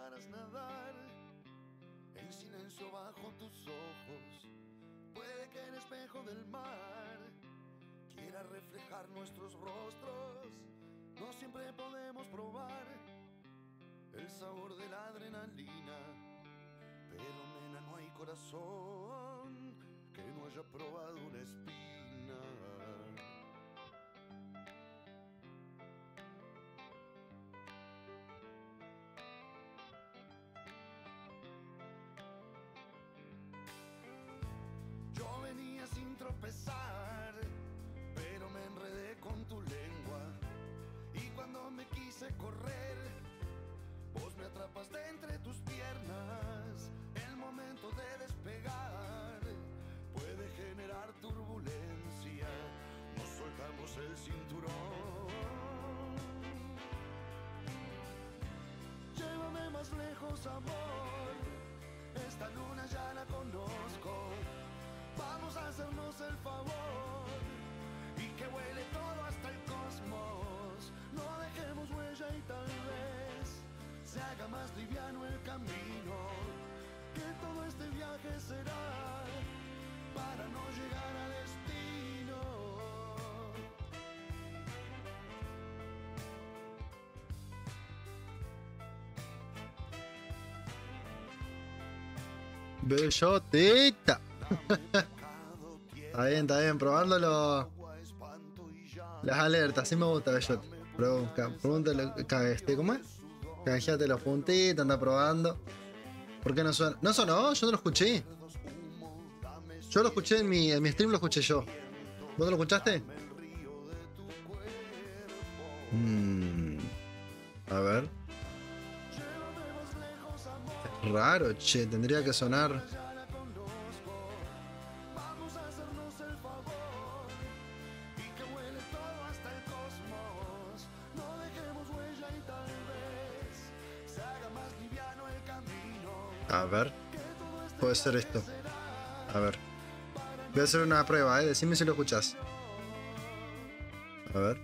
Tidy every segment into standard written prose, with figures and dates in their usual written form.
dejarás nadar en silencio bajo tus ojos. Puede que el espejo del mar quiera reflejar nuestros rostros. No siempre podemos probar el sabor de la adrenalina, pero nena, no hay corazón que no haya probado una espina. Yo venía sin tropezar, pero me enredé con tu lengua. Y cuando me quise correr, vos me atrapaste entre tus piernas. El momento de despegar puede generar turbulencia. Nos soltamos el cinturón. Llévame más lejos, amor. Esta luna ya la conozco. Vamos a hacernos el favor y que huele todo hasta el cosmos. No dejemos huella y tal vez se haga más liviano el camino. Que todo este viaje será para no llegar a destino. Bellotita. Está bien, probándolo. Las alertas, sí me gusta, Bellot. Pregúntale, ¿cómo es? Canjeate los puntitos, anda probando. ¿Por qué no suena? ¿No sonó? Yo no lo escuché. Yo lo escuché en mi stream, lo escuché yo. ¿Vos no lo escuchaste? A ver. Es raro, che, tendría que sonar. A ver. Puede ser esto. A ver. Voy a hacer una prueba, decime si lo escuchás. A ver.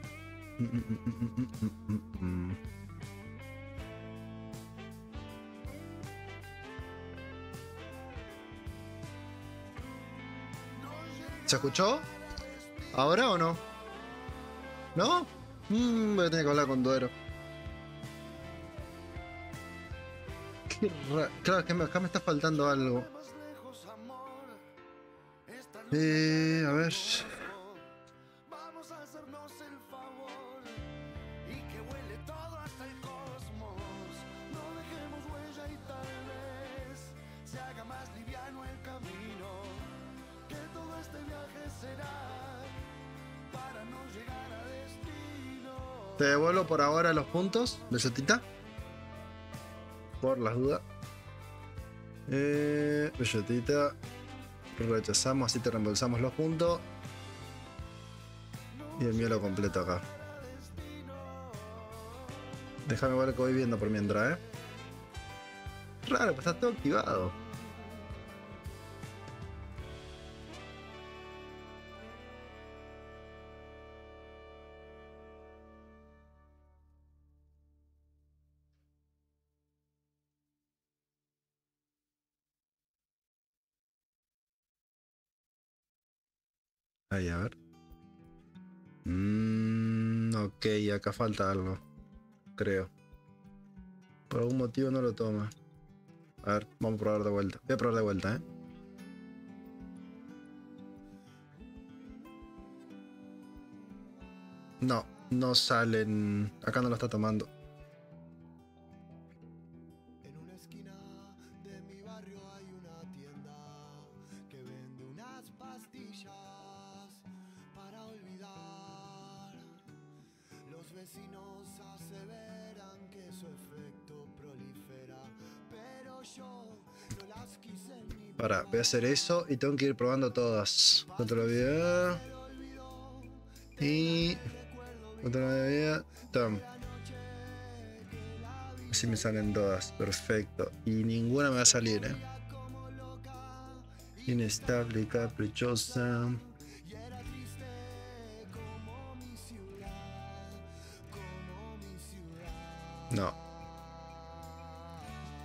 ¿Se escuchó? ¿Ahora o no? ¿No? Voy a tener que hablar con Duero. Qué raro. Claro, es que acá me está faltando algo. A ver. Te devuelvo por ahora los puntos, Bellotita. Por las dudas. Bellotita. Rechazamos, así te reembolsamos los puntos. Y el mío lo completo acá. Déjame ver que voy viendo por mientras, Raro, pues está todo activado. Ahí, a ver. Ok, acá falta algo. Creo. Por algún motivo no lo toma. A ver, vamos a probar de vuelta. Voy a probar de vuelta, No, no salen. Acá no lo está tomando. En una esquina de mi barrio hay una tienda que vende unas pastillas para olvidar. Los vecinos aseveran que su efecto prolifera, pero yo no las quise ni. Para, voy a hacer eso y tengo que ir probando todas. Control video. Y. Control video. Tom. Así me salen todas. Perfecto. Y ninguna me va a salir, Inestable, caprichosa. No.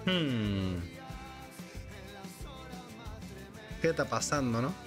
Hmm. ¿Qué está pasando, no?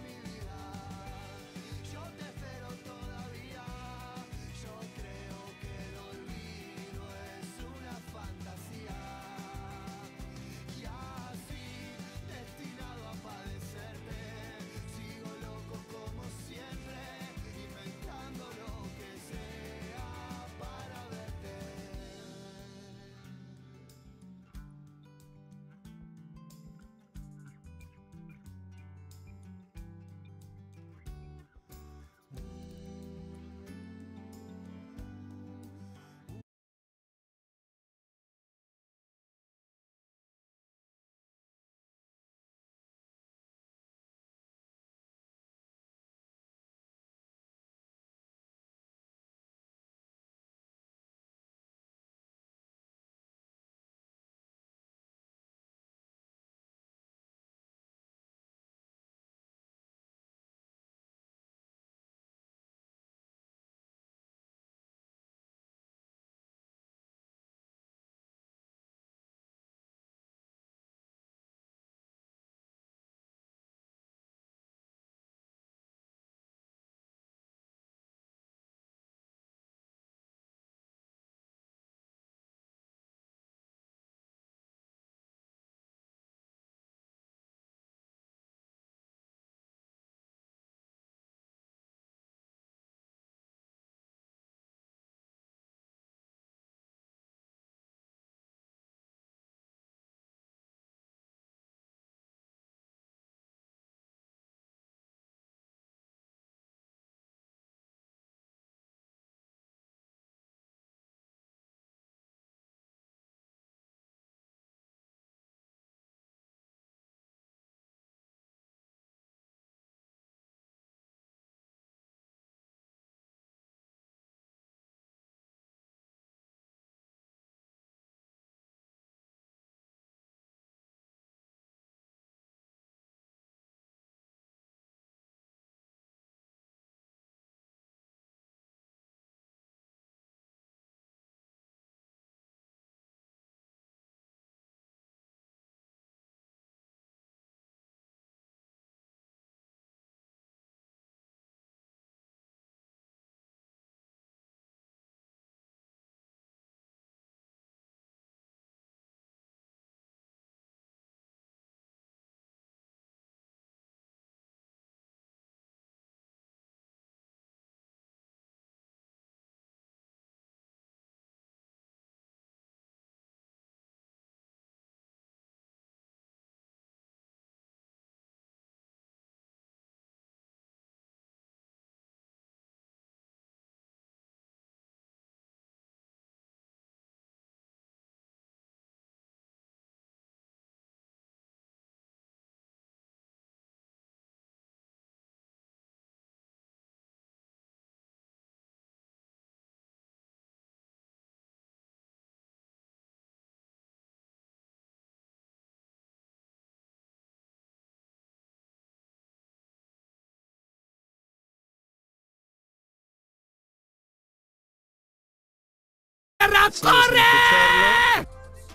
Sigo sin escucharlo.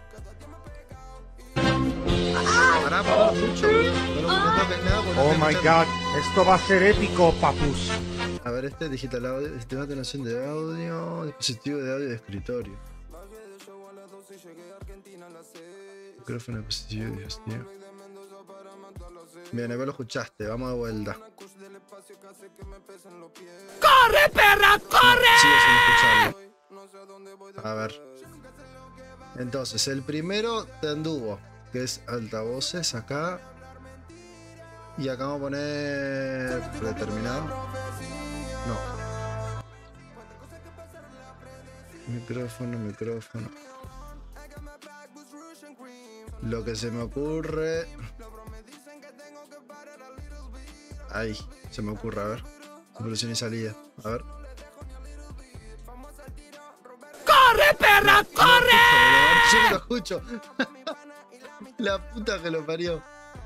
Pará, no lo escucho. No toques nada porque no Oh estoy my escuchando. god, esto va a ser épico, papus. A ver, este digital audio, sistema de atenuación de audio, dispositivo de audio de escritorio. Micrófono, dispositivo de dispositivo. Bien, ahí lo escuchaste, vamos de vuelta. ¡Corre, perra, corre! Sigo sin escucharlo. A ver. Entonces, el primero te anduvo, que es altavoces acá. Y acá vamos a poner predeterminado. No. Micrófono. Lo que se me ocurre. Ahí, se me ocurre, a ver. Involución y salida. A ver. ¡Corre, perra, corre! Yo no lo escucho. La puta que lo parió.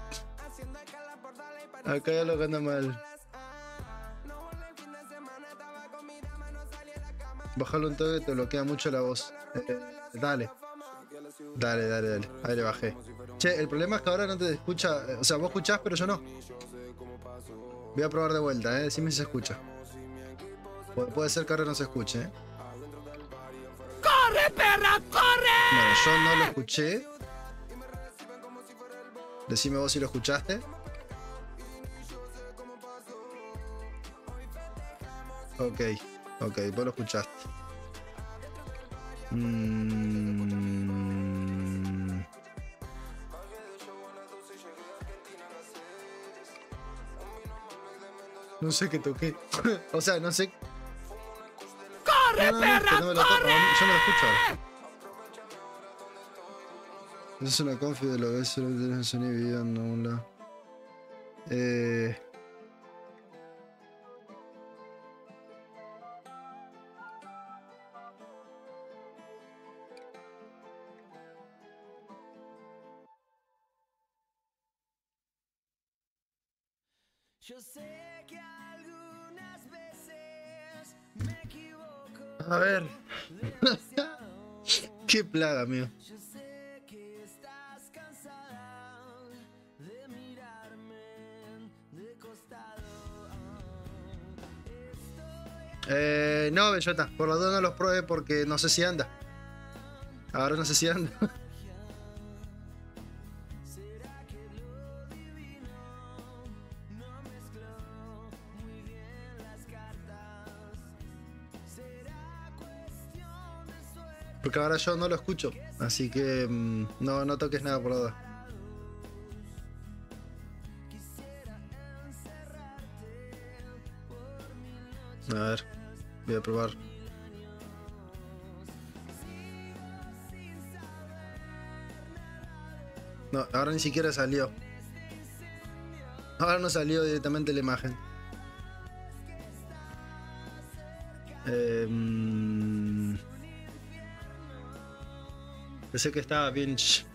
Acá ya lo que anda mal. Bájalo un toque, te bloquea mucho la voz. Dale. Dale, dale, dale. Ahí le bajé. Che, el problema es que ahora no te escucha. O sea, vos escuchás, pero yo no. Voy a probar de vuelta, decime si se escucha. Puede ser que ahora no se escuche, ¡Corre, perra, corre! Bueno, yo no lo escuché. Decime vos si lo escuchaste. Ok, ok, vos lo escuchaste. No sé qué toqué. O sea, no sé. ¡Corre, perra, no me lo corre! yo no lo escucho ahora. Es una confi de lo que es el sonido y video en algún lado. Yo sé que algunas veces me equivoco. A ver. Qué plaga, amigo. Yo sé que estás cansada de mirarme de costado. No, Bellota, por la duda no los pruebe porque no sé si anda. Ahora no sé si anda. ¿Será que lo divino no mezcló muy bien las cartas? ¿Será cuestión de suerte? Porque ahora yo no lo escucho. Así que no toques nada por la duda. A ver, voy a probar. No, ahora ni siquiera salió. Ahora no salió directamente la imagen. Pensé que estaba bien.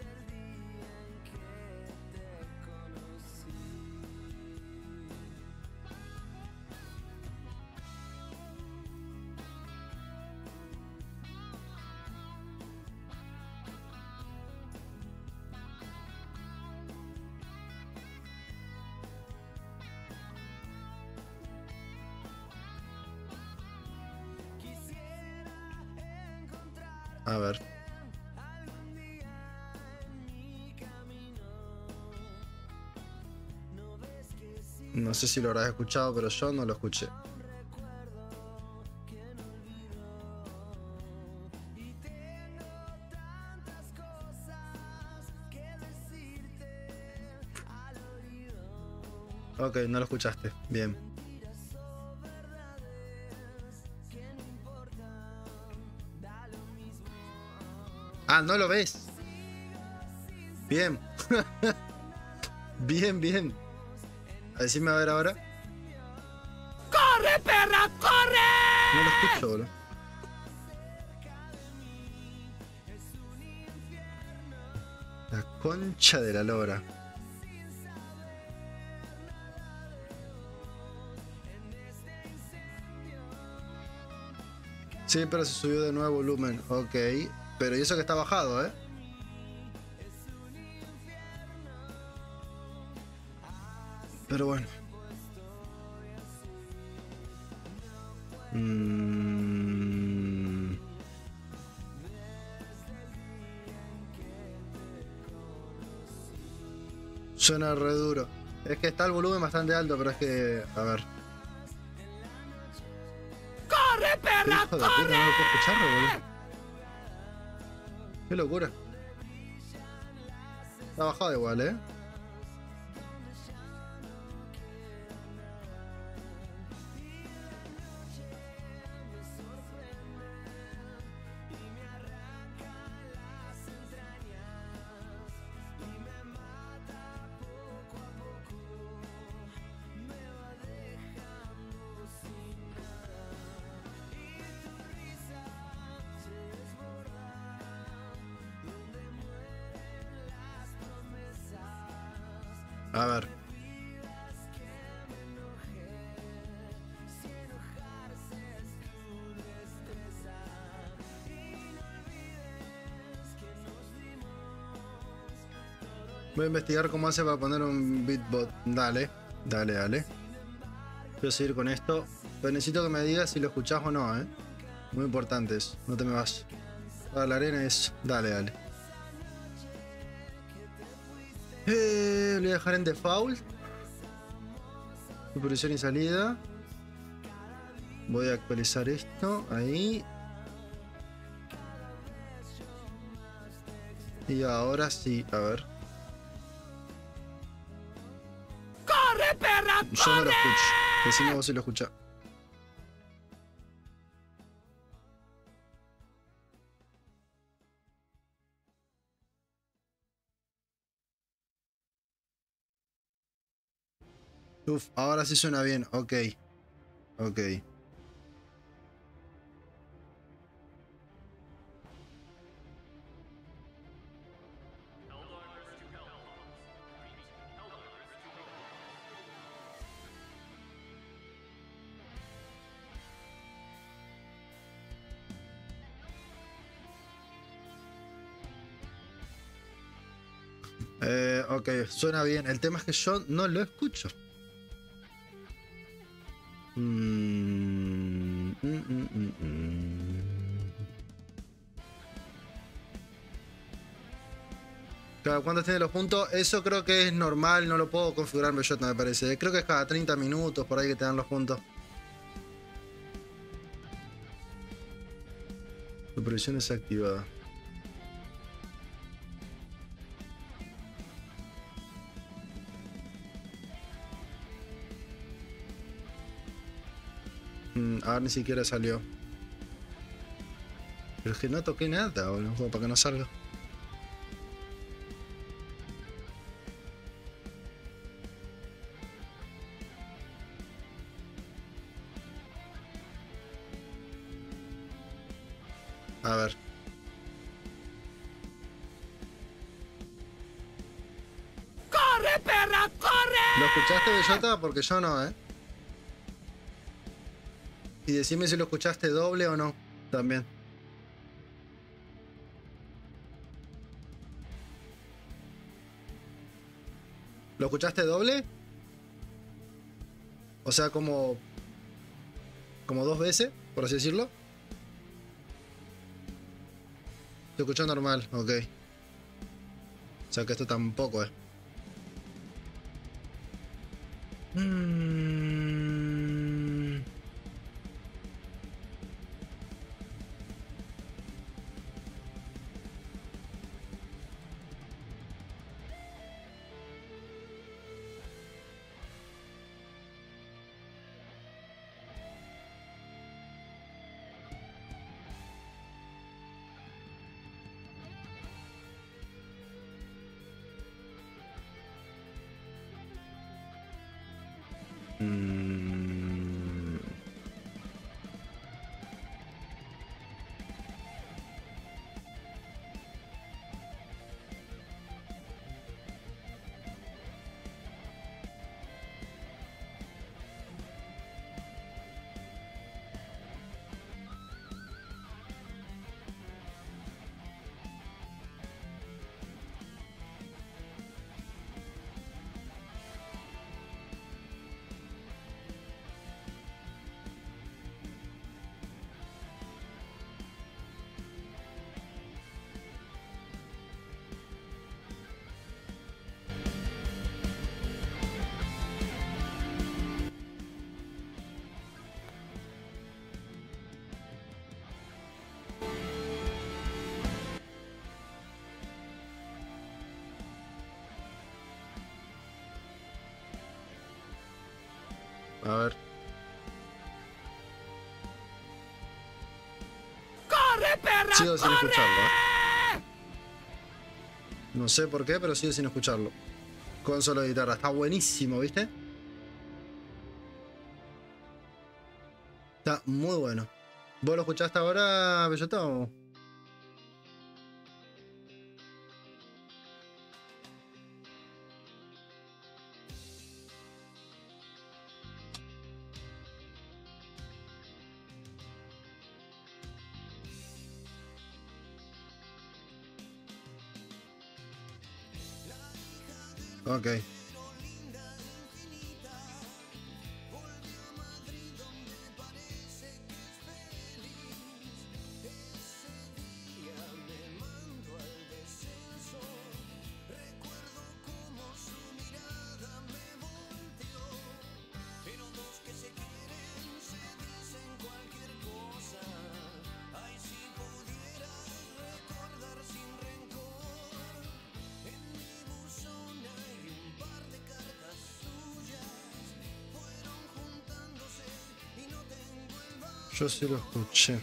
A ver. No sé si lo habrás escuchado, pero yo no lo escuché. Ok, no lo escuchaste. Bien. Ah, no lo ves. Bien. Bien, bien. Decime a ver ahora. ¡Corre, perra, corre! No lo escucho, boludo. La concha de la lora. Sí, pero se subió de nuevo volumen. Ok. Pero y eso que está bajado, ¿eh? Pero bueno. Suena re duro. Es que está el volumen bastante alto, pero es que... A ver. ¡Corre, perra, Hijo de puta, no lo puedo escuchar, boludo. Qué locura. Está bajado igual, ¿eh? A ver. Voy a investigar cómo hace para poner un beatbot. Dale, dale, dale. Voy a seguir con esto. Pero necesito que me digas si lo escuchás o no, ¿eh? Muy importante eso. No te me vas. A la arena es. Dale, dale. Lo voy a dejar en default. Supervisión y salida. Voy a actualizar esto. Ahí. Y ahora sí. A ver. ¡Corre, perra! Yo no lo escucho. Decime vos si lo escuchás. Uf, ahora sí suena bien. Ok. Ok. Ok, suena bien. El tema es que yo no lo escucho. Cada cuánto tiene los puntos, eso creo que es normal, no lo puedo configurar en Bellota, me parece. Creo que es cada 30 minutos por ahí que te dan los puntos. Supervisión desactivada. Ahora ni siquiera salió. Pero es que no toqué nada, boludo, como para que no salga. A ver. ¡Corre, perra! ¡Corre! ¿Lo escuchaste, Bellota? Porque yo no, ¿eh? Y decime si lo escuchaste doble o no. También. ¿Lo escuchaste doble? O sea, como dos veces, por así decirlo. Lo escuchó normal, ok. O sea que esto tampoco es. A ver. ¡Corre, perra! Sigo sin ¡Corre! escucharlo, ¿eh? No sé por qué, pero sigo sin escucharlo. Con solo guitarra. Está buenísimo, ¿viste? Está muy bueno. ¿Vos lo escuchaste ahora, Bellota? O? Ok. Yo sí lo escuché.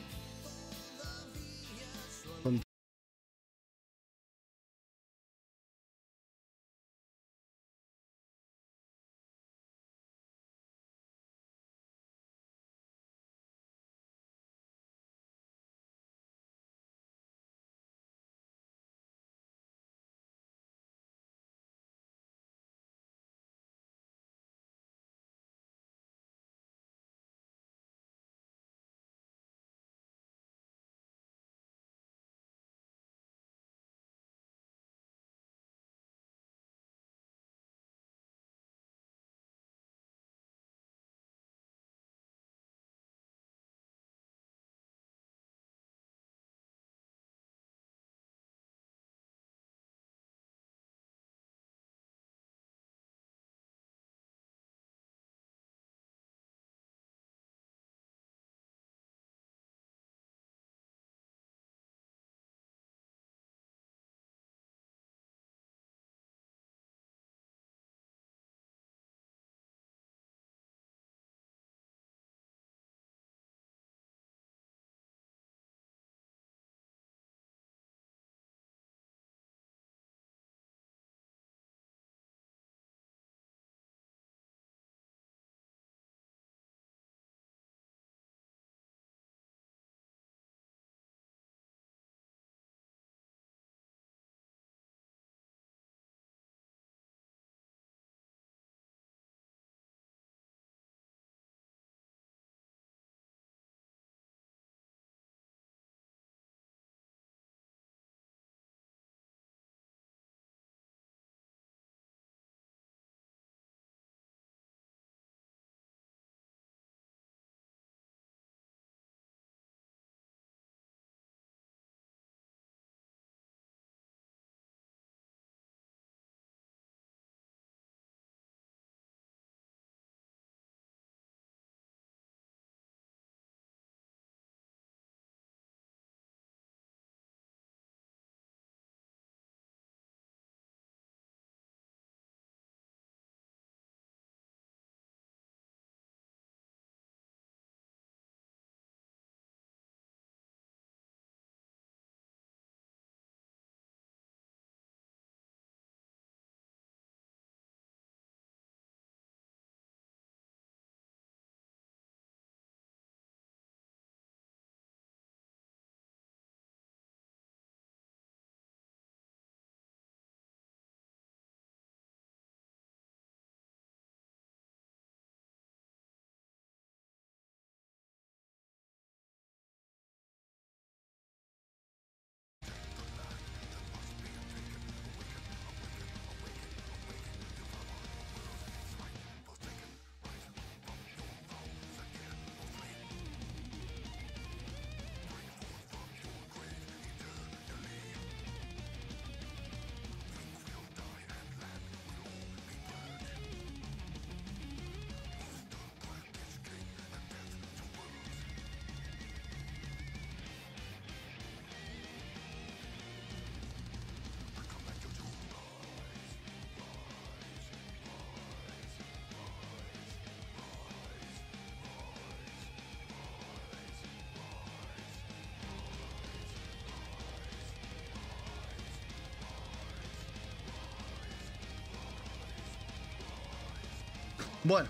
Bueno,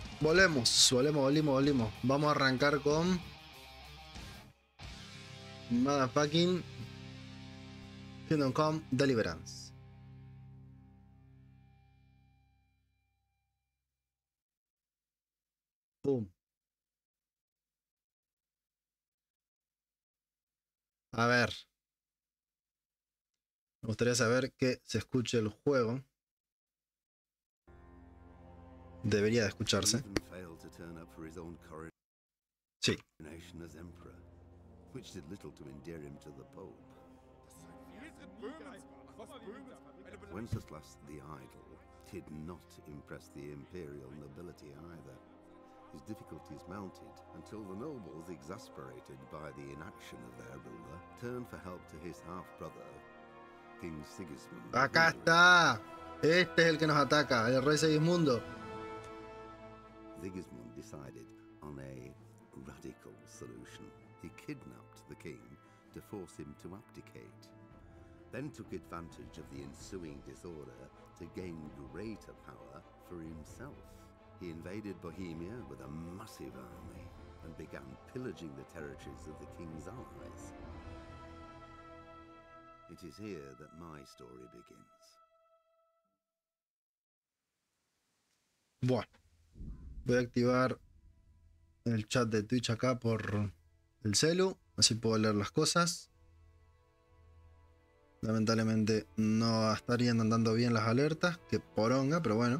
volvimos. Vamos a arrancar con Motherfucking Kingdom Come Deliverance. Boom. A ver. Me gustaría saber que se escuche el juego. Debería de escucharse. Even failed to turn up for his own Sí. coronation as emperor, which did little to endear him to the Pope. Wenceslas the Idle did not impress the imperial nobility either. His difficulties mounted until the nobles, exasperated by the inaction of their ruler, turned for help to his half-brother, King Sigismund. Acá está. Este es el que nos ataca, el rey Sigismundo. Sigismund decided on a radical solution. He kidnapped the king to force him to abdicate, then took advantage of the ensuing disorder to gain greater power for himself. He invaded Bohemia with a massive army and began pillaging the territories of the king's allies. It is here that my story begins. Bueno, voy a activar el chat de Twitch acá por el celu, así puedo leer las cosas. Lamentablemente no estarían andando bien las alertas, que poronga, pero bueno.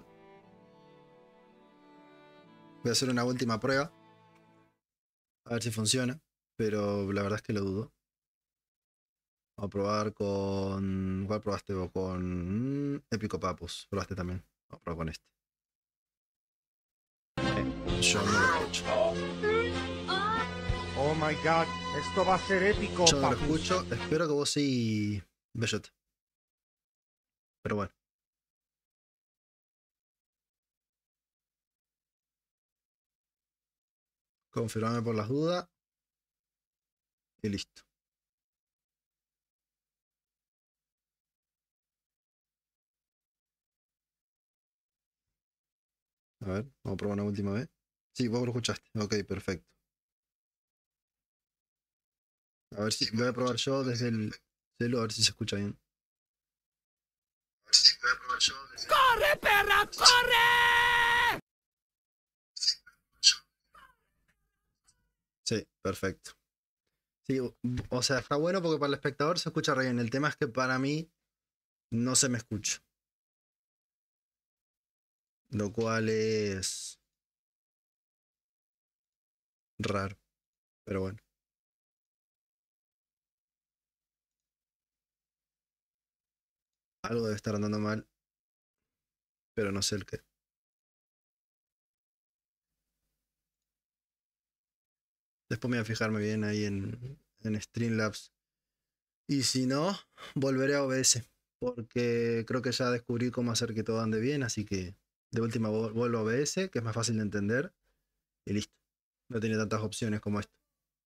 Voy a hacer una última prueba, a ver si funciona, pero la verdad es que lo dudo. Vamos a probar con... ¿Cuál probaste vos? Con Épico Papus, probaste también. Vamos a probar con este. Yo no lo escucho. Oh my god, esto va a ser épico, Yo no lo papus. escucho. Espero que vos sí, Bellota. Pero bueno. Confirmame por las dudas. Y listo. A ver, vamos a probar una última vez. Sí, vos lo escuchaste. Ok, perfecto. A ver si voy a probar yo desde el celu, a ver si se escucha bien. ¡Corre, perra, corre! Sí, perfecto. Sí, o sea, está bueno porque para el espectador se escucha re bien. El tema es que para mí no se me escucha. Lo cual es raro. Pero bueno. Algo debe estar andando mal. Pero no sé el qué. Después me voy a fijarme bien ahí en Streamlabs. Y si no, volveré a OBS. Porque creo que ya descubrí cómo hacer que todo ande bien. Así que de última vuelvo a OBS, que es más fácil de entender. Y listo. No tiene tantas opciones como esto.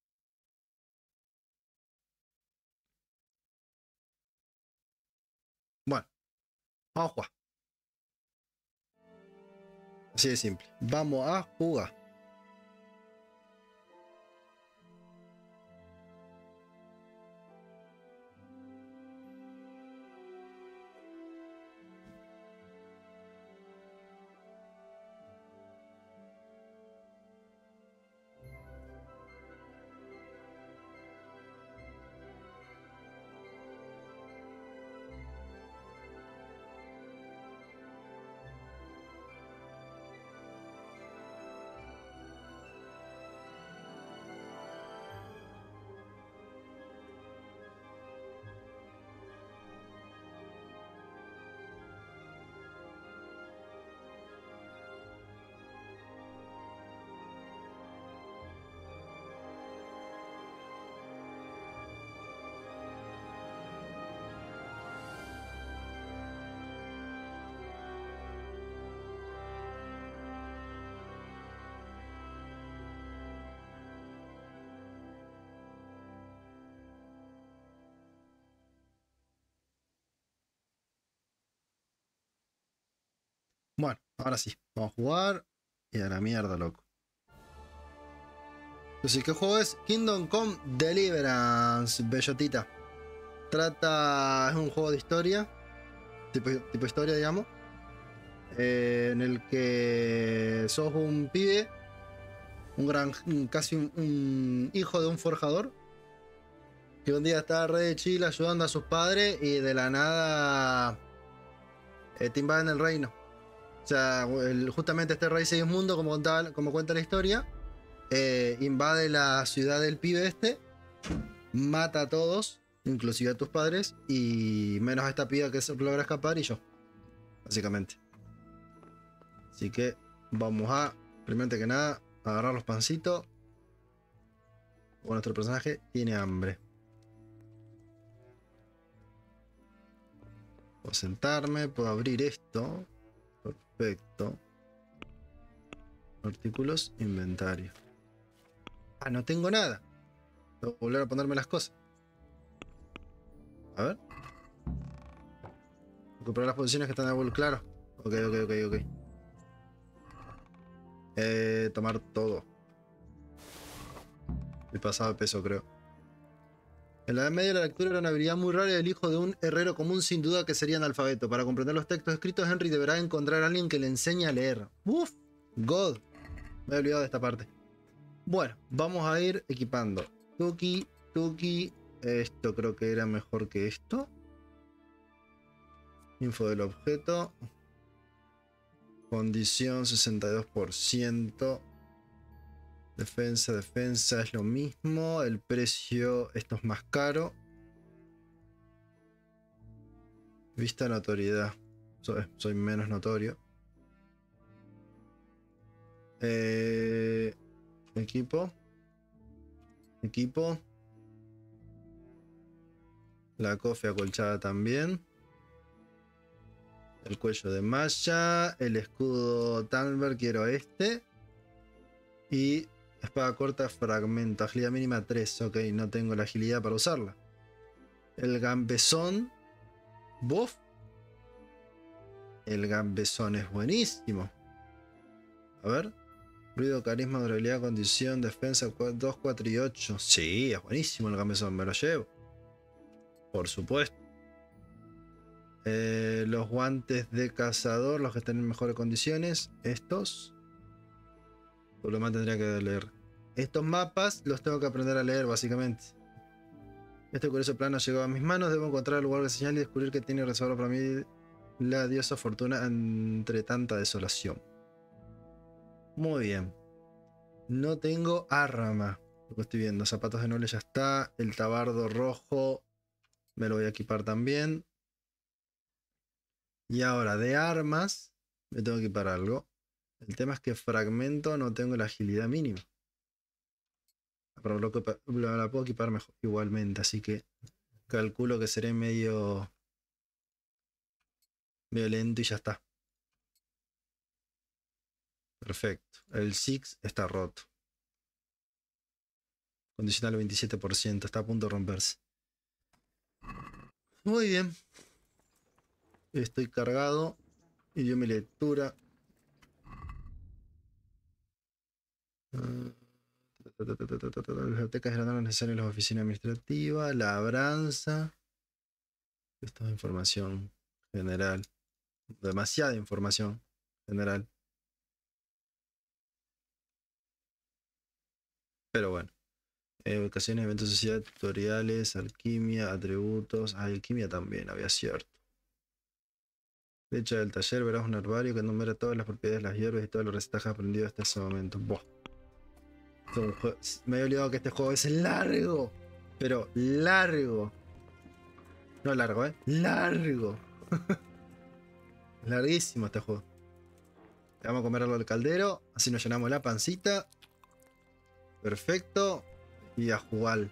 Bueno, vamos a jugar. Así de simple. Vamos a jugar. Bueno, ahora sí, vamos a jugar. Y a la mierda, loco. Entonces, ¿qué juego es? Kingdom Come Deliverance, bellotita. Es un juego de historia. Tipo historia, digamos. En el que sos un pibe. Casi un hijo de un forjador. Que un día estaba re de chill ayudando a sus padres. Y de la nada te invaden el reino. O sea, justamente este rey Segismundo, como cuenta la historia, invade la ciudad del pibe este, mata a todos, inclusive a tus padres, y menos a esta piba que logra escapar y yo, básicamente. Así que vamos a, primero que nada, agarrar los pancitos. O nuestro personaje tiene hambre. Puedo sentarme, puedo abrir esto. Perfecto. Artículos, inventario. Ah, no tengo nada. Tengo que volver a ponerme las cosas. A ver. Recuperar las posiciones que están en el claro. Ok. Tomar todo. Me pasaba peso, creo. En la Edad Media la lectura era una habilidad muy rara y el hijo de un herrero común sin duda que sería analfabeto. Para comprender los textos escritos, Henry deberá encontrar a alguien que le enseñe a leer. ¡Uf! God. Me he olvidado de esta parte. Bueno, vamos a ir equipando. Tuki. Esto creo que era mejor que esto. Info del objeto. Condición 62%. Defensa es lo mismo. El precio, esto es más caro. Vista, notoriedad. Soy menos notorio. Equipo. La cofia acolchada también. El cuello de malla. El escudo Talbert, quiero este. Y espada corta, fragmento. Agilidad mínima 3. Ok, no tengo la agilidad para usarla. El gambesón. Buff. El gambesón es buenísimo. A ver. Ruido, carisma, durabilidad, condición, defensa 2, 4 y 8. Sí, es buenísimo el gambesón. Me lo llevo. Por supuesto. Los guantes de cazador, los que están en mejores condiciones. Estos. Por lo más tendría que leer. Estos mapas los tengo que aprender a leer, básicamente. Este curioso plano llegó a mis manos. Debo encontrar el lugar de señal y descubrir que tiene reservado para mí la diosa fortuna entre tanta desolación. Muy bien. No tengo arma. Lo que estoy viendo. Zapatos de noble ya está. El tabardo rojo me lo voy a equipar también. Y ahora de armas me tengo que equipar algo. El tema es que fragmento no tengo la agilidad mínima. Pero la puedo equipar mejor igualmente. Así que calculo que seré medio lento y ya está. Perfecto. El Six está roto. Condicional 27%. Está a punto de romperse. Muy bien. Estoy cargado. Y dio mi lectura. Bibliotecas eran las necesarias en las oficinas administrativas. Labranza. Esto es información general. Demasiada información general. Pero bueno. Ocasiones, eventos de sociedad, tutoriales, alquimia, atributos. Alquimia también, había cierto. De hecho, del taller verás un herbario que enumera todas las propiedades de las hierbas y todos los recetajes aprendidos hasta ese momento. Buah. Me había olvidado que este juego es largo. Pero largo. No largo, largo. Larguísimo este juego. Le vamos a comer algo al caldero. Así nos llenamos la pancita. Perfecto. Y a jugar.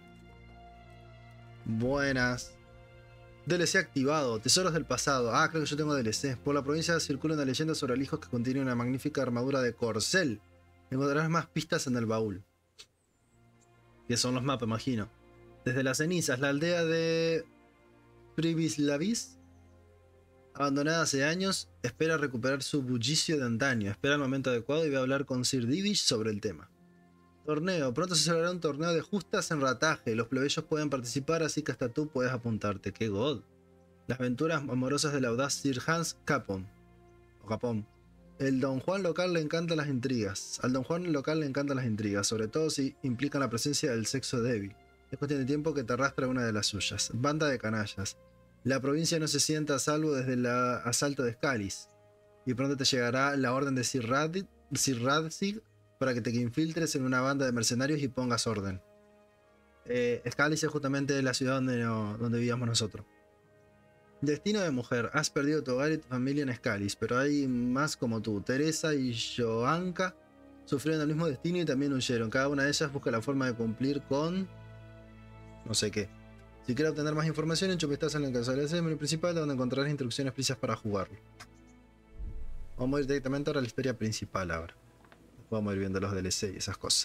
Buenas. DLC activado. Tesoros del pasado. Ah, creo que yo tengo DLC. Por la provincia circula una leyenda sobre el hijo que contiene una magnífica armadura de corcel. Encontrarás más pistas en el baúl. Que son los mapas, imagino. Desde las cenizas, la aldea de Pribislavis, abandonada hace años, espera recuperar su bullicio de antaño. Espera el momento adecuado y voy a hablar con Sir Divish sobre el tema. Torneo. Pronto se celebrará un torneo de justas en rataje. Los plebeyos pueden participar, así que hasta tú puedes apuntarte. ¡Qué god! Las aventuras amorosas del audaz Sir Hans Capon. O Capón. El Don Juan local le encantan las intrigas. Al Don Juan local le encantan las intrigas, sobre todo si implican la presencia del sexo débil. Es cuestión de tiempo que te arrastra una de las suyas. Banda de canallas. La provincia no se sienta a salvo desde el asalto de Scalis. y pronto te llegará la orden de Sir Radzig para que te infiltres en una banda de mercenarios y pongas orden. Scalis es justamente la ciudad donde vivíamos nosotros. Destino de mujer. Has perdido tu hogar y tu familia en Scalis, pero hay más como tú. Teresa y Joanka sufrieron el mismo destino y también huyeron. Cada una de ellas busca la forma de cumplir con... no sé qué. Si quieres obtener más información, echa un vistazo en el encabezado del menú principal, donde encontrarás instrucciones precisas para jugarlo. Vamos a ir directamente ahora a la historia principal ahora. Vamos a ir viendo los DLC y esas cosas.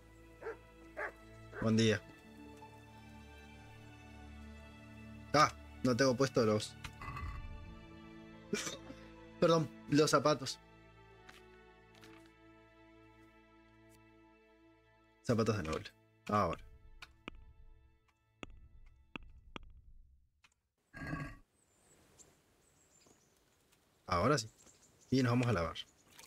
Buen día. Ah, no tengo puesto los... Perdón, los zapatos. Zapatos de noble. Ahora. Ahora sí. Y nos vamos a lavar.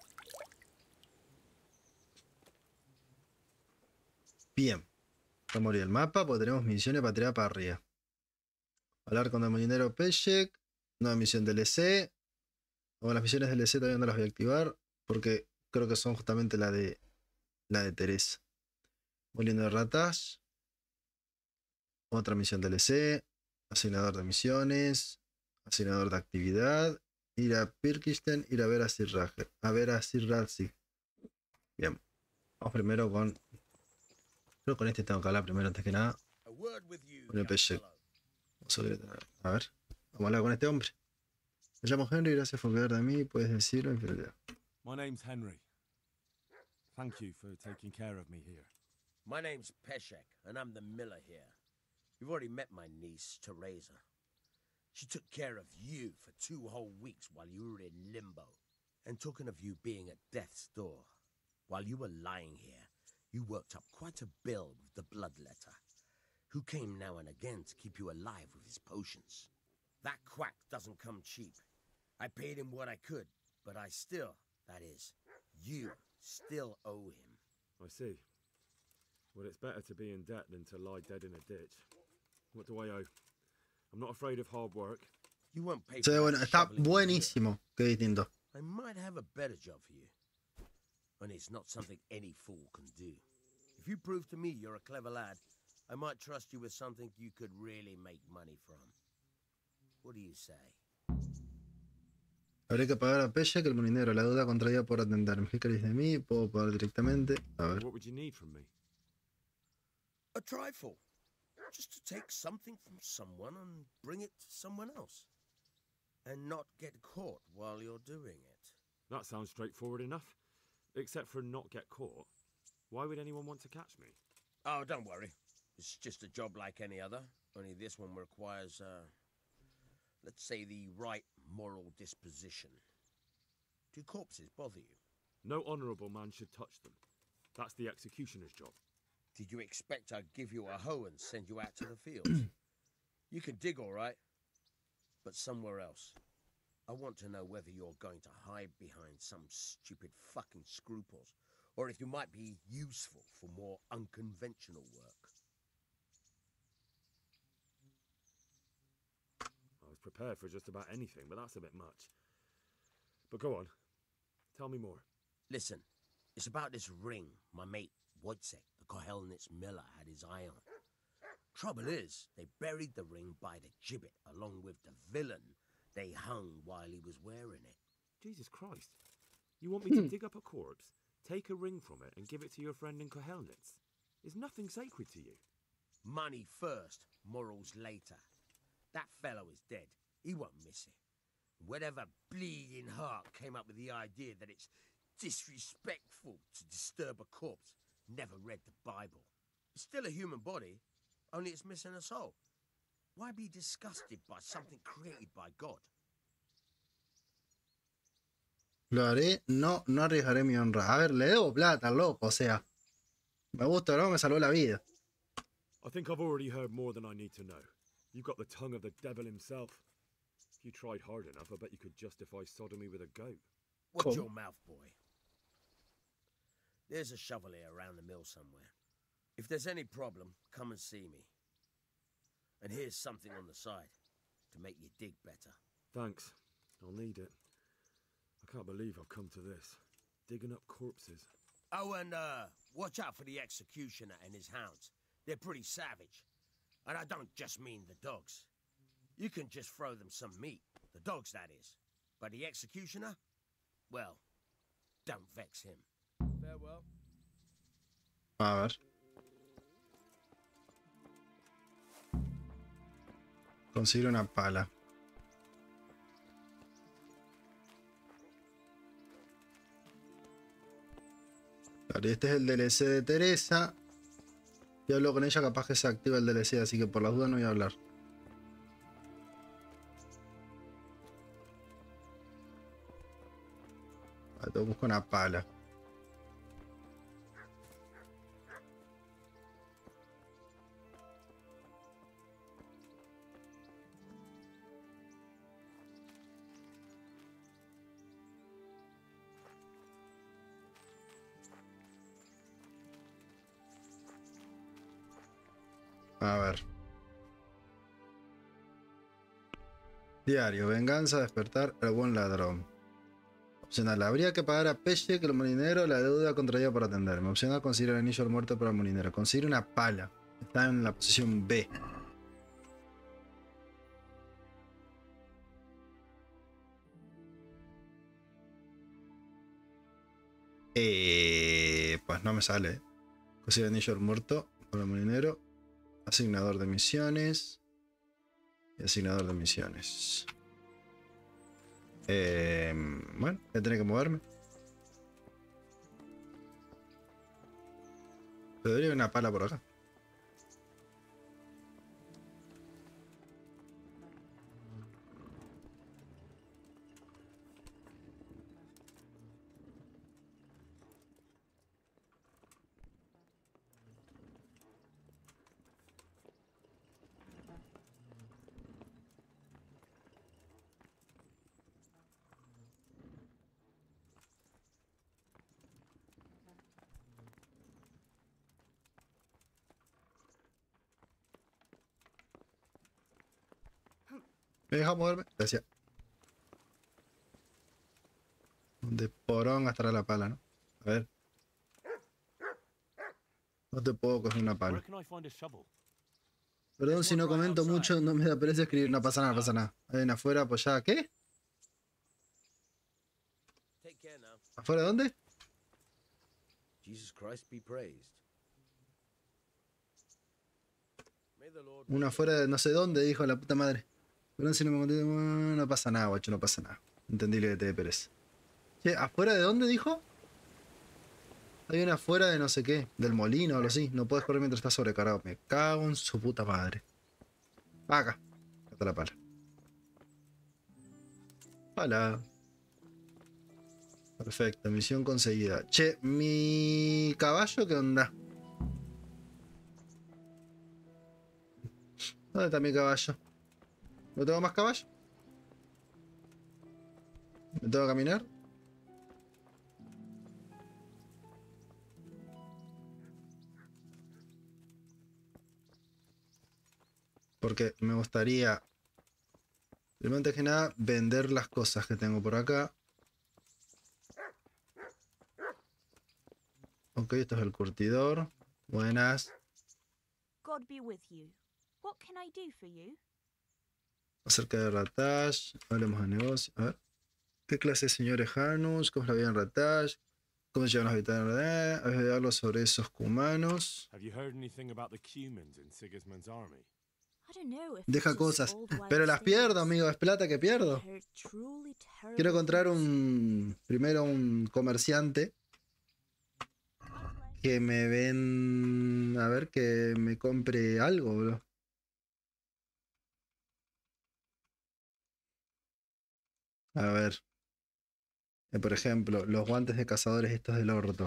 Bien. Vamos a abrir el mapa porque tenemos misiones para tirar para arriba. Hablar con el molinero Peshek. Nueva misión DLC. Las misiones DLC todavía no las voy a activar porque creo que son justamente la de Teresa. Molino de ratas. Otra misión DLC. Asignador de misiones. Asignador de actividad. Ir a Pirkisten, ir a ver a Sir Radzig. Bien. Vamos primero con... creo que con este tengo que hablar primero antes que nada. Con el Peshek. A ver. Vamos a hablar con este hombre. Me llamo Henry, gracias por cuidar de mí. Puedes decirlo en fidelidad. My name's Henry. Thank you for taking care of me here. My name's Peshek, and I'm the miller here. You've already met my niece, Teresa. She took care of you for 2 whole weeks while you were in limbo. And talking of you being at death's door, while you were lying here, you worked up quite a bill with the bloodletter, who came now and again to keep you alive with his potions. That quack doesn't come cheap. I paid him what I could, but I still, that is, you still owe him. I see. Well, it's better to be in debt than to lie dead in a ditch. What do I owe? I'm not afraid of hard work. You won't pay Sí, for bueno, that está shoveling buenísimo. Qué distinto. I might have a better job for you. And it's not something any fool can do. If you prove to me you're a clever lad, I might trust you with something you could really make money from. What do you say? Habré que pagar a Peshek, el molinero. La deuda contraída por atenderme. ¿Qué queréis de mí? Puedo pagar directamente. A ver. What would you need from me? A trifle. Just to take something from someone and bring it to someone else. And not get caught while you're doing it. That sounds straightforward enough. Except for not get caught. Why would anyone want to catch me? Oh, don't worry. It's just a job like any other. Only this one requires, let's say, the right moral disposition. Do corpses bother you? No honourable man should touch them. That's the executioner's job. Did you expect I'd give you a hoe and send you out to the fields? You can dig all right, but somewhere else. I want to know whether you're going to hide behind some stupid fucking scruples, or if you might be useful for more unconventional work. I was prepared for just about anything, but that's a bit much. But go on. Tell me more. Listen, it's about this ring my mate Wojciech, the Kohelnitz miller, had his eye on. Trouble is, they buried the ring by the gibbet along with the villain they hung while he was wearing it. Jesus Christ. You want me to dig up a corpse, take a ring from it, and give it to your friend in Kohelnitz? Is nothing sacred to you? Money first, morals later. That fellow is dead. He won't miss it. Whatever bleeding heart came up with the idea that it's disrespectful to disturb a corpse never read the Bible. It's still a human body, only it's missing a soul. Why be disgusted by something created by God? Lo haré, no arriesgaré mi honra. A ver, le debo plata al loco, o sea. Me gusta, ¿no? Me salvó la vida. I think I've already heard more than I need to know. You've got the tongue of the devil himself. If you tried hard enough, I bet you could justify sodomy with a goat. Watch Cool. your mouth, boy. There's a shovel here around the mill somewhere. If there's any problem, come and see me. And here's something on the side to make you dig better. Thanks. I'll need it. I Can't believe I've come to this. Digging up corpses. Oh, and watch out for the executioner and his hounds. They're pretty savage. And I don't just mean the dogs. You can just throw them some meat. The dogs, that is. But the executioner? Well, don't vex him. Farewell. A ver. Conseguir una pala. Vale, este es el DLC de Teresa. Si hablo con ella, capaz que se activa el DLC, así que por las dudas no voy a hablar. Vale, te busco una pala. A ver. Diario, venganza, despertar al buen ladrón. Opcional, habría que pagar a Pesce, que el molinero, la deuda contraída por atenderme. Opcional, conseguir el anillo del muerto para el molinero. Conseguir una pala. Está en la posición B. Pues no me sale. Conseguir el anillo del muerto para el molinero. Asignador de misiones. Y asignador de misiones. Bueno, voy a tener que moverme. Pero debería haber una pala por acá. ¿Me deja moverme? Gracias. De porón estará la pala, ¿no? A ver. No te puedo coger una pala. Perdón si no comento mucho, no me da pereza escribir. No pasa nada, no pasa nada. Hay una afuera apoyada. ¿Qué? ¿Afuera de dónde? Jesus Christ be praised. Una afuera de no sé dónde, dijo la puta madre. Perdón si no me conté. No pasa nada, guacho, no pasa nada. Entendí lo que te dé pereza. Che, ¿afuera de dónde dijo? Hay una afuera de no sé qué, del molino o algo así. No puedes correr mientras estás sobrecargado. Me cago en su puta madre. Acá. Acá está la pala. Pala. Perfecto, misión conseguida. Che, mi caballo, ¿qué onda? ¿Dónde está mi caballo? ¿No tengo más caballo? ¿Me tengo que caminar? Porque me gustaría, primero antes que nada, vender las cosas que tengo por acá. Ok, esto es el curtidor. Buenas. God be with you. What can I do for you? Acerca de Ratash, hablemos de negocio. A ver. ¿Qué clase de señores Janus? ¿Cómo es la vida en Ratash? ¿Cómo se llevan los habitantes? A ver, hablo sobre esos cumanos. Have you heard anything about the Cumans in Sigismund's army? I don't know if Deja it's just cosas. old Pero wives' las pierdo, tales. amigo. Es plata que pierdo. I heard truly terrible Quiero encontrar things. primero un comerciante que me ven, a ver, que me compre algo, bro. A ver. Por ejemplo, los guantes de cazadores estos del orto.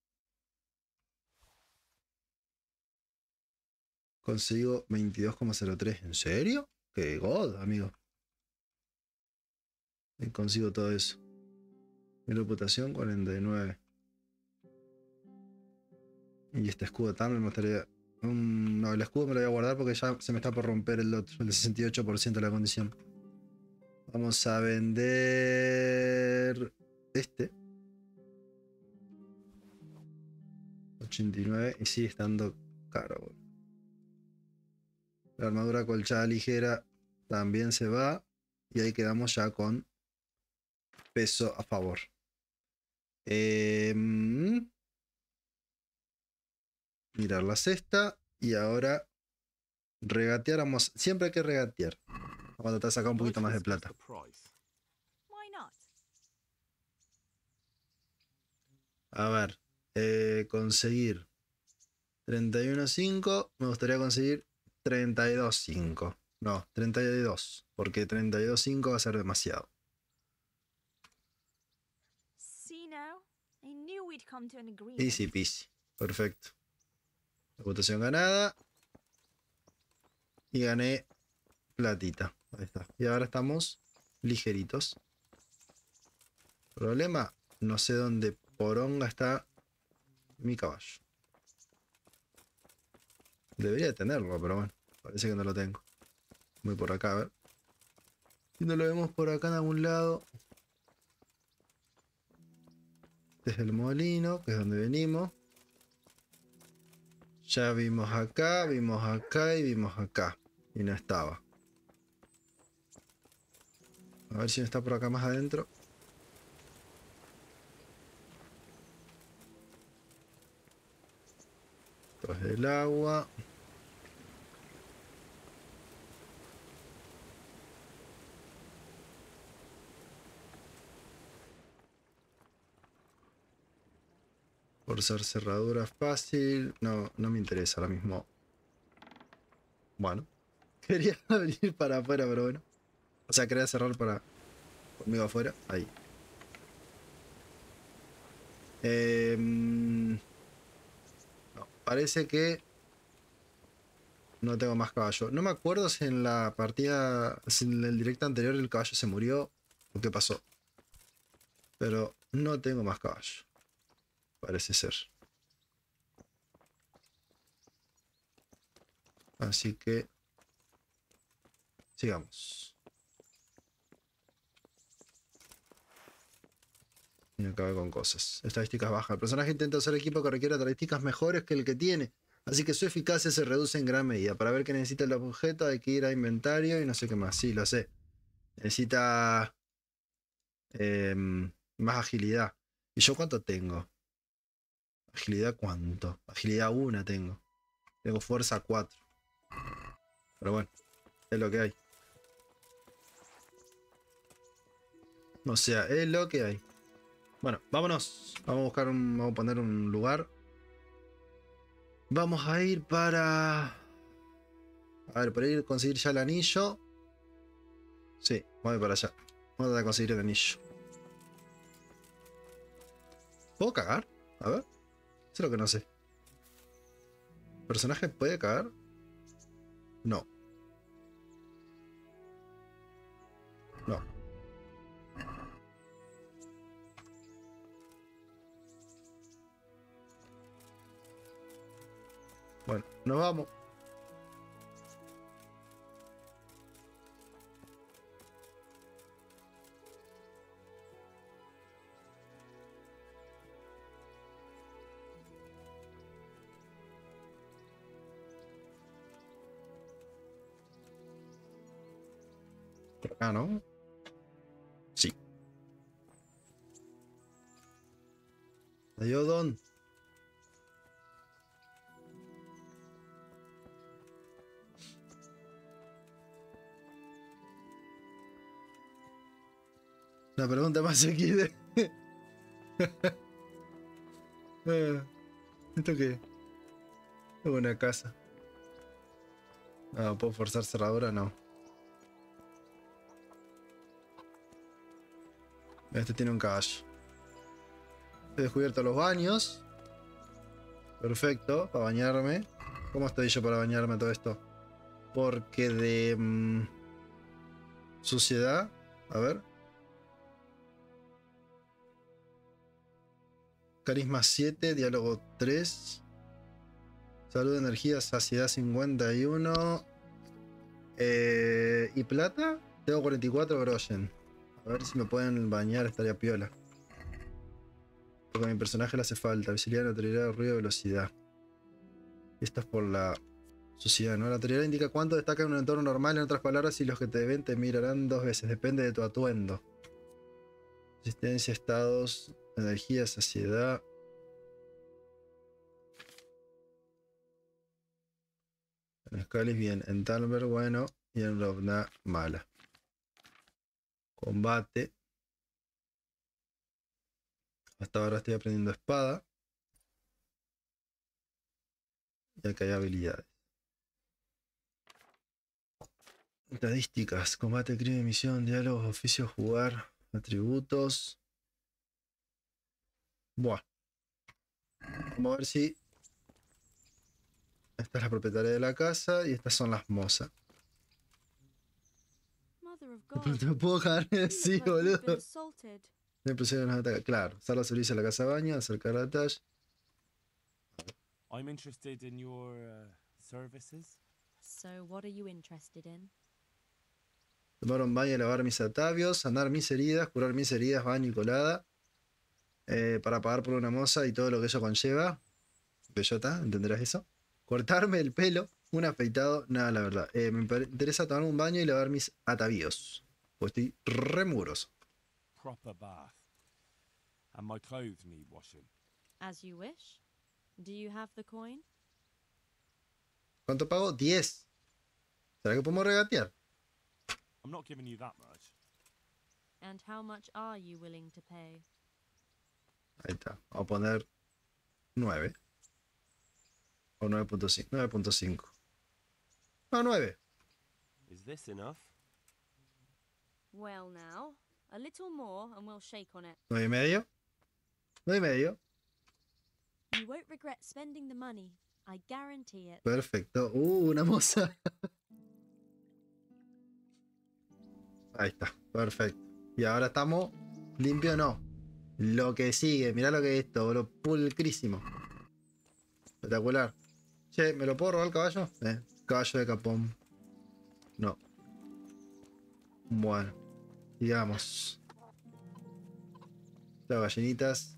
Consigo 22,03. ¿En serio? ¡Qué god, amigo! Y consigo todo eso. Mi reputación, 49. Y este escudo también me gustaría... no, el escudo me lo voy a guardar porque ya se me está por romper el otro. El 68% de la condición. Vamos a vender... este. 89 y sigue estando caro, boludo. La armadura colchada ligera también se va. Y ahí quedamos ya con peso a favor. Mirar la cesta. Y ahora regatear. Siempre hay que regatear. Vamos a tratar de sacar un poquito más de plata. Why not? A ver. Conseguir 31.5. Me gustaría conseguir 32.5. No, 32. Porque 32.5 va a ser demasiado. See now? I knew we'd come to an agreement. Easy peasy. Perfecto. Reputación ganada. Y gané platita. Ahí está. Y ahora estamos ligeritos. Problema. No sé dónde poronga está mi caballo. Debería tenerlo, pero bueno. Parece que no lo tengo. Voy por acá, a ver. Si no lo vemos por acá en algún lado. Este es el molino, que es donde venimos. Ya vimos acá y vimos acá. Y no estaba. A ver si no está por acá más adentro. Esto es el agua. Forzar cerradura fácil. No me interesa ahora mismo. Bueno. Quería abrir para afuera, pero bueno. O sea, quería cerrar para conmigo afuera. Ahí. No, parece que no tengo más caballo. No me acuerdo si en la partida, si en el directo anterior el caballo se murió o qué pasó. Pero no tengo más caballo. Parece ser. Así que sigamos. Y acaba con cosas. Estadísticas bajas. El personaje intenta usar equipo que requiere estadísticas mejores que el que tiene. Así que su eficacia se reduce en gran medida. Para ver qué necesita el objeto hay que ir a inventario y no sé qué más. Sí, lo sé. Necesita más agilidad. ¿Y yo cuánto tengo? ¿Agilidad cuánto? Agilidad 1 tengo. Tengo fuerza 4. Pero bueno, es lo que hay. O sea, es lo que hay. Bueno, vámonos. Vamos a buscar vamos a poner un lugar. Vamos a ir para... A ver, para ir a conseguir ya el anillo. Sí, vamos a ir para allá. Vamos a tratar de conseguir el anillo. ¿Puedo cagar? A ver. Eso es lo que no sé. ¿El personaje puede cagar? No. No. Bueno, nos vamos. Por acá, ¿no? Sí. Adiós, Don. La pregunta más seguida. ¿Esto qué? Es una casa. No, ¿puedo forzar cerradura? No. Este tiene un caballo. He descubierto los baños. Perfecto, para bañarme. ¿Cómo estoy yo para bañarme todo esto? Porque de... suciedad. A ver. Carisma 7, diálogo 3. Salud, energía, saciedad 51. ¿Y plata? Tengo 44 groschen. A ver si me pueden bañar, estaría piola. Porque a mi personaje le hace falta. Visibilidad, notoriedad, ruido, velocidad. Y esto es por la sociedad, ¿no? La notoriedad indica cuánto destaca en un entorno normal. En otras palabras, si los que te ven te mirarán 2 veces. Depende de tu atuendo. Resistencia, estados, energía, saciedad. En Scalis bien. En Talbert bueno. Y en Rovna mala. Combate. Hasta ahora estoy aprendiendo espada. Y acá hay habilidades. Estadísticas. Combate, crimen, misión, diálogos, oficios, jugar, atributos. Buah. Vamos a ver si... Esta es la propietaria de la casa y estas son las mozas. Mother of No God. te puedo caer así, Look like you've been boludo. assaulted. Me pusieron a atacar. Claro, usar los servicios de la casa baño, acercar a Tash. I'm interested in your services. So what are you interested in? Tomar un baño y lavar mis atavios, sanar mis heridas, curar mis heridas, baño y colada. Para pagar por una moza y todo lo que eso conlleva. Bellota, ¿entenderás eso? Cortarme el pelo, un afeitado, nada, la verdad. Me interesa tomar un baño y lavar mis atavíos. Pues estoy re mugroso. Proper bath. And my clothes need washing. As you wish. Do you have the coin? ¿Cuánto pago? 10. ¿Será que podemos regatear? I'm not giving you that much. And how much are you willing to pay? Ahí está. Vamos a poner 9. O 9.5. 9.5. No, 9. Is this enough? Well now, a little more and we'll shake on it. 9 y medio. 9 y medio. You won't regret spending the money. I guarantee it. Perfecto. Una moza. Ahí está. Perfecto. Y ahora estamos limpio, no. Lo que sigue. Mirá lo que es esto, bro. Pulcrísimo. Espectacular. Che, ¿me lo puedo robar el caballo? Caballo de Capón. No. Bueno. Digamos. Las gallinitas.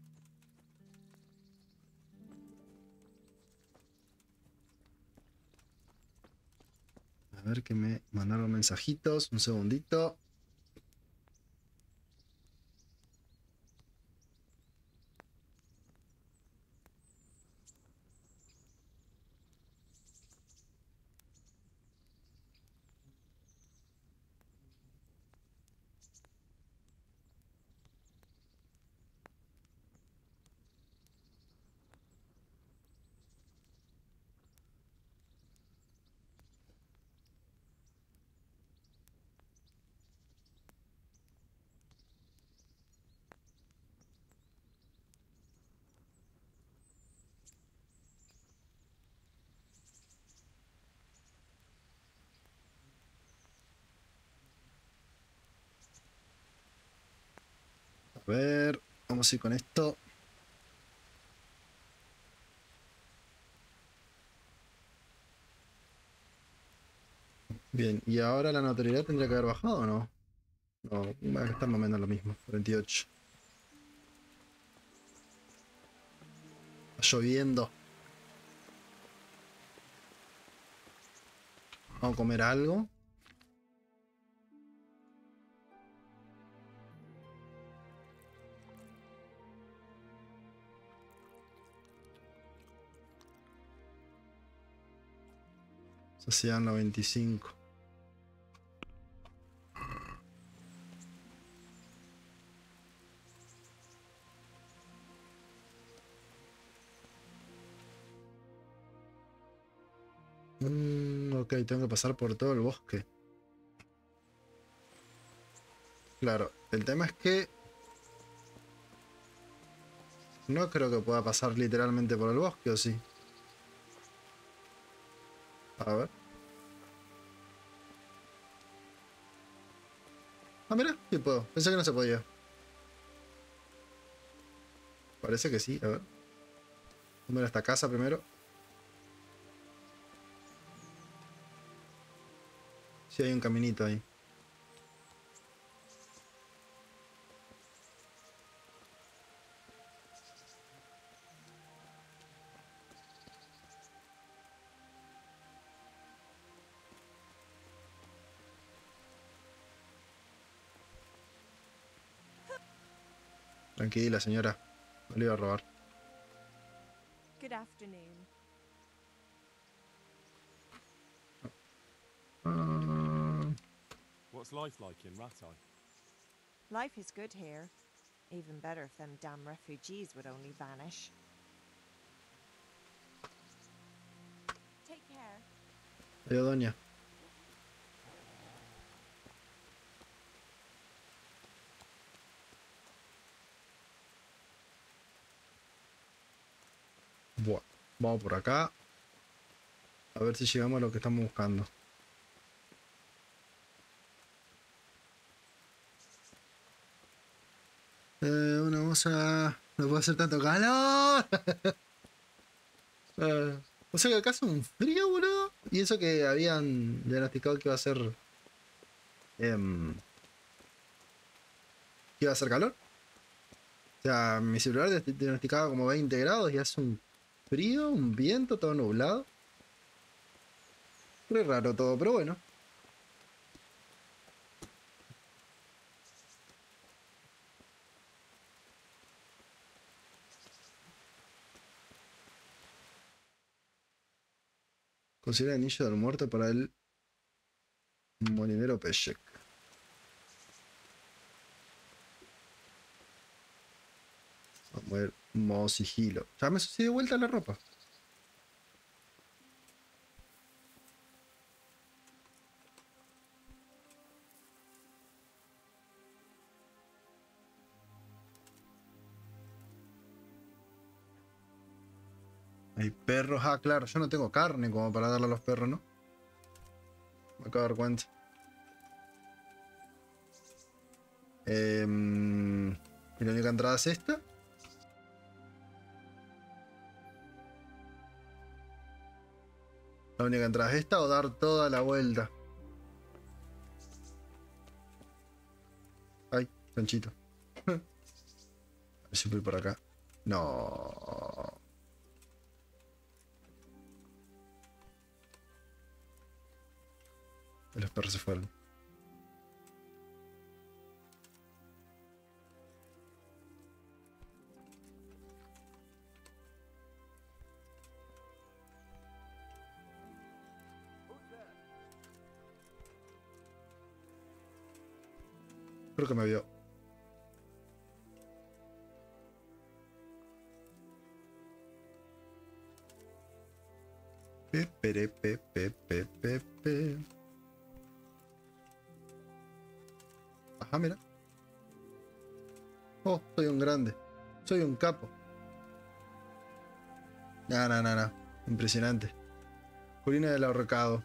A ver que me mandaron mensajitos. Un segundito. A ver, vamos a ir con esto. Bien, y ahora la notoriedad tendría que haber bajado o no? No, va a estar más o menos lo mismo, 48. Está lloviendo. Vamos a comer algo. Sociedad 95. Ok, tengo que pasar por todo el bosque. Claro, el tema es que no creo que pueda pasar literalmente por el bosque, ¿o sí? A ver. Ah, mira, sí puedo. Pensé que no se podía. Parece que sí, a ver. Vamos a ver esta casa primero. Sí, hay un caminito ahí. Tranquila, señora. No le iba a robar. Good afternoon. What's life like in Rattay? Life is good here. Even better if them damn refugees would only vanish. Take care. Adiós, doña. Bueno, vamos por acá. A ver si llegamos a lo que estamos buscando. Una cosa... No puede hacer tanto calor. O sea que acá hace un frío, boludo. Y eso que habían diagnosticado que iba a ser... que iba a hacer calor. O sea, mi celular diagnosticaba como 20 grados y hace un frío, un viento, todo nublado. Muy raro todo, pero bueno. Considera el anillo del muerto para el molinero Peshek. Vamos a ver, modo sigilo. Ya me sucede de vuelta la ropa. Hay perros. Ah, claro, yo no tengo carne como para darle a los perros, ¿no? Me acabo de dar cuenta. ¿Y la única entrada es esta? La única entrada es esta o dar toda la vuelta. Ay, chanchito. A ver si voy por acá. No. Y los perros se fueron. Creo que me vio. Pe. Ajá, mira. Oh, soy un grande. Soy un capo. No. Impresionante. Colina del ahorcado.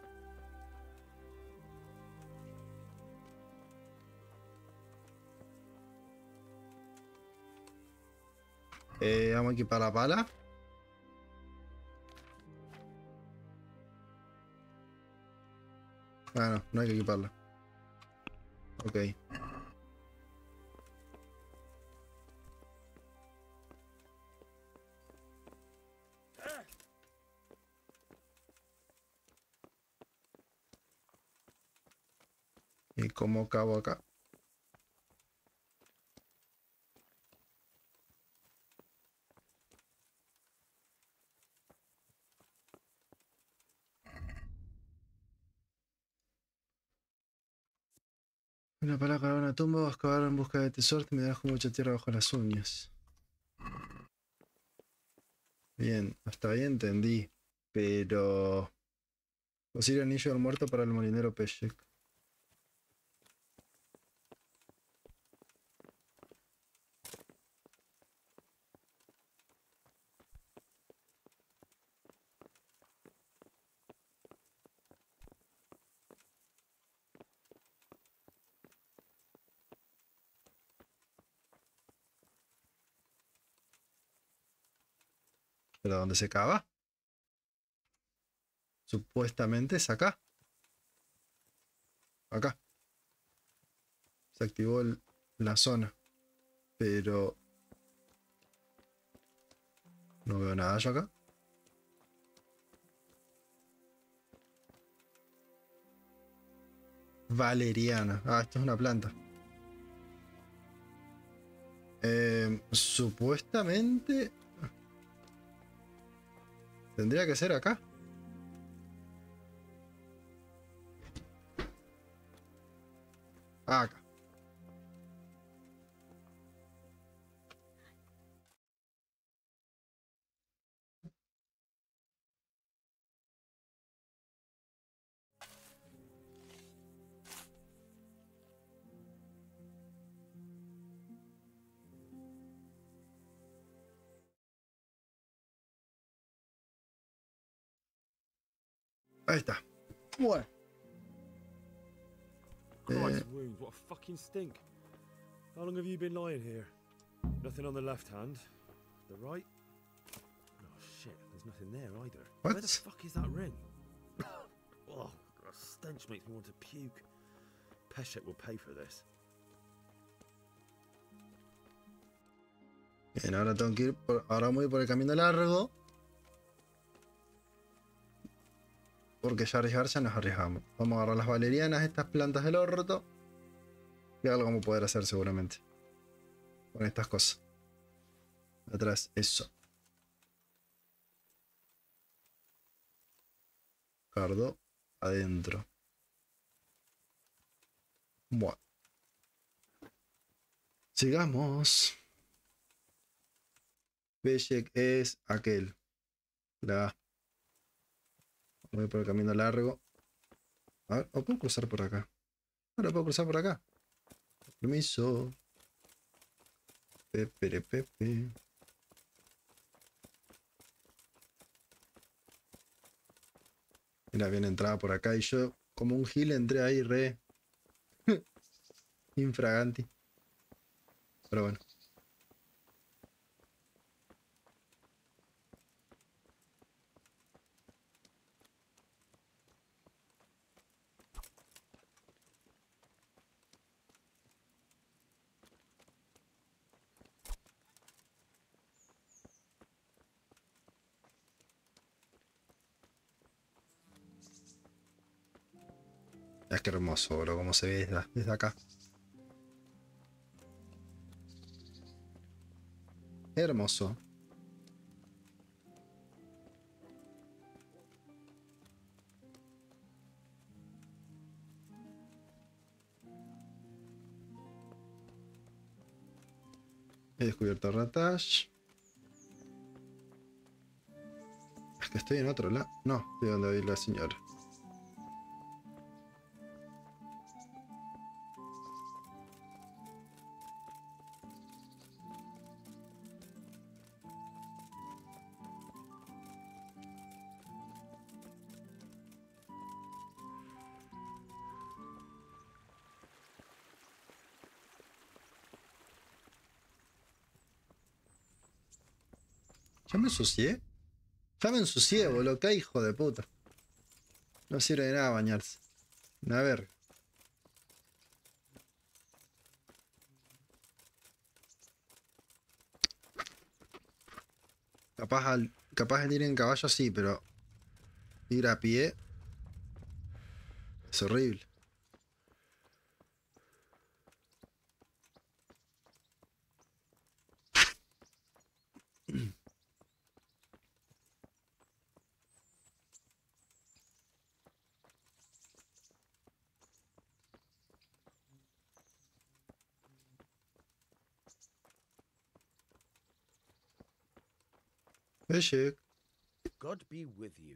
Vamos a equipar la pala. Ah, no, no hay que equiparla. Ok. ¿Y cómo acabo acá? Una pala para una tumba, vas a excavar en busca de tesoro, te me das con mucha tierra bajo las uñas. Bien, hasta ahí entendí. Pero... Posible anillo del muerto para el molinero Peshek. ¿Pero dónde se cava? Supuestamente es acá. Acá. Se activó la zona. Pero... no veo nada yo acá. Valeriana. Ah, esto es una planta. Supuestamente tendría que ser acá. Acá. Ahí está. Bueno. Christ, wounds, what a fucking stink. How long have you been lying here? Nothing on the left hand. The right? Oh shit, there's nothing there either. What? Where the fuck is that ring? Oh, the stench makes me want to puke. Peshek will pay for this. Bien, ahora tengo que ir ahora voy por el camino largo. Porque ya arriesgar ya nos arriesgamos. Vamos a agarrar las valerianas, estas plantas del orto. Y algo vamos a poder hacer seguramente. Con estas cosas. Atrás, eso. Cardo, adentro. Bueno. Sigamos. Peshek es aquel. La A. Voy por el camino largo. A ver, ¿o puedo cruzar por acá? Ahora puedo cruzar por acá. Permiso. Pepe, pepe. Mira, bien entrada por acá y yo, como un gil, entré ahí re infraganti. Pero bueno. Es que hermoso, bro, como se ve desde acá. Hermoso. He descubierto ratas. Es que estoy en otro lado. No, estoy donde vi la señora. ¿Ya me ensucié? Ya me ensucié, boludo. Qué hijo de puta. No sirve de nada bañarse. A ver. Capaz de ir en caballo sí, pero ir a pie es horrible. Peshek. God be with you.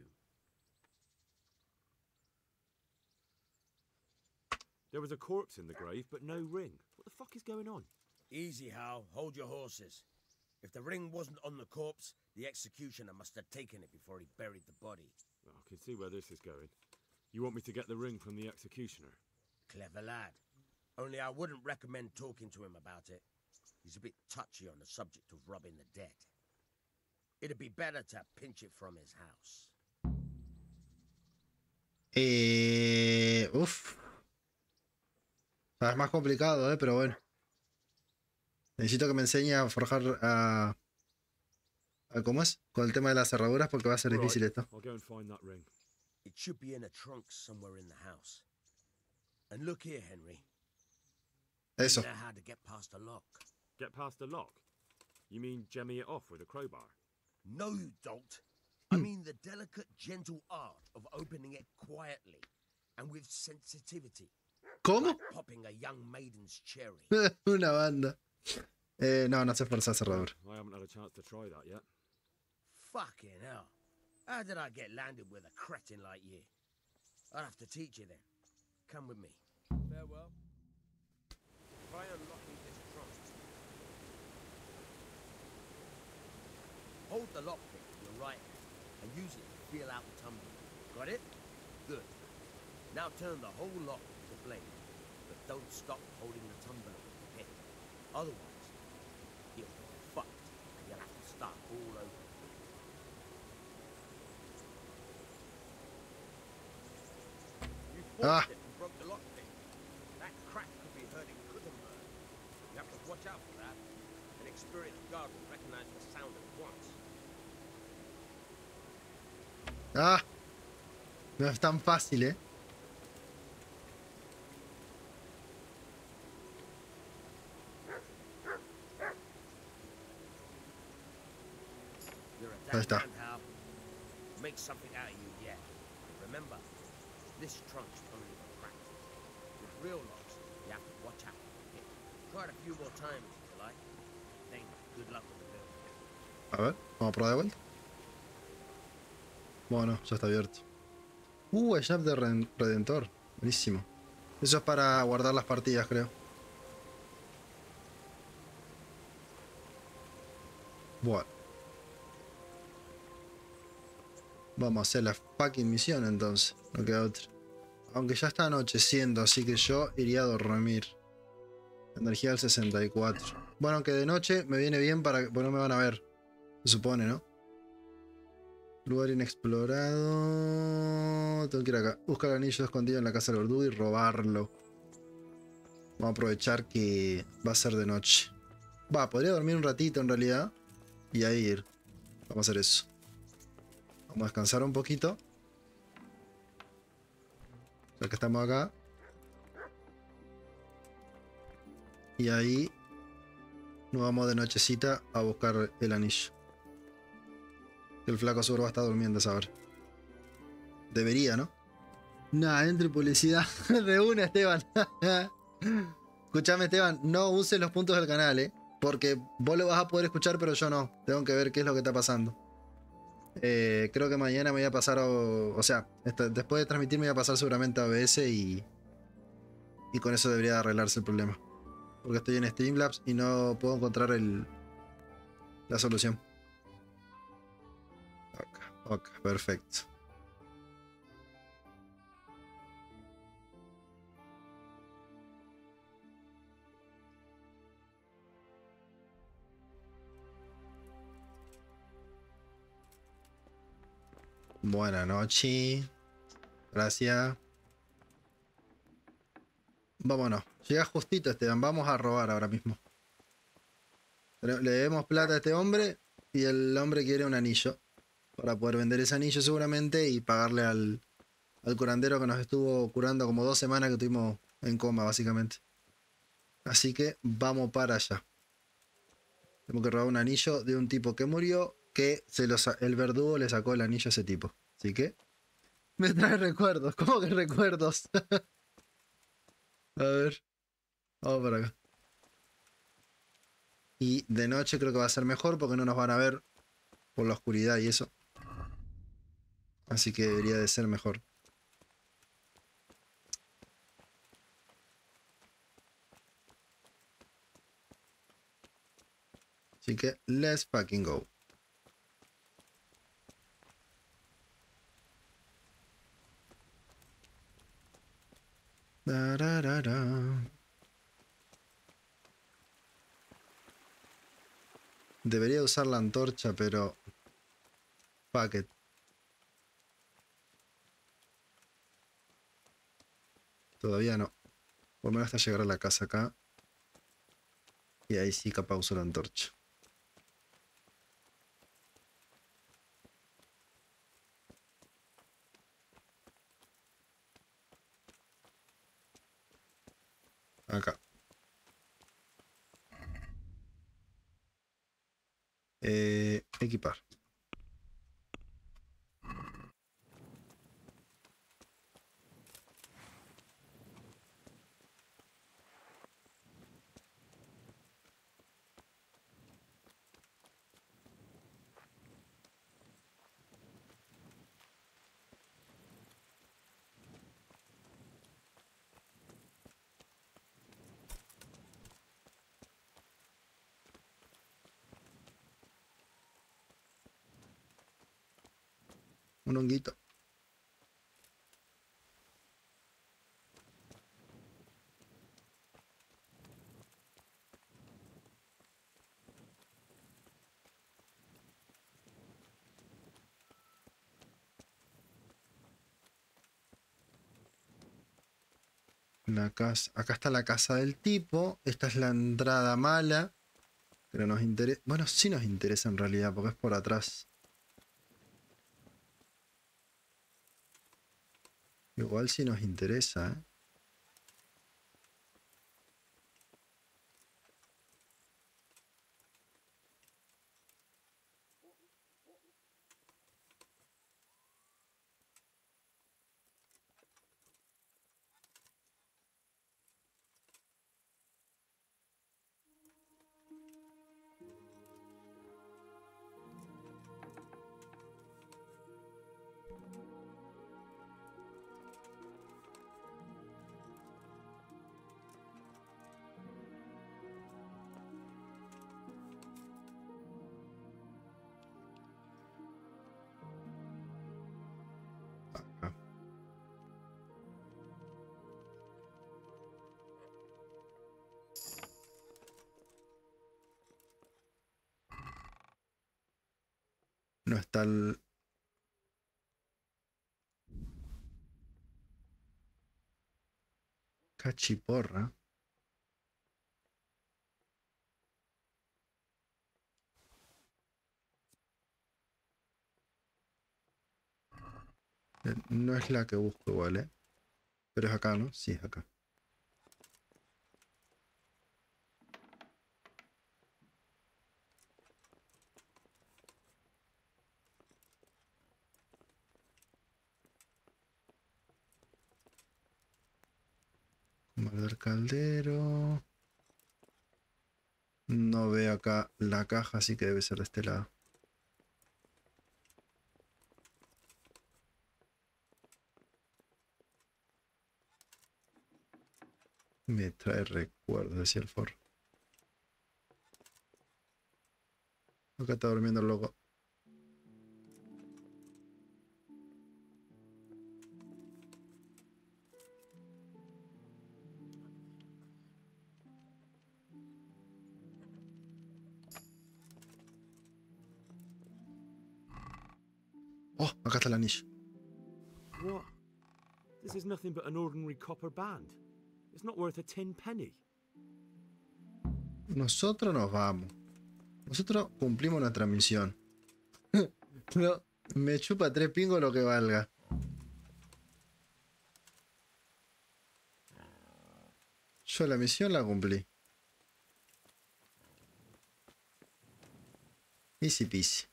There was a corpse in the grave, but no ring. What the fuck is going on? Easy, Hal. Hold your horses. If the ring wasn't on the corpse, the executioner must have taken it before he buried the body. Well, I can see where this is going. You want me to get the ring from the executioner? Clever lad. Only I wouldn't recommend talking to him about it. He's a bit touchy on the subject of robbing the dead. It'd be better to pinch it from his house. Uf. Es más complicado, pero bueno. Necesito que me enseñe a forjar a ¿cómo es? Con el tema de las cerraduras porque va a ser difícil esto. I'll go and find that ring. It should be in a trunk somewhere in the house. And look here, Henry. Eso. You know how to get past a lock. Get past the lock? You mean jemmy it off with a crowbar? No, you don't. I mean the delicate, gentle art of opening it quietly and with sensitivity. ¿Cómo? Like popping a young maiden's cherry. Una banda. No, no se esfuerza cerradura. I haven't had a chance to try that yet. Fucking hell. How did I get landed with a cretin like you? I'll have to teach you then. Come with me. Farewell. Try unlocking this trunk. Hold the lockpick with your right hand and use it to feel out the tumbler. Got it? Good. Now turn the whole lock to blade, but don't stop holding the tumbler with your pick. Otherwise, you'll be fucked and you'll have to start all over. You forced it and broke the lockpick. That crack could be hurting Gutenberg. You have to watch out for that. An experienced guard will recognize the sound at once. Ah, no es tan fácil, ¿eh? Ahí está. Make something out of you yet. Remember, this trunk's only for practice. With real locks, you have to watch out. Try it a few more times if you like. Then good luck with the build. A ver, vamos a probar de vuelta. Bueno, ya está abierto. El Jab de Redentor. Buenísimo. Eso es para guardar las partidas, creo. Bueno. Vamos a hacer la fucking misión entonces. No queda otra. Aunque ya está anocheciendo, así que yo iría a dormir. Energía al 64. Bueno, aunque de noche me viene bien para que... Bueno, me van a ver. Se supone, ¿no? Lugar inexplorado. Tengo que ir acá. Buscar el anillo escondido en la casa del verdugo y robarlo. Vamos a aprovechar que va a ser de noche. Podría dormir un ratito en realidad. Y ahí ir. Vamos a hacer eso. Vamos a descansar un poquito. Ya que estamos acá. Y ahí nos vamos de nochecita a buscar el anillo. El flaco seguro va a estar durmiendo a esa hora. Debería, ¿no? Nah, entre publicidad de una, Esteban. Escuchame, Esteban, no uses los puntos del canal, porque vos lo vas a poder escuchar, pero yo no. Tengo que ver qué es lo que está pasando. Creo que mañana me voy a pasar o sea, después de transmitir me voy a pasar seguramente a OBS y con eso debería arreglarse el problema. Porque estoy en Streamlabs y no puedo encontrar la solución. Ok, perfecto. Buenas noches. Gracias. Vámonos. Llega justito, Esteban. Vamos a robar ahora mismo. Le debemos plata a este hombre y el hombre quiere un anillo. Para poder vender ese anillo seguramente y pagarle al curandero que nos estuvo curando como 2 semanas que estuvimos en coma básicamente. Así que vamos para allá. Tenemos que robar un anillo de un tipo que murió, que el verdugo le sacó el anillo a ese tipo. Así que me trae recuerdos. ¿Cómo que recuerdos? A ver. Vamos para acá. Y de noche creo que va a ser mejor porque no nos van a ver por la oscuridad y eso. Así que debería de ser mejor. Así que let's fucking go. Da, da, da, da. Debería usar la antorcha, pero... Fuck it. Todavía no. Por lo menos hasta llegar a la casa acá. Y ahí sí capaz uso la antorcha. Acá. Equipar. Un honguito. La casa, acá está la casa del tipo. Esta es la entrada mala. Pero nos interesa. Bueno, sí nos interesa en realidad, porque es por atrás. Igual sí nos interesa, ¿eh? Acá. No está el... Cachiporra. No es la que busco igual, ¿eh? Pero es acá, ¿no? Sí, es acá. Guardar caldero. No veo acá la caja, así que debe ser de este lado. Me trae recuerdos, decía el forro. Acá está durmiendo el loco. Oh, acá está el anillo. What? This is nothing but an ordinary copper band. It's not worth a tin penny. Nosotros nos vamos. Nosotros cumplimos nuestra misión. No, me chupa 3 pingos lo que valga. Yo la misión la cumplí. Easy peasy.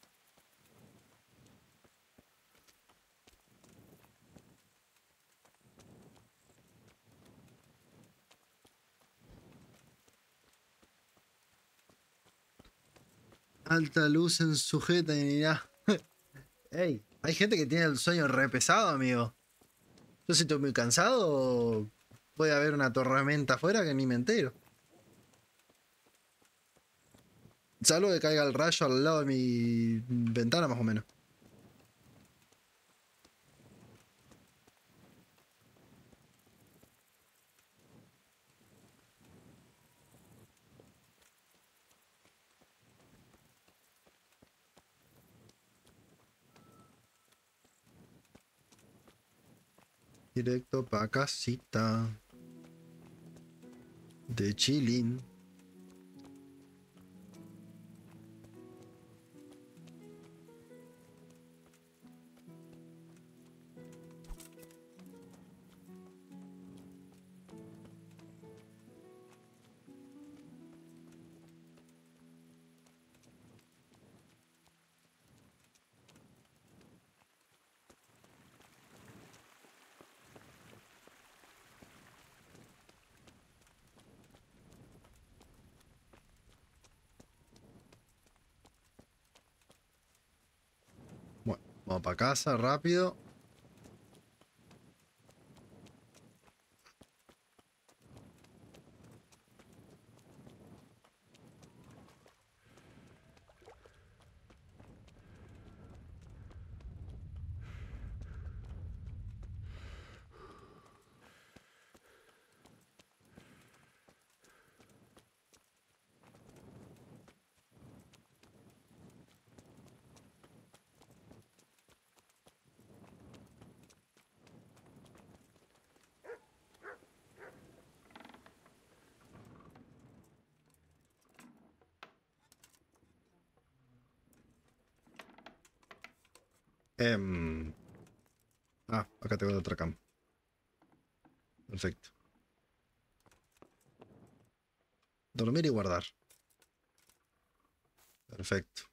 Alta luz en sujeta y nada. Ey, hay gente que tiene el sueño re pesado, amigo. Yo si estoy muy cansado, puede haber una tormenta afuera que ni me entero. Salvo que caiga el rayo al lado de mi ventana, más o menos. Directo pa' casita. De chilling. Vamos para casa, rápido. Acá tengo otra cama. Perfecto. Dormir y guardar. Perfecto.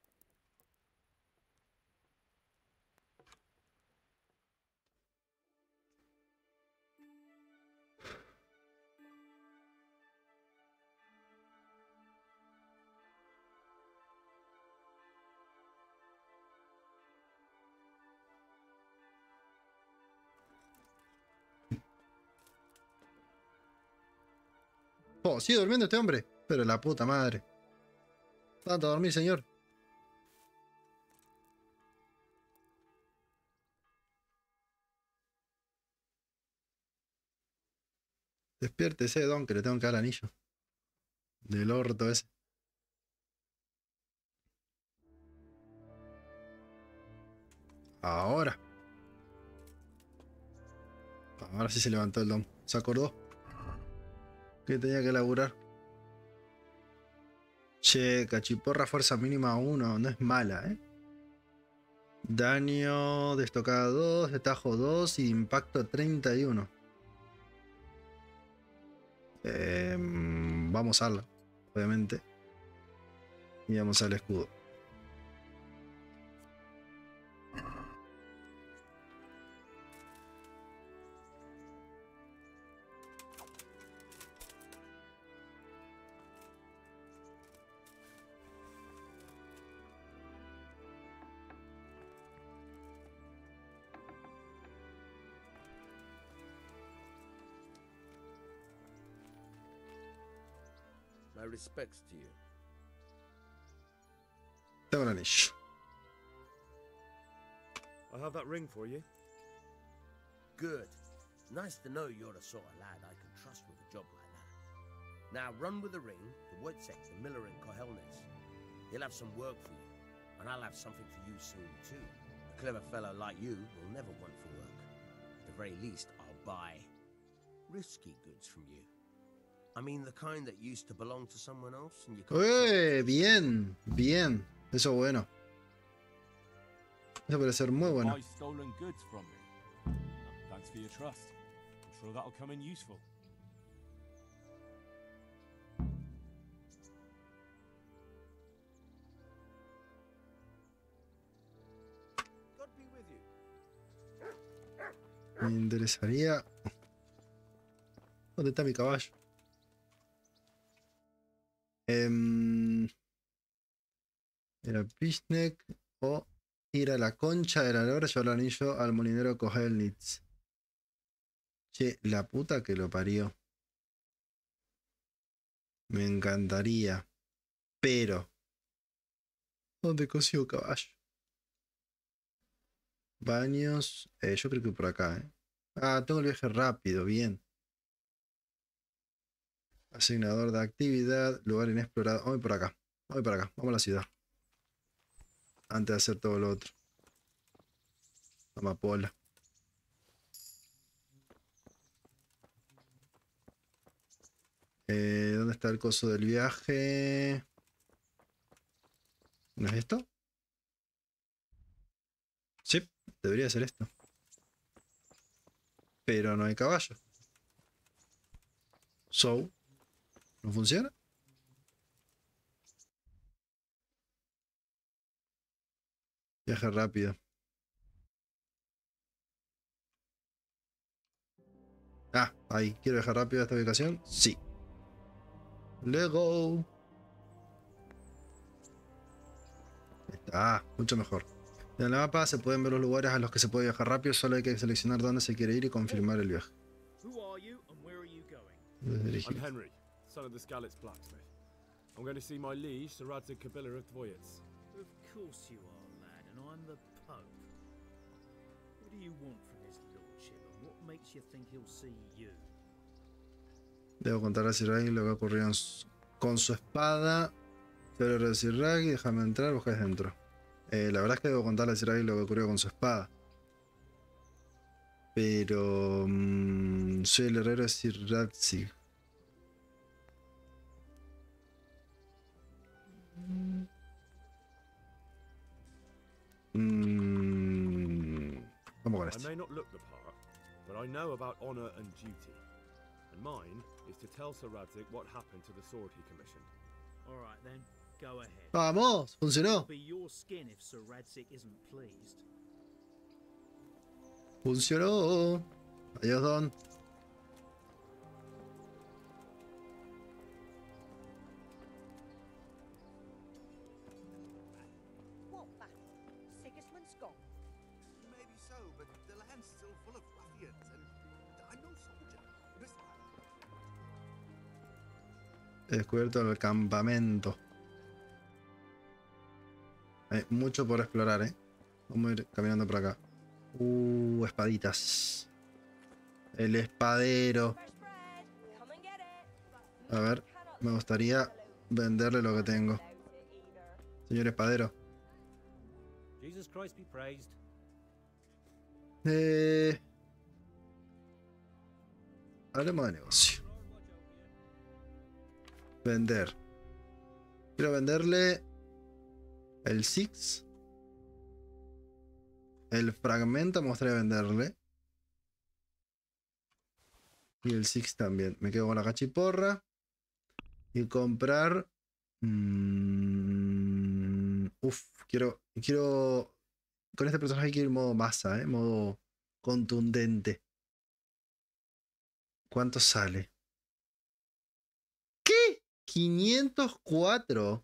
Oh, sigue durmiendo este hombre. Pero la puta madre. Tanto a dormir, señor. Despiértese, don, que le tengo que dar anillo. Del orto ese. Ahora. Ahora sí se levantó el don. Se acordó que tenía que laburar. Che, cachiporra, fuerza mínima 1. No es mala, ¿eh? Daño de estocada 2, de tajo 2 y impacto 31. Vamos a usarla, obviamente. Y vamos al escudo. My respects to you. Tengo un anillo. I have that ring for you. Good. Nice to know you're the sort of lad I can trust with a job like that. Now run with the ring to Wojciech, the miller in Kohelnitz. He'll have some work for you, and I'll have something for you soon too. A clever fellow like you will never want for work. At the very least, I'll buy risky goods from you. I mean the kind that used to belong to someone else and you can't... Bien, bien. Eso es bueno. Eso puede ser muy bueno. Buy stolen goods from me. Thanks for your trust. I'm sure that'll come in useful. God be with you. Me interesaría... ¿Dónde está mi caballo? Era Pishnek o ir a la concha de la lora y llevar el anillo al molinero Kohelnitz. Che, la puta que lo parió. Me encantaría. Pero... ¿dónde consigo caballo? Baños... yo creo que por acá, ¿eh? Ah, tengo el viaje rápido, bien. Asignador de actividad, lugar inexplorado. Voy por acá, voy por acá, vamos a la ciudad. Antes de hacer todo lo otro. Amapola. ¿Dónde está el coso del viaje? ¿No es esto? Sí, debería ser esto. Pero no hay caballo. So, ¿no funciona? Viaje rápido. Ah, ahí. ¿Quiero viajar rápido a esta ubicación? Sí. Luego. Ah, mucho mejor. En la mapa se pueden ver los lugares a los que se puede viajar rápido, solo hay que seleccionar dónde se quiere ir y confirmar el viaje. I'm Henry, son of the Skalitz blacksmith. I'm going to see my liege, Sir Radzig Kobyla of Dvoyets. Of course you are, lad, and I'm the Pope. What do you want from his lordship, and what makes you think he'll see you? Debo contarle a Sir Radzig lo que ocurrió con su espada. Quiero ver a Sir Radzig, déjame entrar, busca dentro. La verdad es que debo contarle a Sir Radzig lo que ocurrió con su espada. Pero... soy el herrero de Sir Radzig. Vamos con I esto. may not look the part, but I know about honor and duty. And mine is to tell Sir Radzig what happened to the sword he commissioned. All right then, go ahead. ¡Vamos! ¡Funcionó! It'll be your skin if Sir Radzig isn't pleased. ¡Funcionó! Adiós, Don. What battle? Sigismund's gone. Maybe so, but the land's still full of ruffians, and I'm no soldier. He descubierto el campamento. Hay mucho por explorar, Vamos a ir caminando por acá. Espaditas. El espadero. A ver, me gustaría venderle lo que tengo. Señor espadero. Jesus Christ be praised. Hablemos de negocio. Vender. Quiero venderle el Six. El fragmento me gustaría venderle. Y el Six también. Me quedo con la cachiporra. Y comprar... quiero... Con este personaje quiero ir modo masa, modo contundente. ¿Cuánto sale? ¿Qué? 504.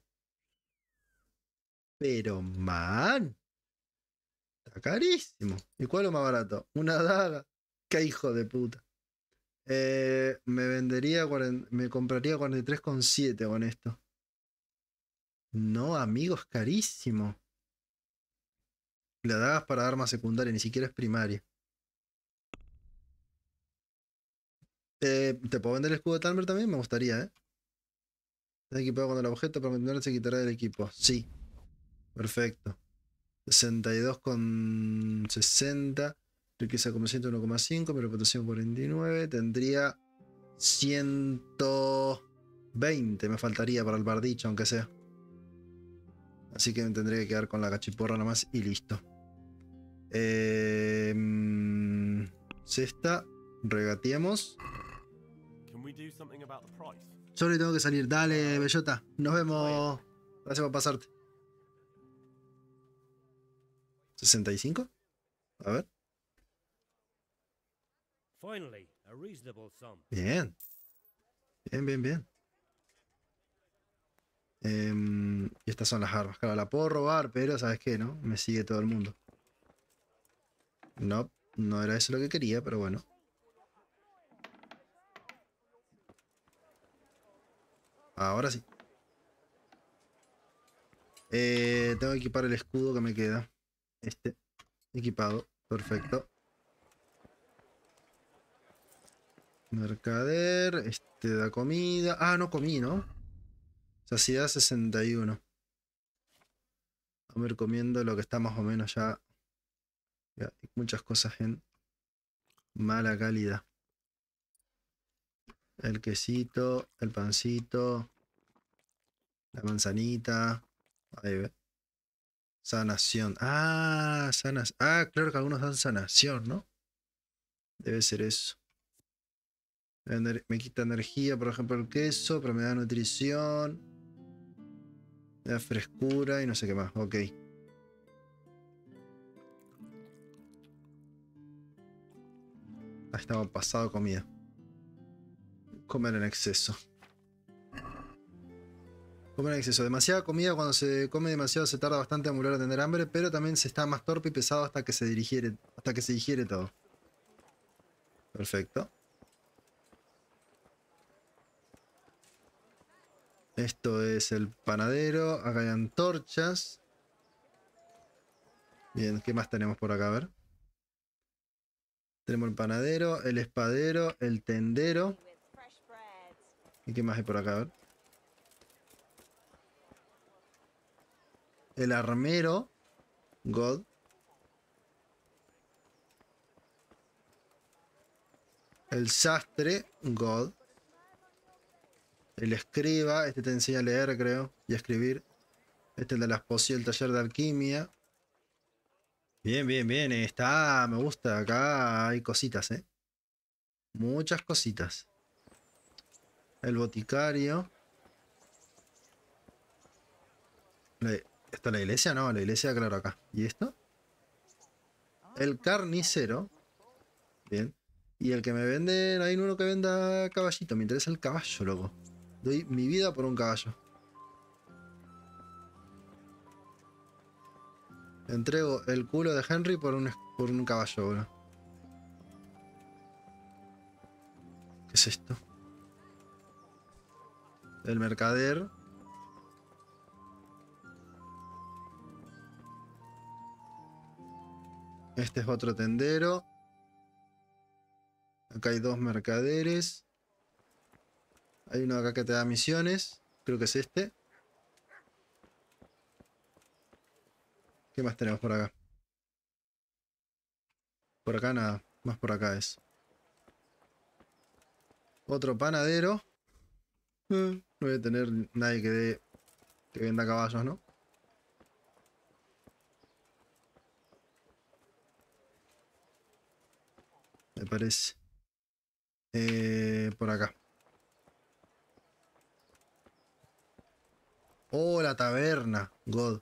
Pero, man. Está carísimo. ¿Y cuál es lo más barato? Una daga. ¡Qué hijo de puta! Me vendería... Me compraría 43,7 con esto. No, amigo, es carísimo. La daga es para arma secundaria, ni siquiera es primaria. ¿Te puedo vender el escudo de Talmer también? Me gustaría, Está equipado con el objeto para continuar se quitará del equipo. Sí. Perfecto. 62,60. Riqueza como 101,5. Mi reputación 49. Tendría 120. Me faltaría para el bardicho, aunque sea. Así que me tendría que quedar con la cachiporra nomás y listo. Cesta. Regateemos. Yo le tengo que salir. Dale, Bellota. Nos vemos. Gracias por pasarte. 65. A ver. Bien. Bien. Y estas son las armas. Claro, la puedo robar, pero ¿sabes qué, no? Me sigue todo el mundo. No, no era eso lo que quería, pero bueno. Ahora sí. Tengo que equipar el escudo que me queda. Este. Equipado. Perfecto. Mercader. Este da comida. Ah, no comí, ¿no? Saciedad 61. Vamos a ir comiendo lo que está más o menos ya. Ya hay muchas cosas en mala calidad. El quesito, el pancito, la manzanita. Ahí ve. Sanación. Ah, claro que algunos dan sanación, ¿no? Debe ser eso. Me quita energía, por ejemplo, el queso, pero me da nutrición. Me da frescura y no sé qué más. Ok. Estamos pasado de comida. Comer en exceso. Comer en exceso. Demasiada comida, cuando se come demasiado se tarda bastante en volver a tener hambre, pero también se está más torpe y pesado hasta que se digiere todo. Perfecto. Esto es el panadero. Acá hay antorchas. Bien, ¿qué más tenemos por acá? A ver. Tenemos el panadero, el espadero, el tendero. ¿Y qué más hay por acá? A ver. El armero. God. El sastre. God. El escriba. Este te enseña a leer, creo. Y a escribir. Este es el de las pociones, el taller de alquimia. Bien, bien, bien. Está. Me gusta. Acá hay cositas, muchas cositas. El boticario. ¿Está la iglesia? No, la iglesia, claro, acá. ¿Y esto? El carnicero. Bien. Y el que me vende... Hay uno que venda caballito. Me interesa el caballo, loco. Doy mi vida por un caballo. Entrego el culo de Henry por un caballo, bro. ¿Qué es esto? El mercader. Este es otro tendero. Acá hay dos mercaderes. Hay uno acá que te da misiones. Creo que es este. ¿Qué más tenemos por acá? Por acá nada. Más por acá es. Otro panadero. No voy a tener nadie que venda caballos, ¿no? Me parece. Por acá. Oh, la taberna. God.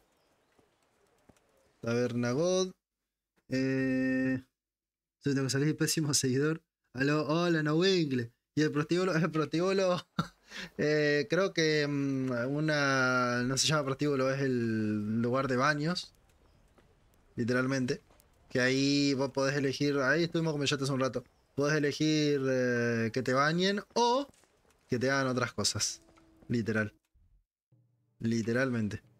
Taberna God. Yo tengo que salir pésimo seguidor. Aló, hola, no wingle. Y el prostíbulo, creo que no se llama prostíbulo, es el lugar de baños. Literalmente. Que ahí vos podés elegir, ahí estuvimos como ya hace un rato. Podés elegir que te bañen o que te hagan otras cosas. Literal. Literalmente.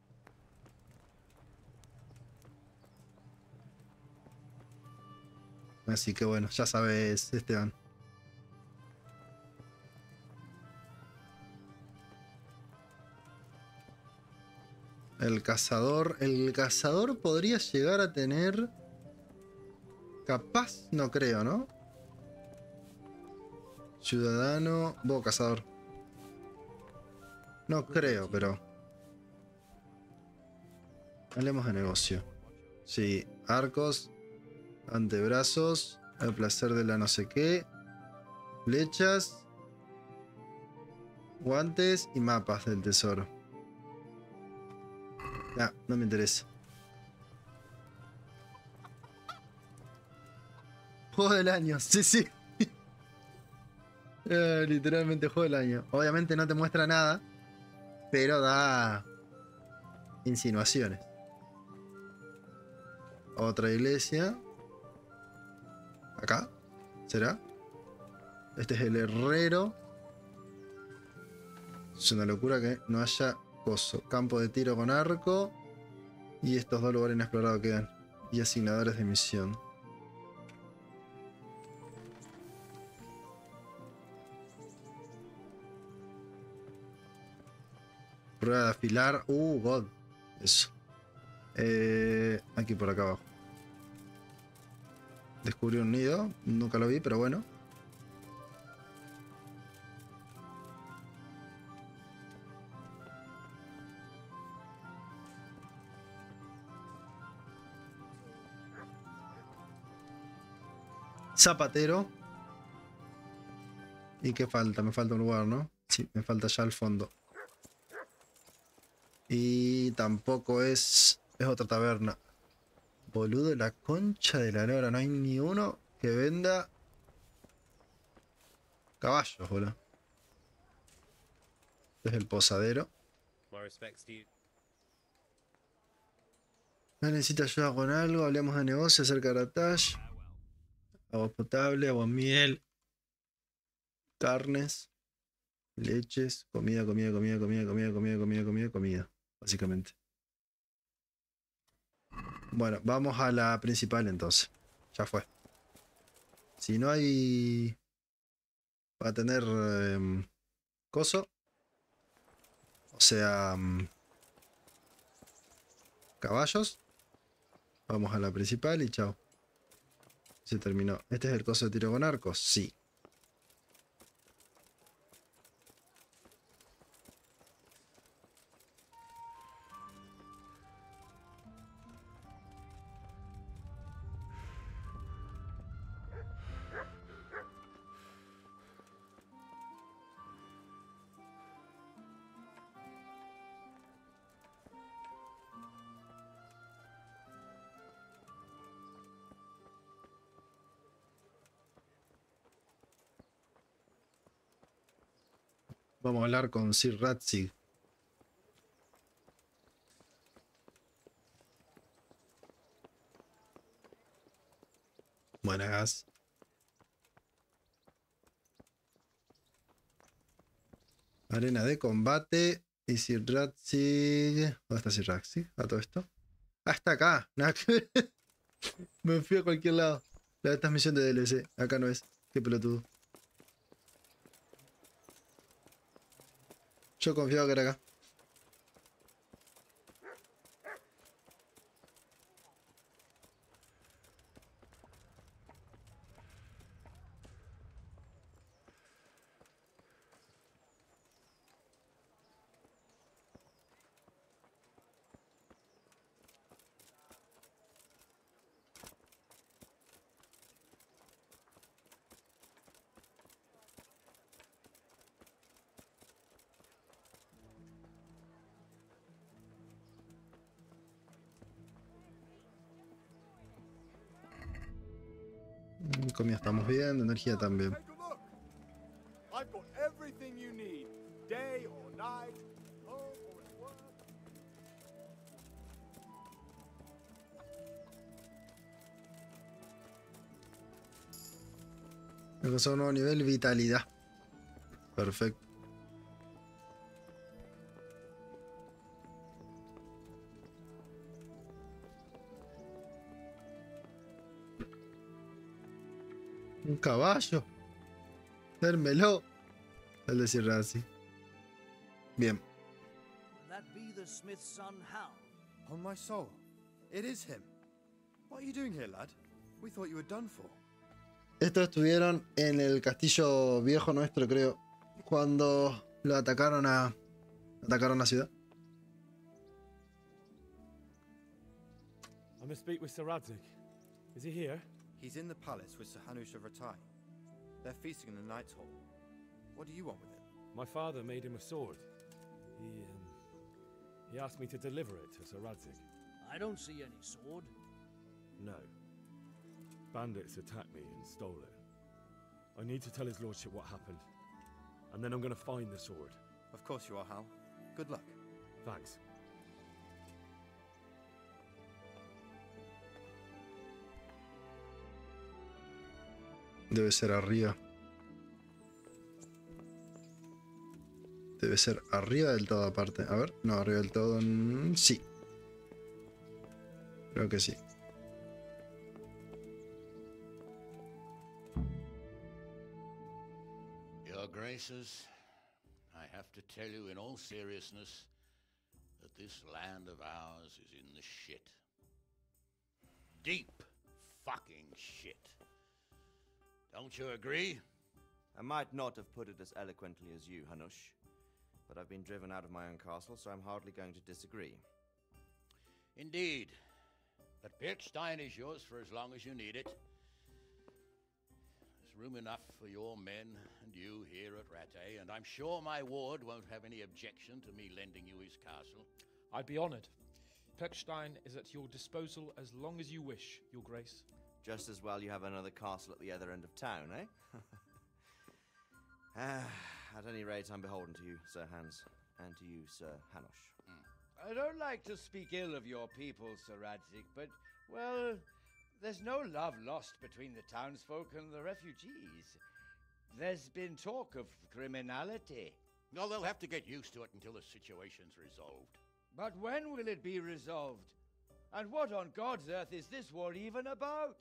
Así que bueno, ya sabes, Esteban. El cazador. El cazador podría llegar a tener... Capaz, no creo, ¿no? Ciudadano... Vos, cazador. No creo, pero... Hablemos de negocio. Sí, arcos, antebrazos, el placer de la no sé qué, flechas, guantes y mapas del tesoro. No me interesa. Juego del año, sí, sí. Literalmente juego del año. Obviamente no te muestra nada, pero da insinuaciones. Otra iglesia. ¿Acá? ¿Será? Este es el herrero. Es una locura que no haya coso. Campo de tiro con arco. Y estos dos lugares inexplorados quedan. Y asignadores de misión. Prueba de afilar. God. Eso. Aquí por acá abajo. Descubrí un nido. Nunca lo vi, pero bueno. Zapatero. ¿Y qué falta? Me falta un lugar, ¿no? Sí, me falta ya al fondo. Y tampoco es otra taberna. Boludo, la concha de la lora. No hay ni uno que venda caballos, boludo. Este es el posadero. my respects to you. No necesita ayuda con algo, hablemos de negocio acerca de Ratash. Agua potable, agua miel, carnes, leches, comida, básicamente. Bueno, vamos a la principal entonces. Ya fue. Si no hay... Va a tener coso. O sea... caballos. Vamos a la principal y chao. Se terminó. ¿Este es el coso de tiro con arcos? Sí. Vamos a hablar con Sir Ratzig. Buenas. Arena de combate. Y Sir Ratzig. ¿Dónde está Sir Ratzig? A todo esto. Ah, está acá. Nada que ver. Me fui a cualquier lado. La transmisión de DLC. Acá no es. Qué pelotudo. Yo confiaba que era acá. Comida estamos bien, de energía también. I've got everything you need, day or night, home or at work. Alcanzó un nuevo nivel, vitalidad. Perfecto. Un caballo. Dérmelo. El decir así. Bien. Will that be the smith's son, Hal? On my soul, it is him. What are you doing here, lad? We thought you were done for. Estos estuvieron en el castillo viejo nuestro, creo, cuando lo atacaron la ciudad. I must speak with Sir Radzig. Is he here? He's in the palace with Sir Hanush of Rattay. They're feasting in the Knight's Hall. What do you want with him? My father made him a sword. He asked me to deliver it to Sir Radzig. I don't see any sword. No. Bandits attacked me and stole it. I need to tell his lordship what happened. And then I'm going to find the sword. Of course you are, Hal. Good luck. Thanks. Debe ser arriba. Debe ser arriba del todo aparte. A ver, no, arriba del todo. Sí. Creo que sí. Your Graces, I have to tell you in all seriousness that this land of ours is in the shit. Deep fucking shit. Don't you agree? I might not have put it as eloquently as you, Hanush, but I've been driven out of my own castle, so I'm hardly going to disagree. Indeed. But Pirkstein is yours for as long as you need it. There's room enough for your men and you here at Rattay, and I'm sure my ward won't have any objection to me lending you his castle. I'd be honored. Pirkstein is at your disposal as long as you wish, Your Grace. Just as well you have another castle at the other end of town, eh? At any rate, I'm beholden to you, Sir Hans, and to you, Sir Hanush. I don't like to speak ill of your people, Sir Radzig, but, well, there's no love lost between the townsfolk and the refugees. There's been talk of criminality. No, they'll have to get used to it until the situation's resolved. But when will it be resolved? And what on God's earth is this war even about?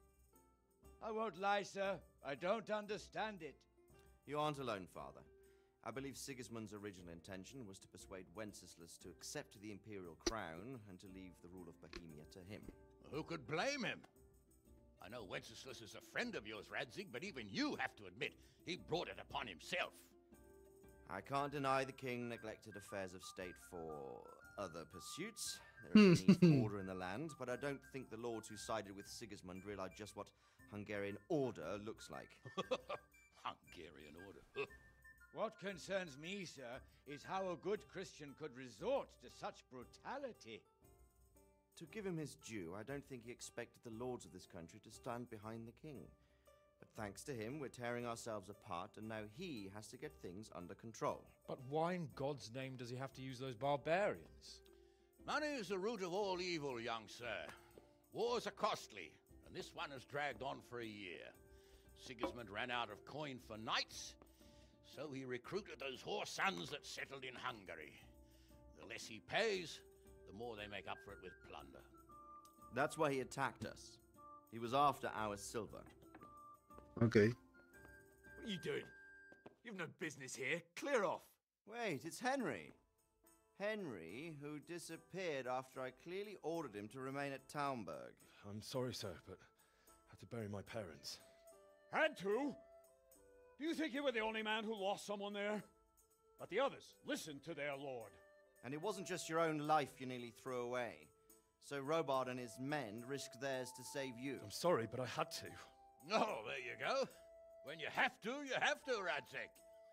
I won't lie, sir. I don't understand it. You aren't alone, Father. I believe Sigismund's original intention was to persuade Wenceslas to accept the imperial crown and to leave the rule of Bohemia to him. Who could blame him? I know Wenceslas is a friend of yours, Radzig, but even you have to admit he brought it upon himself. I can't deny the king neglected affairs of state for other pursuits. There is a need for order in the land, but I don't think the lords who sided with Sigismund realized just what Hungarian order looks like. Hungarian order? What concerns me, sir, is how a good Christian could resort to such brutality. To give him his due, I don't think he expected the lords of this country to stand behind the king. But thanks to him, we're tearing ourselves apart, and now he has to get things under control. But why in God's name does he have to use those barbarians? Money is the root of all evil, young sir. Wars are costly, and this one has dragged on for a year. Sigismund ran out of coin for knights, so he recruited those whore sons that settled in Hungary. The less he pays, the more they make up for it with plunder. That's why he attacked us. He was after our silver. Okay. What are you doing? You've no business here. Clear off. Wait, it's Henry. Henry, who disappeared after I clearly ordered him to remain at Taumberg. I'm sorry, sir, but I had to bury my parents. Had to? Do you think you were the only man who lost someone there? But the others listened to their lord. And it wasn't just your own life you nearly threw away. So Robard and his men risked theirs to save you. I'm sorry, but I had to. Oh, there you go. When you have to, Radzig.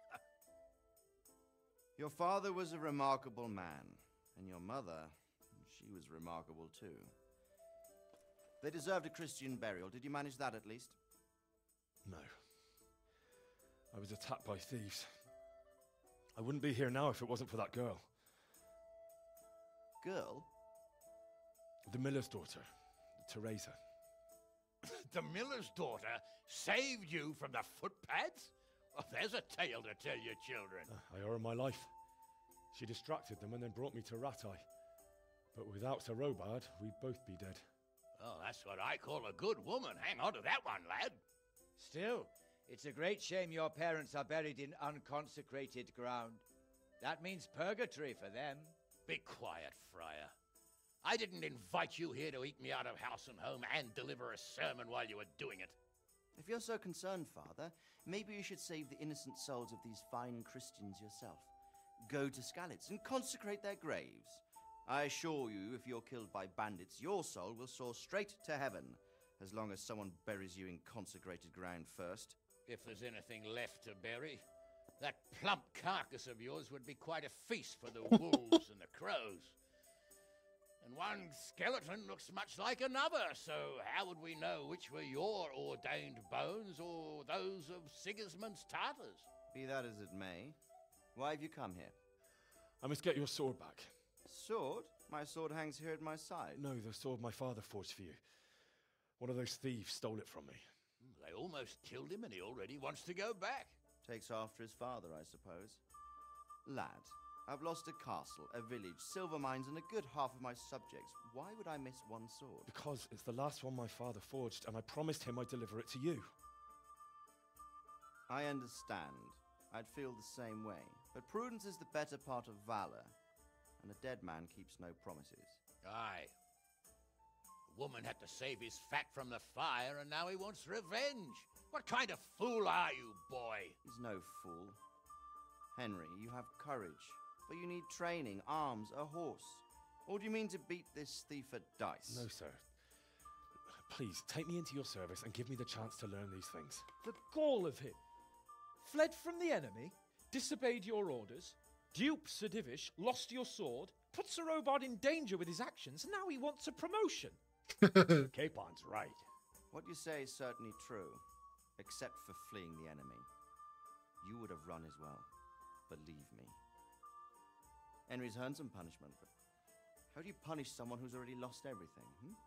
Your father was a remarkable man, and your mother, she was remarkable too. They deserved a Christian burial. Did you manage that at least? No. I was attacked by thieves. I wouldn't be here now if it wasn't for that girl. Girl? The miller's daughter, Teresa. The miller's daughter saved you from the footpads? Oh, there's a tale to tell your children. I owe her my life. She distracted them and then brought me to Rattay. But without Sir Robard, we'd both be dead. Oh, that's what I call a good woman. Hang on to that one, lad. Still, it's a great shame your parents are buried in unconsecrated ground. That means purgatory for them. Be quiet, Friar. I didn't invite you here to eat me out of house and home and deliver a sermon while you were doing it. If you're so concerned, Father, maybe you should save the innocent souls of these fine Christians yourself. Go to Skalitz and consecrate their graves. I assure you, if you're killed by bandits, your soul will soar straight to heaven, as long as someone buries you in consecrated ground first. If there's anything left to bury, that plump carcass of yours would be quite a feast for the wolves and the crows. And one skeleton looks much like another, so how would we know which were your ordained bones or those of Sigismund's Tartars? Be that as it may, why have you come here? I must get your sword back. Sword? My sword hangs here at my side. No, the sword my father forged for you. One of those thieves stole it from me. They almost killed him and he already wants to go back. Takes after his father, I suppose. Lad, I've lost a castle, a village, silver mines, and a good half of my subjects. Why would I miss one sword? Because it's the last one my father forged, and I promised him I'd deliver it to you. I understand. I'd feel the same way. But prudence is the better part of valor, and a dead man keeps no promises. Aye. The woman had to save his fat from the fire, and now he wants revenge. What kind of fool are you, boy? He's no fool. Henry, you have courage, but you need training, arms, a horse. Or do you mean to beat this thief at dice? No, sir. Please, take me into your service and give me the chance to learn these things. The gall of him. Fled from the enemy, disobeyed your orders, duped Sir Divish, lost your sword, put Sir Robard in danger with his actions, and now he wants a promotion. Capon's right. What you say is certainly true, except for fleeing the enemy. You would have run as well. believe me. Henry's earned some punishment, but how do you punish someone who's already lost everything?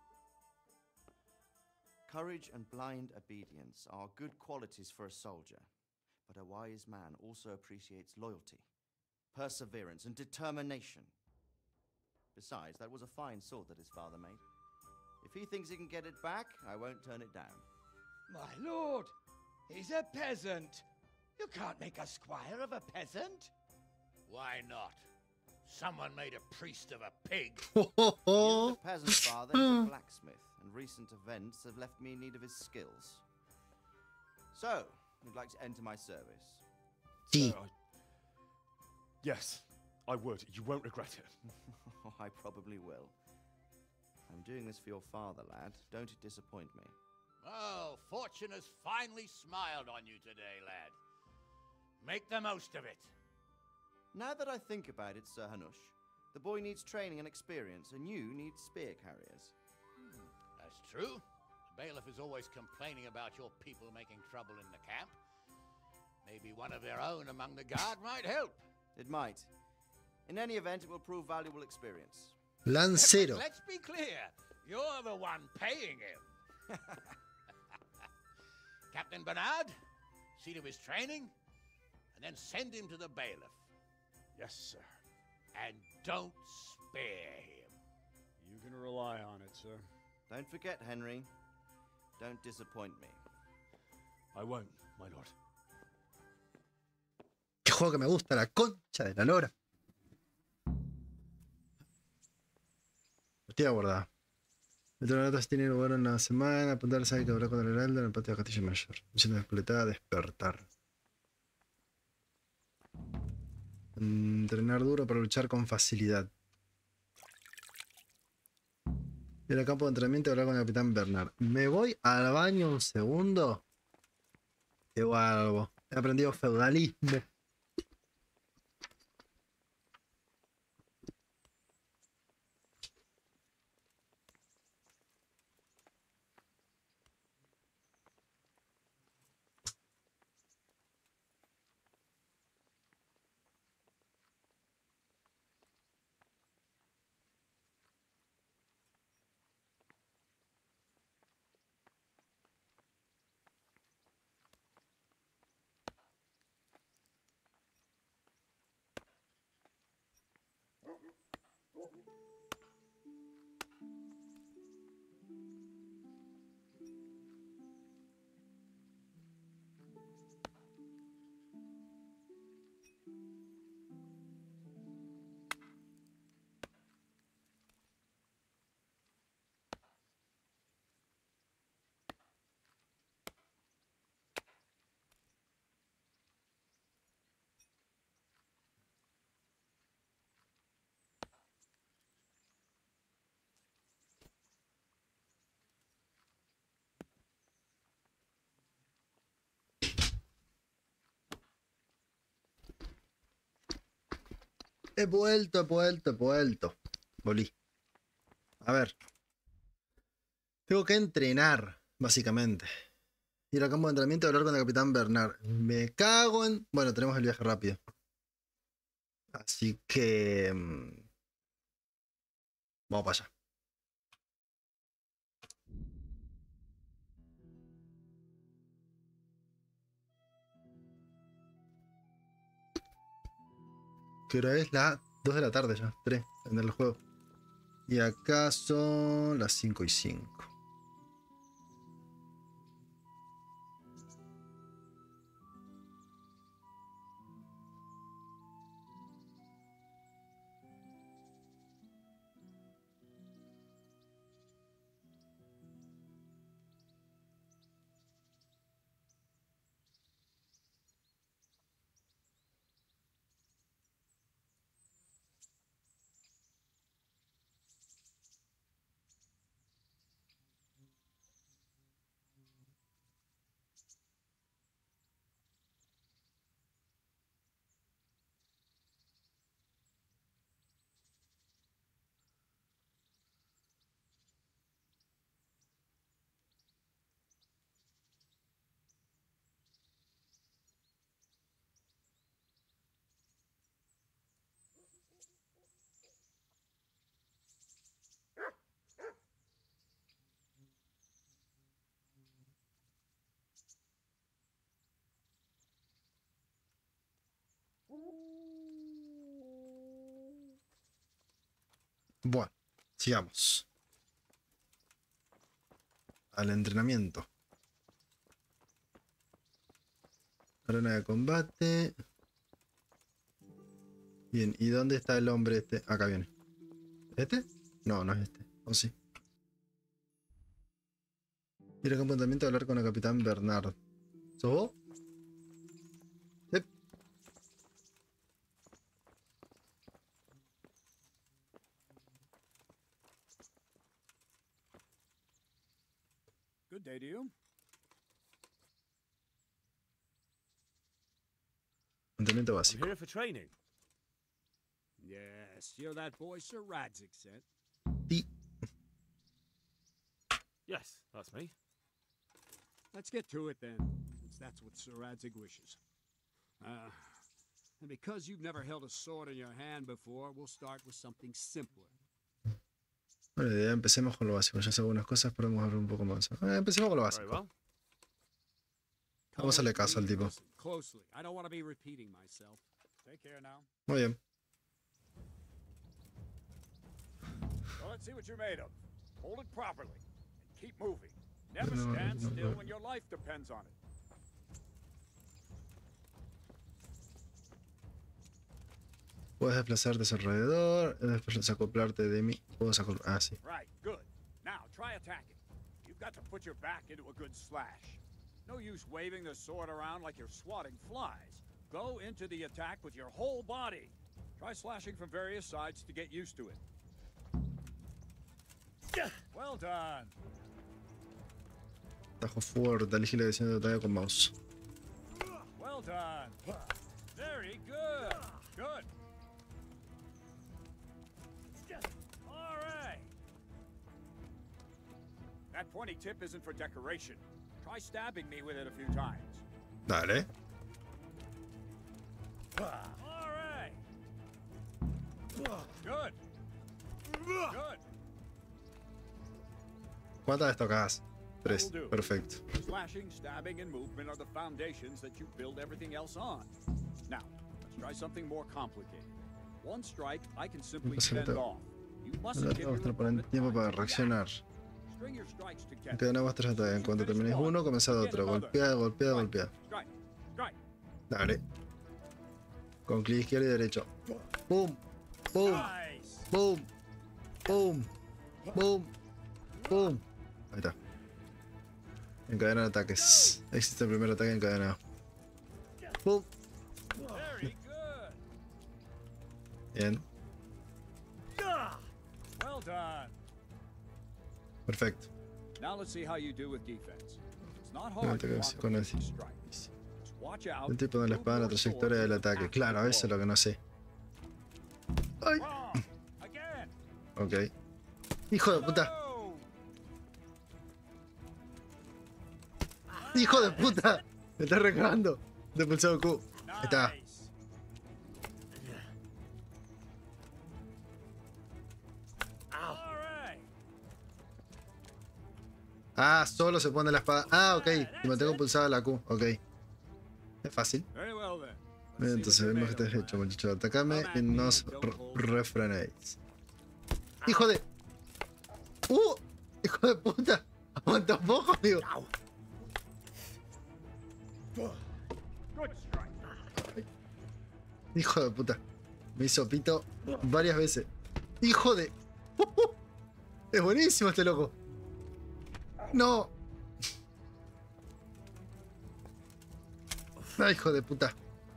Courage and blind obedience are good qualities for a soldier, but a wise man also appreciates loyalty, perseverance, and determination. Besides, that was a fine sword that his father made. If he thinks he can get it back, I won't turn it down. My lord, he's a peasant. You can't make a squire of a peasant. Why not? Someone made a priest of a pig. He isn't a peasant, father, he's a blacksmith, and recent events have left me in need of his skills. So, you'd like to enter my service? Yes, I would. You won't regret it. I probably will. I'm doing this for your father, lad. Don't it disappoint me. Oh, fortune has finally smiled on you today, lad. Make the most of it. Now that I think about it, Sir Hanush, the boy needs training and experience, and you need spear carriers. That's true. The bailiff is always complaining about your people making trouble in the camp. Maybe one of their own among the guard might help. It might. In any event, it will prove valuable experience. Lancero. Let's be clear. You're the one paying him. Captain Bernard, see to his training, and then send him to the bailiff. Yes, sir. And don't spare him. You can rely on it, sir. Don't forget, Henry. Don't disappoint me. I won't, my lord. Qué juego que me gusta, la concha de la lora. Partida guardada. Meteoronatas tiene lugar en la semana. Apuntar al saque que habrá contra el Heraldo en el patio de Castillo Mayor. Misión completada, despertar. Entrenar duro para luchar con facilidad. Ir al campo de entrenamiento y hablar con el capitán Bernard. Me voy al baño un segundo. Qué algo. He aprendido feudalismo. He vuelto. Volví. A ver. Tengo que entrenar, básicamente. Ir al campo de entrenamiento y hablar con el capitán Bernard. Me cago en... Bueno, tenemos el viaje rápido. Así que... vamos para allá. ¿Qué hora es? Las 2 de la tarde ya, 3 en el juego. Y acá son las 5:05. Bueno, sigamos. Al entrenamiento. Arena de combate. Bien, ¿y dónde está el hombre este? Acá viene. ¿Este? No, no es este. ¿O sí? Ir al campamento a hablar con el capitán Bernard. ¿Sos vos? Sí. Good day to you. Entrenamiento I'm básico. here for training. Yes, you're that boy Sir Radzik sent. Sí. Yes, that's me. Let's get to it then, since that's what Sir Radzik wishes. And because you've never held a sword in your hand before, we'll start with something simpler. Bueno, ya empecemos con lo básico. Ya sé algunas cosas, podemos hablar un poco más. Empecemos con lo Very básico. well. Vamos a hacerle caso al tipo. Listen closely. I don't want to be repeating myself. Take care now. Muy bien. Well, let's see what you're made of. Hold it properly and keep moving. Never No, stand no, still no. when your life depends on it. Puedes desplazarte a su alrededor. Después acoplarte de mí. Puedes acoplar. Ah, sí. Right, good. Now try attacking. You've got to put your back into a good slash. No use waving the sword around like you're swatting flies. Go into the attack with your whole body. Try slashing from various sides to get used to it. Well done. Tajo fuerte. Elige la dirección de ataque con mouse. Well done. Very good. Good. All right. That pointy tip isn't for decoration. Try stabbing me with it a few times. Dale. All right. Good. Good. ¿Cuántas estocas? 3. Perfecto. Slashing, stabbing, and movement are the foundations that you build everything else on. Now, let's try something more complicated. One strike, I can simply fend off. You mustn't give your Vamos a poner opponent tiempo time para to reaccionar. react. String your strikes together. Encadenamos 3 ataques. En cuanto terminéis uno, comenzad otro. Golpea, golpea, golpea. Strike. Strike. Dale. Con clic izquierdo y derecho. ¡Pum! ¡Pum! Nice. ¡Pum! ¡Pum! ¡Pum! ¡Pum! Ahí está. Encadenar ataques. Existe el primer ataque encadenado. ¡Pum! Very good. Bien. Well done. Perfecto. Now let's see how you do with defense. It's not No, hard te to quedas block con a el- few strikes. Just watch out. El tipo de la espada en la trayectoria del ataque. Claro, eso es lo que no sé. ¡Ay! Wrong. Again. Ok. ¡Hijo de puta! ¡Hijo de puta! Me está recagando. De pulsado Q. Ahí está. Nice. All right. Ah, solo se pone la espada. Ah, ok. Y mantengo pulsada la Q. Ok. Es fácil. Very well then. Bien, entonces vemos que estás hecho, muchachos. Atacame y no os refrenéis. ¡Hijo de! ¡Hijo de puta! ¡Aguanta un poco, amigo! Good strike. ¡Hijo de puta! Me hizo pito varias veces. ¡Hijo de! ¡Es buenísimo este loco! ¡No! ¡Ay, hijo de puta!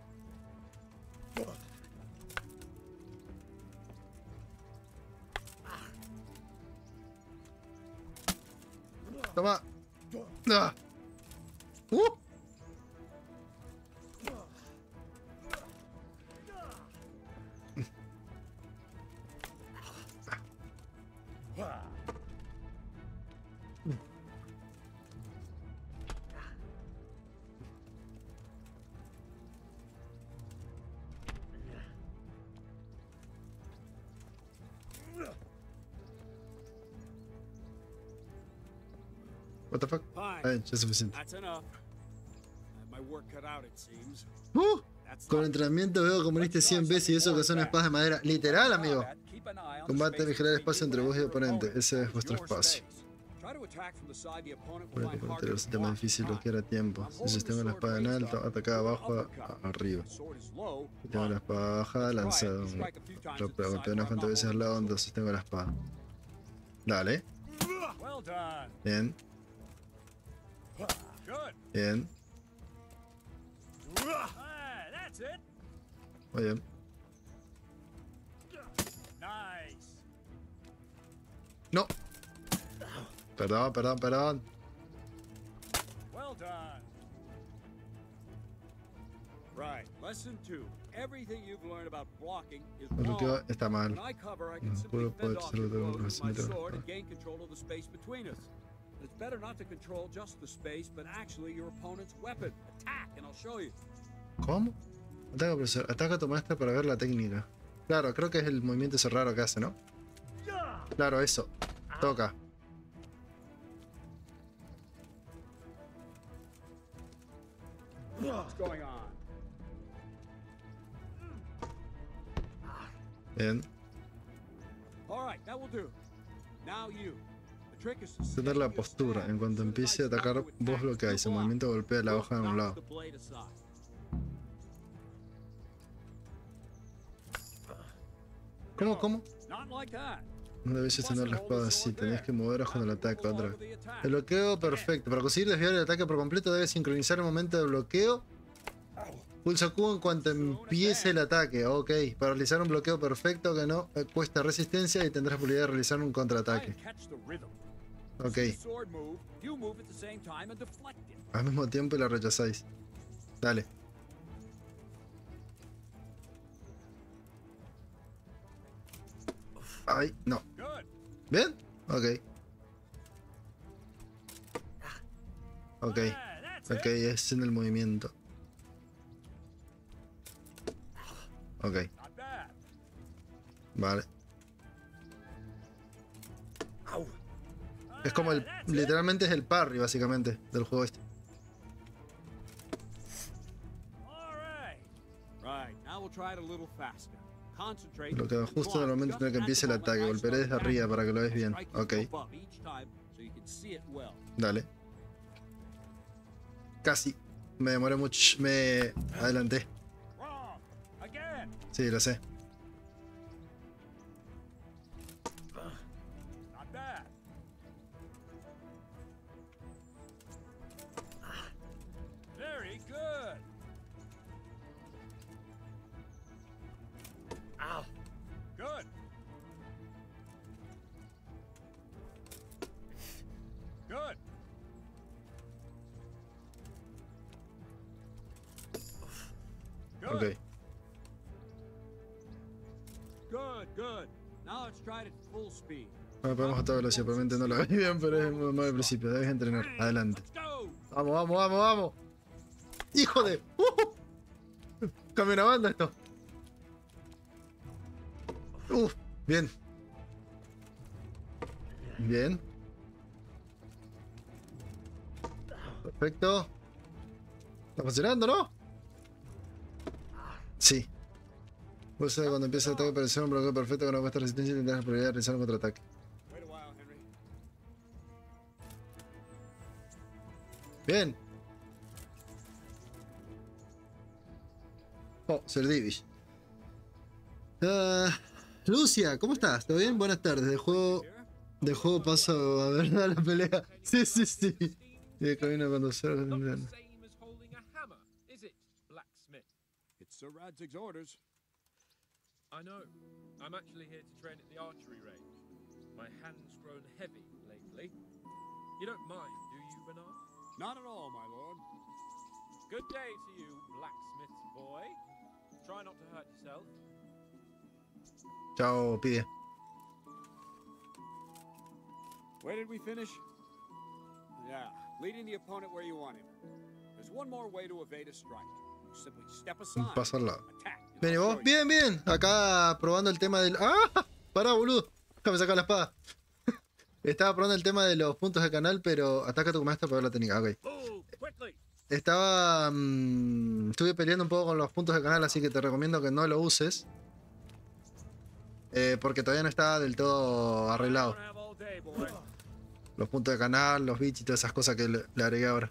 Toma. Ah. What the fuck? Fine. Ya es suficiente. That's enough. I have my work cut out, it seems. Con entrenamiento veo como moriste 100 veces y eso que son espadas de madera. Literal, amigo. Keep an eye on Combate, vigilar el espacio entre vos y el oponente. Ese es vuestro espacio. Para que por el sistema difícil bloquear a tiempo. Si sostengo la espada en alto, ataca abajo arriba. Si tengo la espada baja, lanzado. Lo golpeo unas cuantas veces al lado, entonces tengo la espada. Dale. Bien. Bien. Muy bien. No. Perdón, perdón, perdón. El bloqueo está mal. No puedo poder hacerlo de un conocimiento. It's better not to control just the space, but actually your opponent's weapon. Attack, and I'll show you. ¿Cómo? Ataca, profesor. Ataca a tu maestra para ver la técnica. Claro, creo que es el movimiento ese raro que hace, ¿no? Claro, eso. Toca. What's going on? Bien. All right, that will do. Now you. Tener la postura. En cuanto empiece a atacar, vos bloqueáis. El movimiento golpea la hoja de un lado. ¿Cómo? ¿Cómo? No debéis sostener la espada así. Tenéis que moveros cuando el ataque otra vez. El bloqueo perfecto. Para conseguir desviar el ataque por completo, debes sincronizar el momento de bloqueo. Pulsa Q en cuanto empiece el ataque. Ok. Para realizar un bloqueo perfecto que no cuesta resistencia y tendrás posibilidad de realizar un contraataque. Ok. Al mismo tiempo y la rechazáis. Dale. Ay, no. ¿Bien? Ok. Ok. Ok, es en el movimiento. Ok. Vale. Es como el... Literalmente es el parry, básicamente, del juego este. Lo que justo en el momento en el que empiece el ataque. Golpearé desde arriba para que lo veas bien. Ok. Dale. Casi. Me demoré mucho. Me adelanté. Sí, lo sé. Ok. Ahora podemos a toda velocidad, probablemente no lo veis bien, pero es muy mal al principio, debes entrenar. Adelante. Vamos, vamos, vamos, vamos. ¡Hijo de! Cambia una banda esto. Bien. Bien. Perfecto. Está funcionando, ¿no? Sí. Pulsa cuando empieza el ataque para hacer un bloqueo perfecto con una cuesta resistencia y tendrás la probabilidad de realizar un contraataque. Bien. Oh, Serdivish. Lucia, ¿cómo estás? ¿Todo bien? Buenas tardes. De juego paso a ver la pelea. Sí, sí, sí. Y de camino cuando se... Sir Radzig's orders. I know. I'm actually here to train at the archery range. My hand's grown heavy lately. You don't mind, do you, Bernard? Not at all, my lord. Good day to you, blacksmith's boy. Try not to hurt yourself. Chao, pibe. Where did we finish? Yeah, leading the opponent where you want him. There's one more way to evade a strike. Simply step aside. Paso al lado. Bien, ¿y vos? Bien, bien. Acá probando el tema del... ¡Ah! Pará, boludo. Déjame sacar la espada. Estaba probando el tema de los puntos de canal, pero ataca a tu maestro para ver la técnica. Ok. Estaba... estuve peleando un poco con los puntos de canal, así que te recomiendo que no lo uses. Porque todavía no está del todo arreglado. Los puntos de canal, los bits y todas esas cosas que le agregué ahora.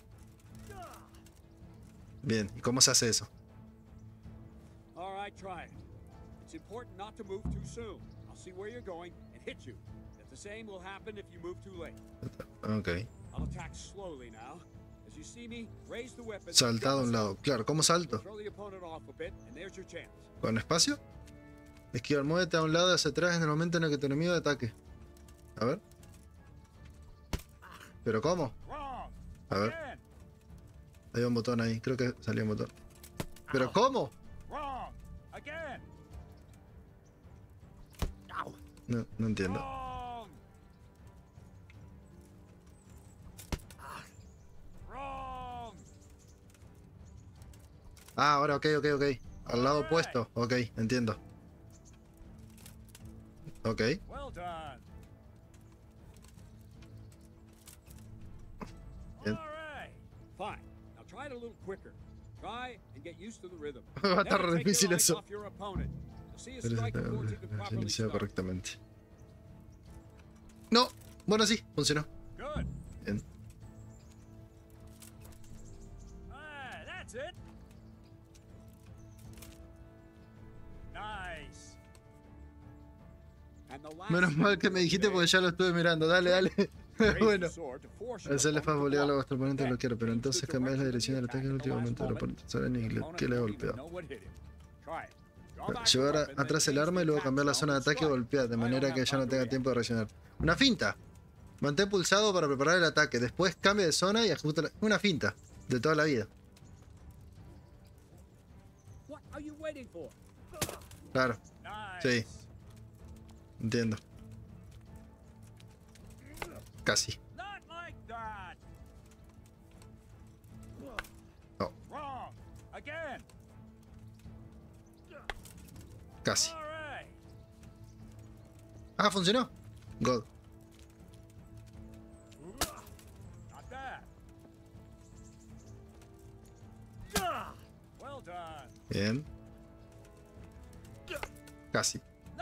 Bien, ¿y cómo se hace eso? All right, try it. It's important not to move too soon. I'll see where you're going and hit you. The same will happen if you move too late. Ok. I'll attack slowly now. As you see me, raise the weapon. Saltado a un lado. Claro, ¿cómo salto? Throw the opponent off a bit, and there's your chance. ¿Con espacio? Esquivar, muévete a un lado y hacia atrás en el momento en el que tu enemigo ataque. A ver. ¿Pero cómo? A ver. Hay un botón ahí, creo que salió un botón. ¿Pero cómo? No entiendo. Ah, ahora ok. Al lado opuesto. Ok, entiendo. Ok. Bien. Fine. Now try it a little quicker. Try and get used to the rhythm. Va a estar re difícil eso. Your opponent. You'll see a Pero strike before you can se properly inició start. correctamente. No. Bueno, sí, funcionó. Good. Bien. That's it. Nice. And the last Menos mal que me dijiste porque ya lo estuve mirando. Dale. Bueno. Hacerle fácil obligar a vuestro oponente a bloquear, pero entonces cambiáis la dirección del ataque en el último momento del oponente. Saben que le ha golpeado. Llevar atrás el arma y luego cambiar la zona de ataque o golpear, de manera que ya no tenga tiempo de reaccionar. Una finta. Mantén pulsado para preparar el ataque. Después cambia de zona y ejecuta una finta. De toda la vida. Claro. Sí. Entiendo. Casi. No. Casi. Ah, funcionó. God. Bien. Casi.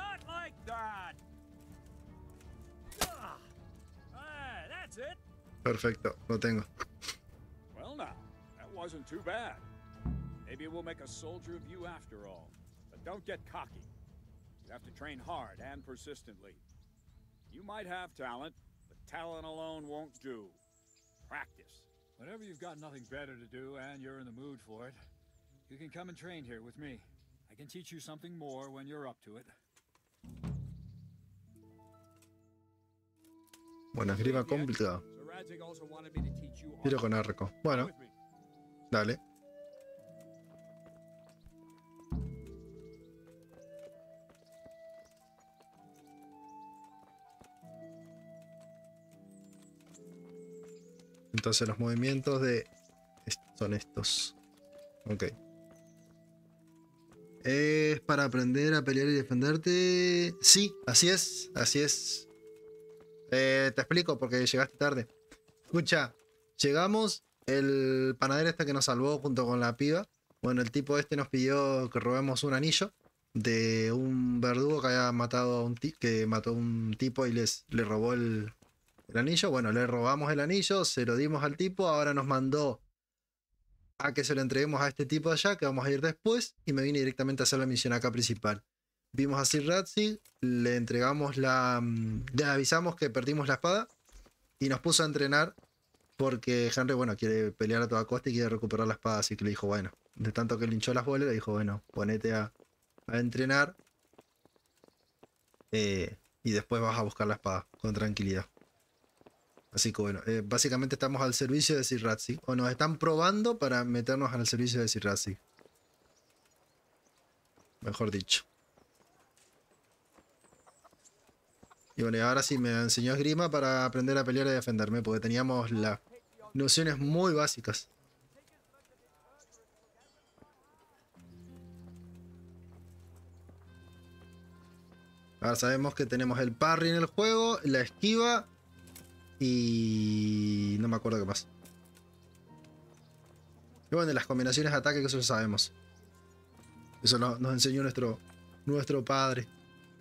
Perfecto, lo tengo. Well now, that wasn't too bad. Maybe we'll make a soldier of you after all. But don't get cocky. You have to train hard and persistently. You might have talent, but talent alone won't do. Practice. Whenever you've got nothing better to do and you're in the mood for it, you can come and train here with me. I can teach you something more when you're up to it. Bueno, esgrima complicado. Tiro con arco. Bueno. Dale. Entonces los movimientos de... son estos. Ok. ¿Es para aprender a pelear y defenderte? Sí, así es. Así es. Te explico porque llegaste tarde. Escucha, llegamos, el panadero este que nos salvó junto con la piba. Bueno, el tipo este nos pidió que robemos un anillo de un verdugo que había matado a un que mató a un tipo y le robó el anillo. Bueno, le robamos el anillo, se lo dimos al tipo, ahora nos mandó a que se lo entreguemos a este tipo allá, que vamos a ir después, y me vine directamente a hacer la misión acá principal. Vimos a Sir Radzig, le entregamos le avisamos que perdimos la espada y nos puso a entrenar porque Henry, bueno, quiere pelear a toda costa y quiere recuperar la espada, así que le dijo, bueno, de tanto que le hinchó las bolas, le dijo, bueno, ponete a entrenar y después vas a buscar la espada con tranquilidad. Así que bueno, básicamente estamos al servicio de Sir Radzig, o nos están probando para meternos al servicio de Sir Radzig. Mejor dicho. Y bueno, y ahora sí me enseñó esgrima para aprender a pelear y defenderme, porque teníamos las nociones muy básicas. Ahora sabemos que tenemos el parry en el juego, la esquiva y no me acuerdo qué más. Y bueno, las combinaciones de ataque, que eso lo sabemos. Eso nos enseñó nuestro padre.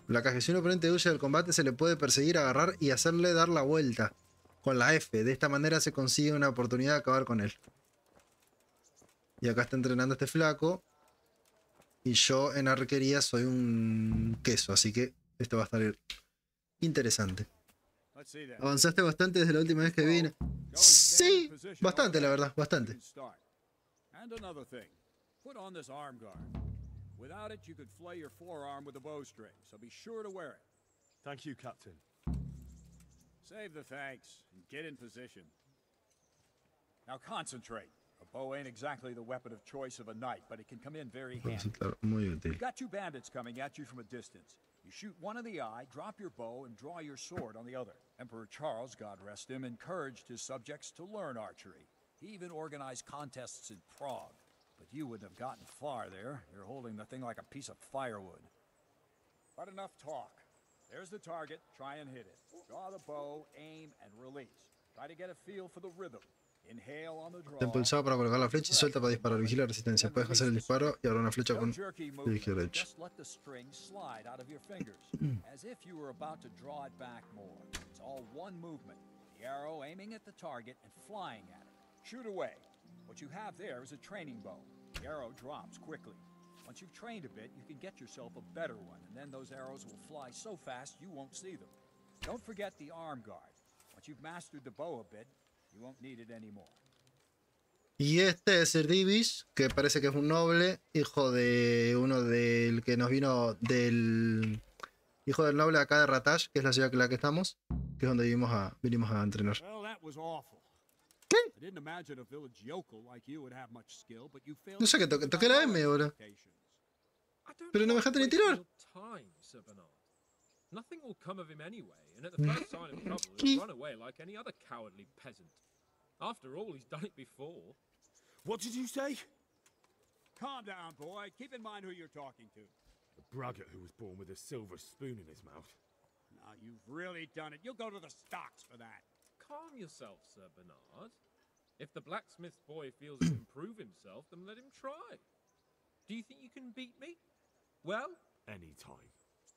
La caja. Si un oponente huye del combate, se le puede perseguir, agarrar y hacerle dar la vuelta con la F. De esta manera se consigue una oportunidad de acabar con él. Y acá está entrenando este flaco. Y yo en arquería soy un queso, así que esto va a estar interesante. ¿Avanzaste bastante desde la última vez que vine? Sí, bastante, la verdad, bastante. And another thing, put on this arm guard. Without it, you could flay your forearm with a bowstring, so be sure to wear it. Thank you, Captain. Save the thanks and get in position. Now concentrate. A bow ain't exactly the weapon of choice of a knight, but it can come in very handy. Muy útil. You've got two bandits coming at you from a distance. You shoot one in the eye, drop your bow, and draw your sword on the other. Emperor Charles, God rest him, encouraged his subjects to learn archery. He even organized contests in Prague. But you wouldn't have gotten far there. You're holding the thing like a piece of firewood. But enough talk. There's the target. Try and hit it. Draw the bow, aim, and release. Try to get a feel for the rhythm. Inhale on the draw. Está impulsado para colocar la flecha y suelta para disparar. Vigila la resistencia. Puedes hacer el disparo y ahora una flecha con el derecho. Just let the string slide out of your fingers, as if you were about to draw it back more. It's all one movement. The arrow aiming at the target and flying at it. Shoot away. What you have there is a training bow. The arrow drops quickly. Once you've trained a bit, you can get yourself a better one, and then those arrows will fly so fast you won't see them. Don't forget the arm guard. Once you've mastered the bow a bit, you won't need it anymore. Y este es Divis, que parece que es un noble, hijo de uno del que nos vino del... Hijo del noble acá de Ratash, que es la ciudad en la que estamos, que es donde vinimos a entrenar. Well, that was awful. ¿Qué? I didn't imagine a village yokel like you would have much skill, but you failed. No sé, que toqué la M ahora. Pero no me dejaste ni tirar. Nothing will come of him anyway, and at the first sign of trouble, he'll run away like any other cowardly peasant. After all, he's done it before. What did you say? Calm down, boy. Keep in mind who you're talking to. The braggart who was born with a silver spoon in his mouth. Now, you've really done it. You'll go to the stocks for that. Calm yourself, Sir Bernard. If the blacksmith boy feels he can prove himself, then let him try. Do you think you can beat me? Well? Any time.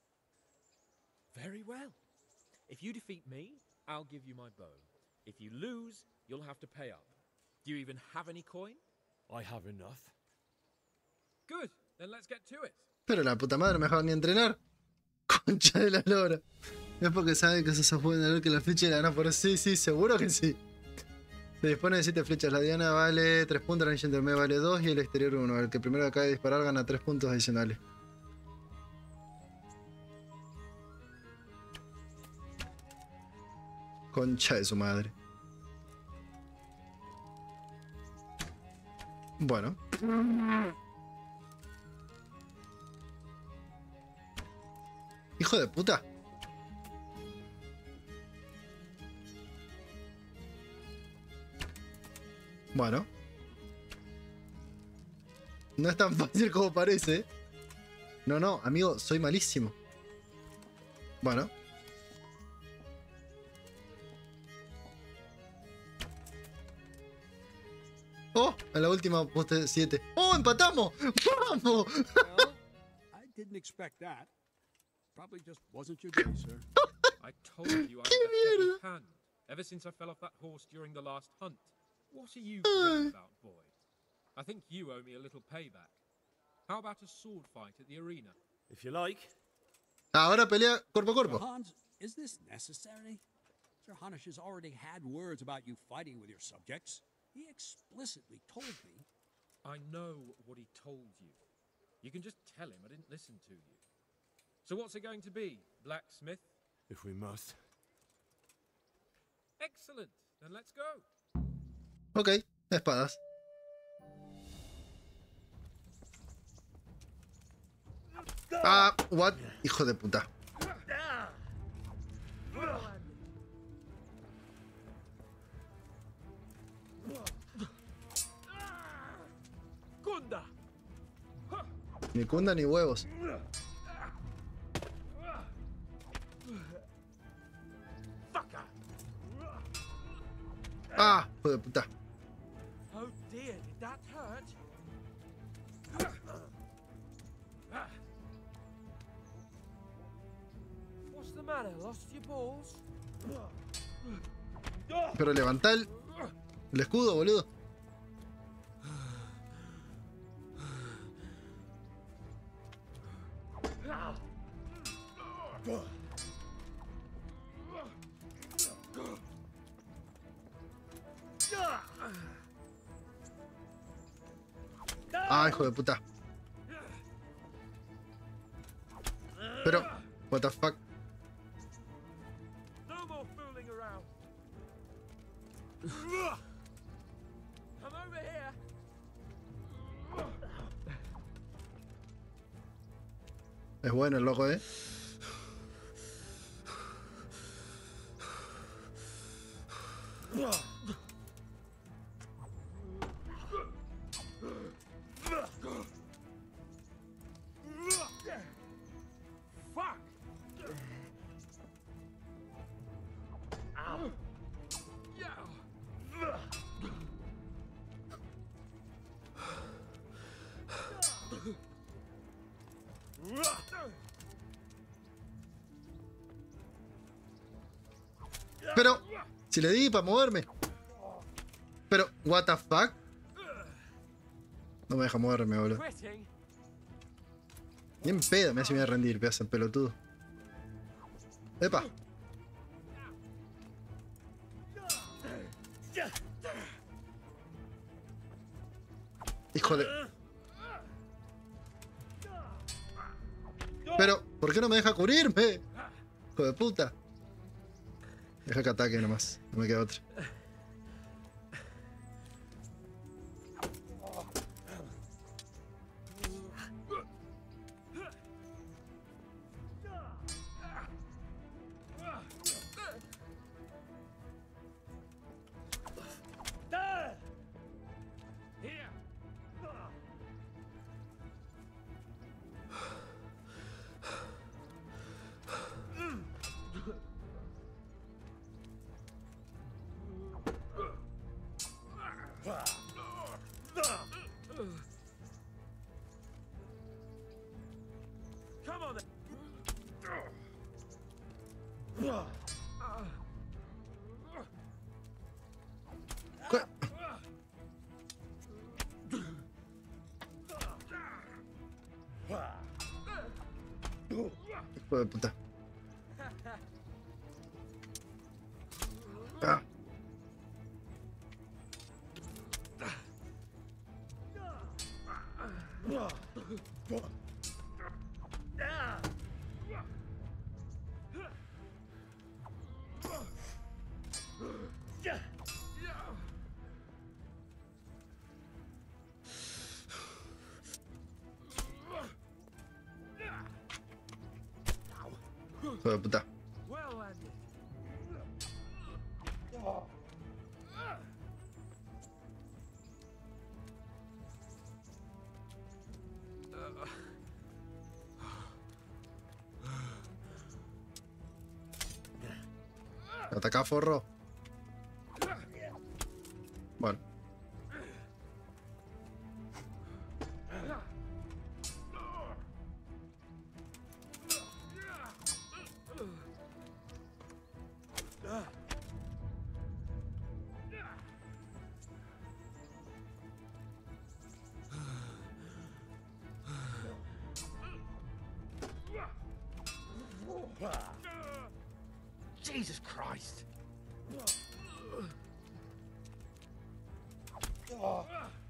Very well. If you defeat me, I'll give you my bow. If you lose, you'll have to pay up. Do you even have any coin? I have enough. Good, then let's get to it. Pero la puta madre, mejor ni entrenar. Concha de la lora. Es porque sabe que se puede leer que la flecha la gana por sí, seguro que sí. Se dispone de 7 flechas. La diana vale 3 puntos, la anilla intermedia vale 2 y el exterior 1. El que primero acaba de disparar gana 3 puntos adicionales. Concha de su madre. Bueno. Hijo de puta. Bueno. No es tan fácil como parece. No, no, amigo, soy malísimo. Bueno. Oh, a la última poste 7. ¡Oh, empatamos! ¡Vamos! Well, I didn't expect that. Probably just wasn't your day, sir. I told you I was a heavy hand ever since I fell off that horse during the last hunt. What are you grinning about, boy? I think you owe me a little payback. How about a sword fight at the arena? If you like. Ahora pelea cuerpo a cuerpo. Sir Hans, is this necessary? Sir Hanush has already had words about you fighting with your subjects. He explicitly told me. I know what he told you. You can just tell him I didn't listen to you. So what's it going to be, blacksmith? If we must. Excellent. Then let's go. Ok, espadas. Ah, what? Hijo de puta. Kunda. Ni cunda ni huevos. Ah, hijo de puta. Oh dear, did that hurt? Pero levantá el escudo, boludo. Ah, hijo de puta. Pero, what the fuck. No more fooling around. Come over here. Es bueno el loco, Fuck. Ow. Pero, si le di para moverme. Pero, what the fuck. No me deja moverme, boludo. Bien pedo, me hace bien rendir, pedazo de pelotudo. ¡Epa! Híjole. Pero, ¿por qué no me deja cubrirme? Hijo de puta. Deja que ataque nomás, no me queda otra. Come on then. Hijo de puta. Ah. Hijo de puta. Ataca, forro. Bueno. Jesus Christ. Ow.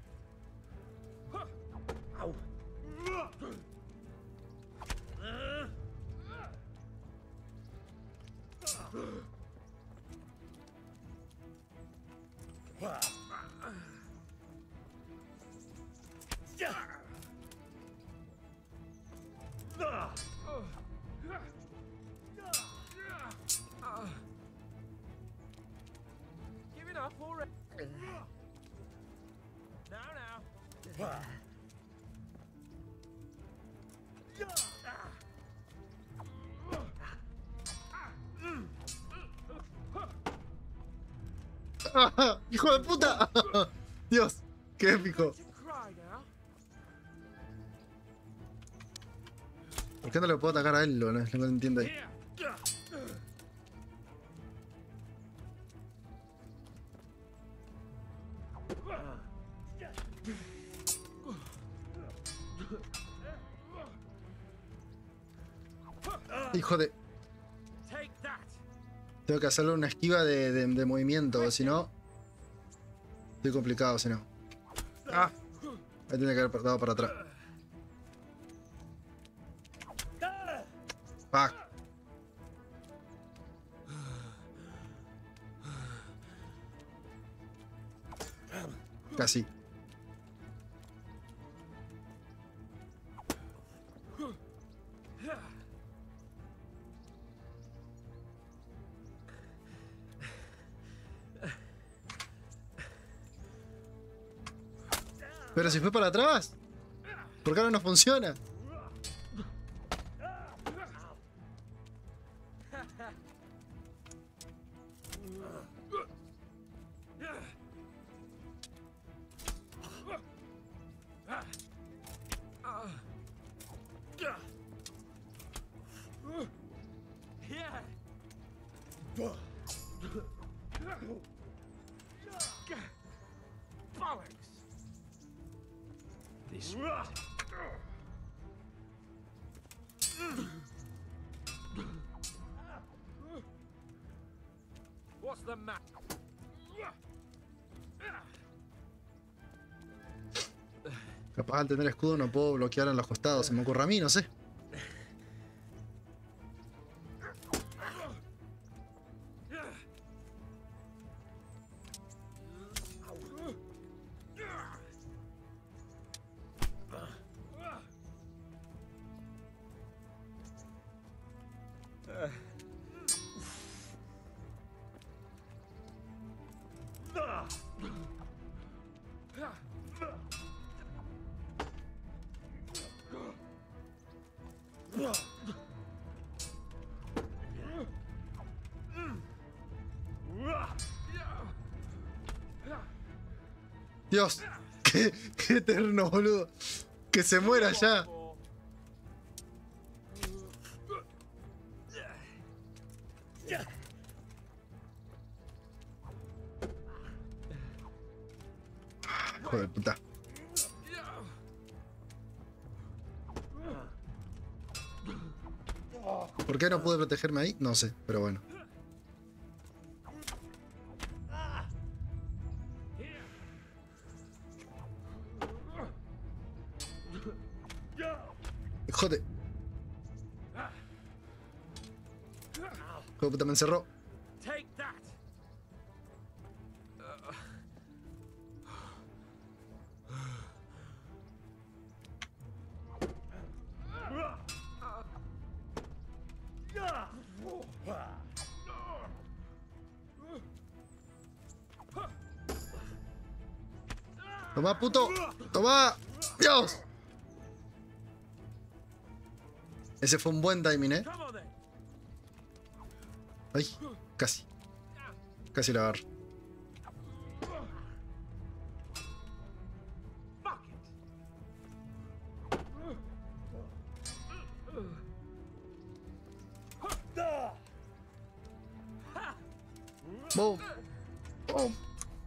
Give it up already. Now. ¡Hijo de puta! Dios, qué épico. ¿Por qué no le puedo atacar a él? No entiendo ahí. Hijo de... Take that. Tengo que hacerle una esquiva de movimiento, o si no... Estoy complicado, si no. Ah. Ahí tiene que haber dado para atrás. Fuck. Casi. Pero si fue para atrás. ¿Por qué ahora no funciona? What's the map? Capaz al tener escudo no puedo bloquear en los costados. Se me ocurre a mí, no sé. Dios, qué eterno, boludo. Que se muera ya. Hijo de puta. ¿Por qué no pude protegerme ahí? No sé, pero bueno. Joder. Hijo de puta, me encerró. Take that. Toma, puto. Toma. Dios. Ese fue un buen timing, ¿eh? Ay, casi. Casi la agarro. Boom. Boom.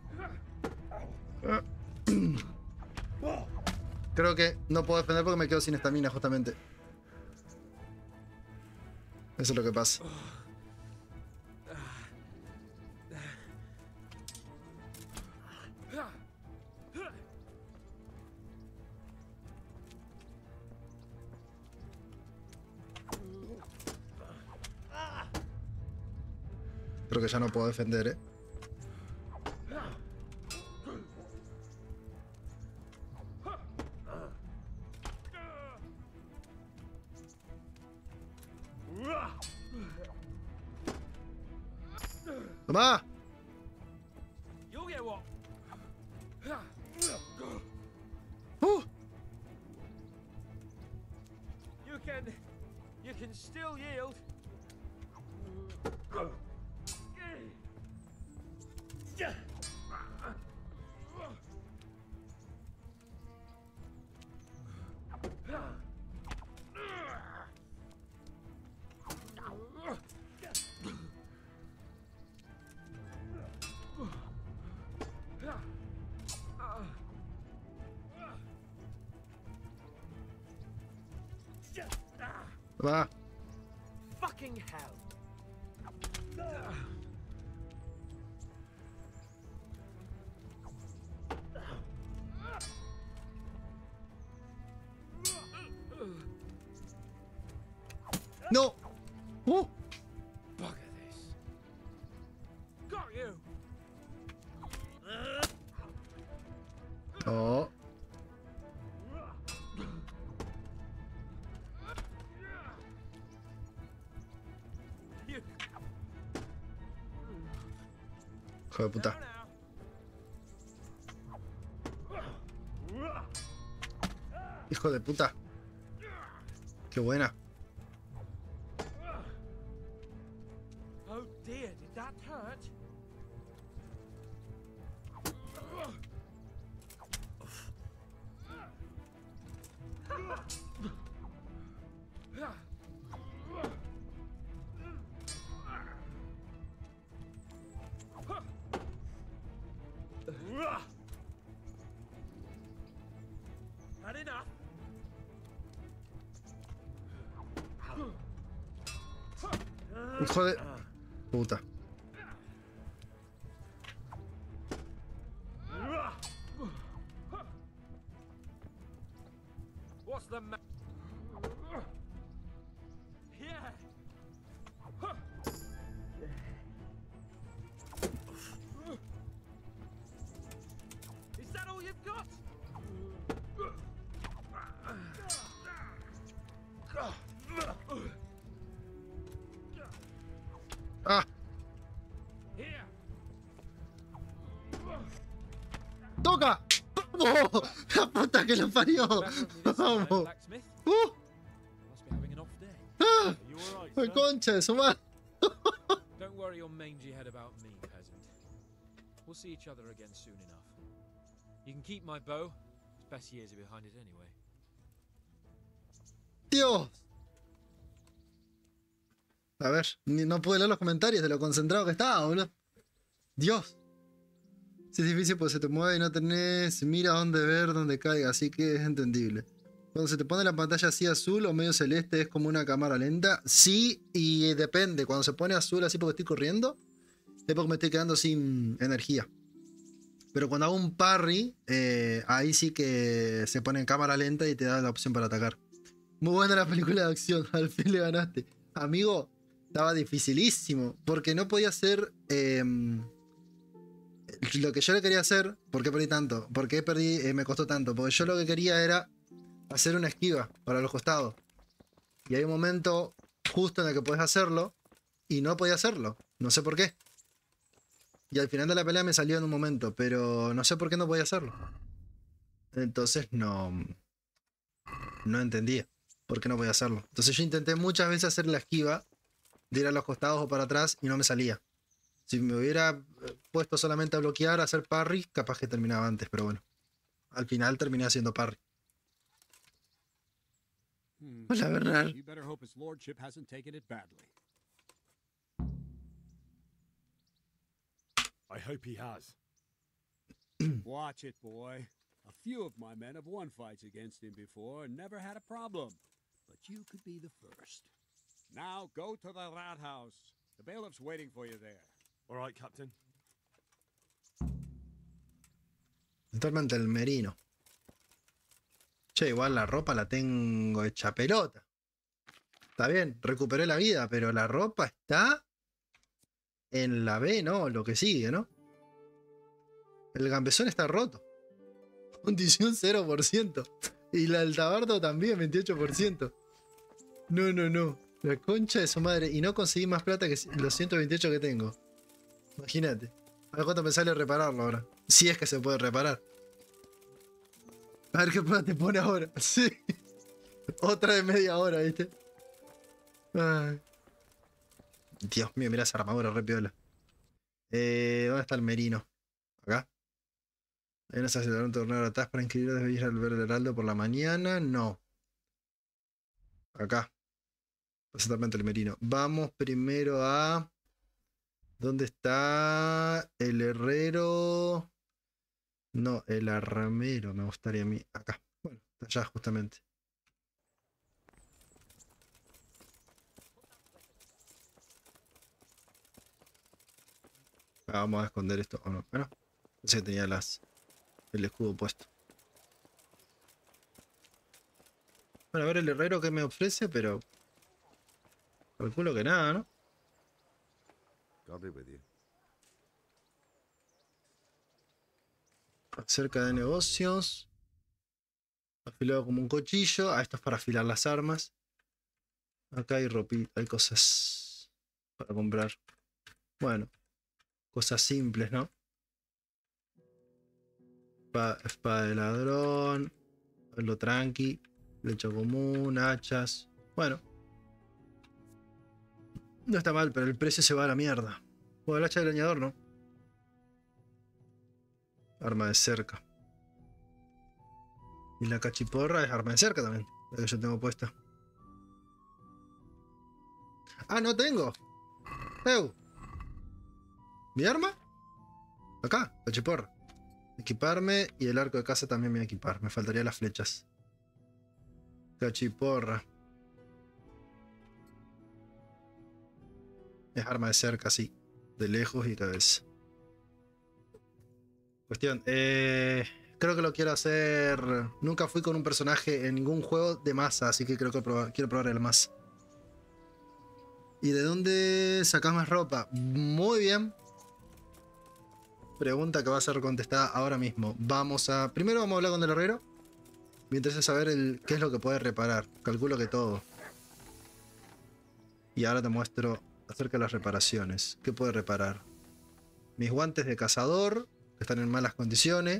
Creo que no puedo defender porque me quedo sin estamina justamente. Eso es lo que pasa. Creo que ya no puedo defender, ¿eh? ¡Toma! You can still yield. Va. fucking hell. No. Bugger this. Got you. Oh. Hijo de puta. Hijo de puta. Qué buena. Oh dear, did that hurt? Had enough. Hijo de puta. What's the matter? Yeah. Is that all you've got? Ah. Here. ¡Toca! ¡Vamos! ¡La puta que lo parió! ¡Vamos! Blacksmith? Must be having an off day. ¡Ah! ¡La concha de su madre! Don't worry your mangy head about me, peasant. We'll see each other again soon enough. You can keep my bow. Its best years are behind it anyway. ¡Dios! A ver, no pude leer los comentarios de lo concentrado que estaba, boludo. Dios. Si es difícil porque se te mueve y no tenés mira dónde ver, dónde caiga, así que es entendible. Cuando se te pone la pantalla así azul o medio celeste es como una cámara lenta. Sí, y depende. Cuando se pone azul así porque estoy corriendo, es porque me estoy quedando sin energía. Pero cuando hago un parry, ahí sí que se pone en cámara lenta y te da la opción para atacar. Muy buena la película de acción, al fin le ganaste. Amigo, estaba dificilísimo, porque no podía hacer lo que yo le quería hacer. ¿Por qué perdí tanto? ¿Por qué perdí, me costó tanto? Porque yo lo que quería era hacer una esquiva para los costados. Y hay un momento justo en el que puedes hacerlo y no podía hacerlo. No sé por qué. Y al final de la pelea me salió en un momento, pero no sé por qué no podía hacerlo. Entonces no entendía por qué no podía hacerlo. Entonces yo intenté muchas veces hacer la esquiva de ir a los costados o para atrás y no me salía. Si me hubiera puesto solamente a bloquear, a hacer parry, capaz que terminaba antes, pero bueno. Al final terminé haciendo parry. Hola, Bernard. You better hope his lordship hasn't taken it badly. I hope he has. Watch it, boy. A few of my men have won fights against him before and never had a problem. But you could be the first. Now go to the rat house. The bailiff's waiting for you there. All right, Captain. Totalmente el merino. Che, igual la ropa la tengo hecha pelota. Está bien, recuperé la vida, pero la ropa está en la B, ¿no? Lo que sigue, ¿no? El gambesón está roto. Condición 0%. Y el tabardo también, 28%. No. La concha de su madre. Y no conseguí más plata que los 128 que tengo. Imagínate. A ver cuánto me sale repararlo ahora. Si es que se puede reparar. A ver qué plata te pone ahora. Sí. Otra de media hora, ¿viste? Ay. Dios mío, mira esa armadura re piola. ¿Dónde está el merino? Acá. Hay una sacerdote un torneo de atrás para inscribir. Debe ir al ver el heraldo por la mañana. No. Acá. Exactamente el merino. Vamos primero a... ¿Dónde está el herrero? No, el arramero me gustaría a mí. Acá. Bueno, está allá justamente. Ah, vamos a esconder esto o no. Bueno, pensé que tenía el escudo puesto. Bueno, a ver el herrero que me ofrece, pero calculo que nada, ¿no? God be with you. Acerca de negocios. Afilado como un cuchillo. Ah, esto es para afilar las armas. Acá hay ropita, hay cosas para comprar. Bueno, cosas simples, ¿no? Espada de ladrón. Lo tranqui. Flecha común, hachas. Bueno. No está mal, pero el precio se va a la mierda. Bueno, el hacha del leñador, ¿no? Arma de cerca. Y la cachiporra es arma de cerca también. La que yo tengo puesta. ¡Ah, no tengo! ¿Mi arma? Acá, cachiporra. Equiparme y el arco de caza también me voy a equipar. Me faltarían las flechas. Cachiporra. Es arma de cerca, sí. De lejos y cabeza. Cuestión. Creo que lo quiero hacer. Nunca fui con un personaje en ningún juego de masa, así que creo que quiero probar el masa. ¿Y de dónde sacas más ropa? Muy bien. Pregunta que va a ser contestada ahora mismo. Primero vamos a hablar con el herrero. Me interesa saber qué es lo que puede reparar. Calculo que todo. Y ahora te muestro acerca de las reparaciones. ¿Qué puede reparar? Mis guantes de cazador, que están en malas condiciones.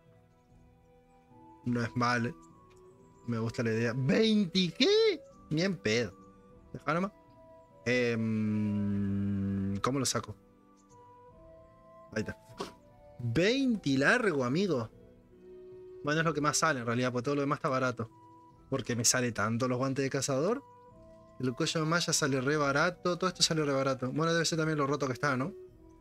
No es mal. Me gusta la idea. ¿20 qué? Ni en pedo. Deja nomás. ¿Cómo lo saco? Ahí está. 20 largo, amigo. Bueno, es lo que más sale en realidad, porque todo lo demás está barato. Porque me sale tanto los guantes de cazador. El cuello de malla sale re barato. Todo esto sale re barato. Bueno, debe ser también lo roto que está, ¿no?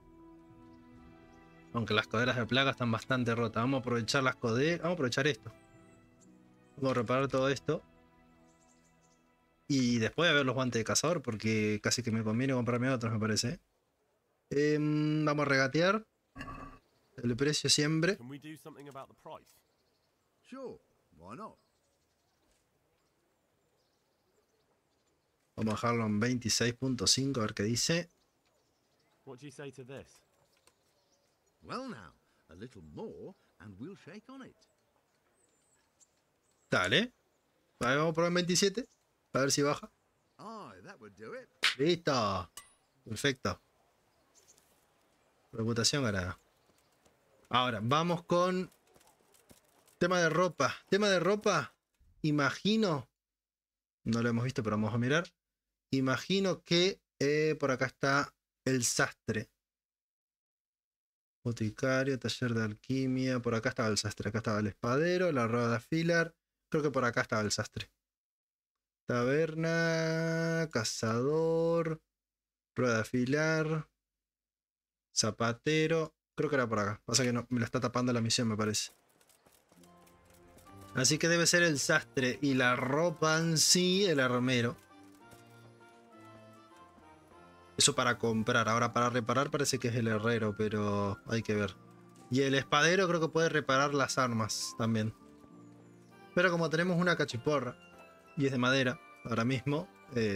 Aunque las coderas de plaga están bastante rotas. Vamos a aprovechar las coderas. Vamos a aprovechar esto. Vamos a reparar todo esto. Y después a ver los guantes de cazador, porque casi que me conviene comprarme otros, me parece. Vamos a regatear. El precio siempre. Can we do something about the price? Sure, why not? Vamos a dejarlo en 26.5, a ver qué dice. What do you say to this? Well now, a little more and we'll shake on it. Dale. Vale, vamos a probar en 27. A ver si baja. Aye, that would do it. Listo. Perfecto. Reputación ganada. Ahora, vamos con tema de ropa. Tema de ropa, imagino. No lo hemos visto, pero vamos a mirar. Imagino que por acá está el sastre. Boticario, taller de alquimia. Por acá estaba el sastre. Acá estaba el espadero, la rueda de afilar. Creo que por acá estaba el sastre. Taberna, cazador, rueda de afilar, zapatero. Creo que era por acá. Pasa que no, me la está tapando la misión, me parece. Así que debe ser el sastre. Y la ropa en sí, el armero. Eso para comprar. Ahora para reparar parece que es el herrero, pero hay que ver. Y el espadero creo que puede reparar las armas también. Pero como tenemos una cachiporra y es de madera ahora mismo,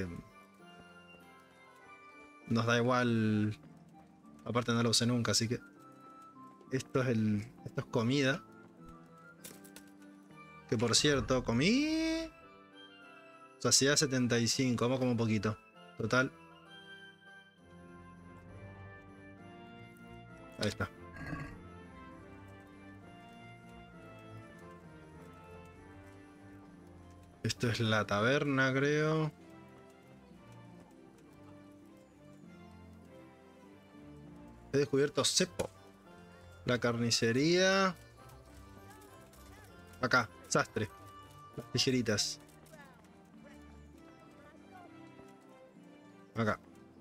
nos da igual. Aparte no lo usé nunca, así que esto es comida. Que por cierto, comí saciedad 75, vamos como un poquito. Total. Ahí está. Esto es la taberna, creo. He descubierto cepo. La carnicería. Acá, sastre. Las tijeritas. Acá.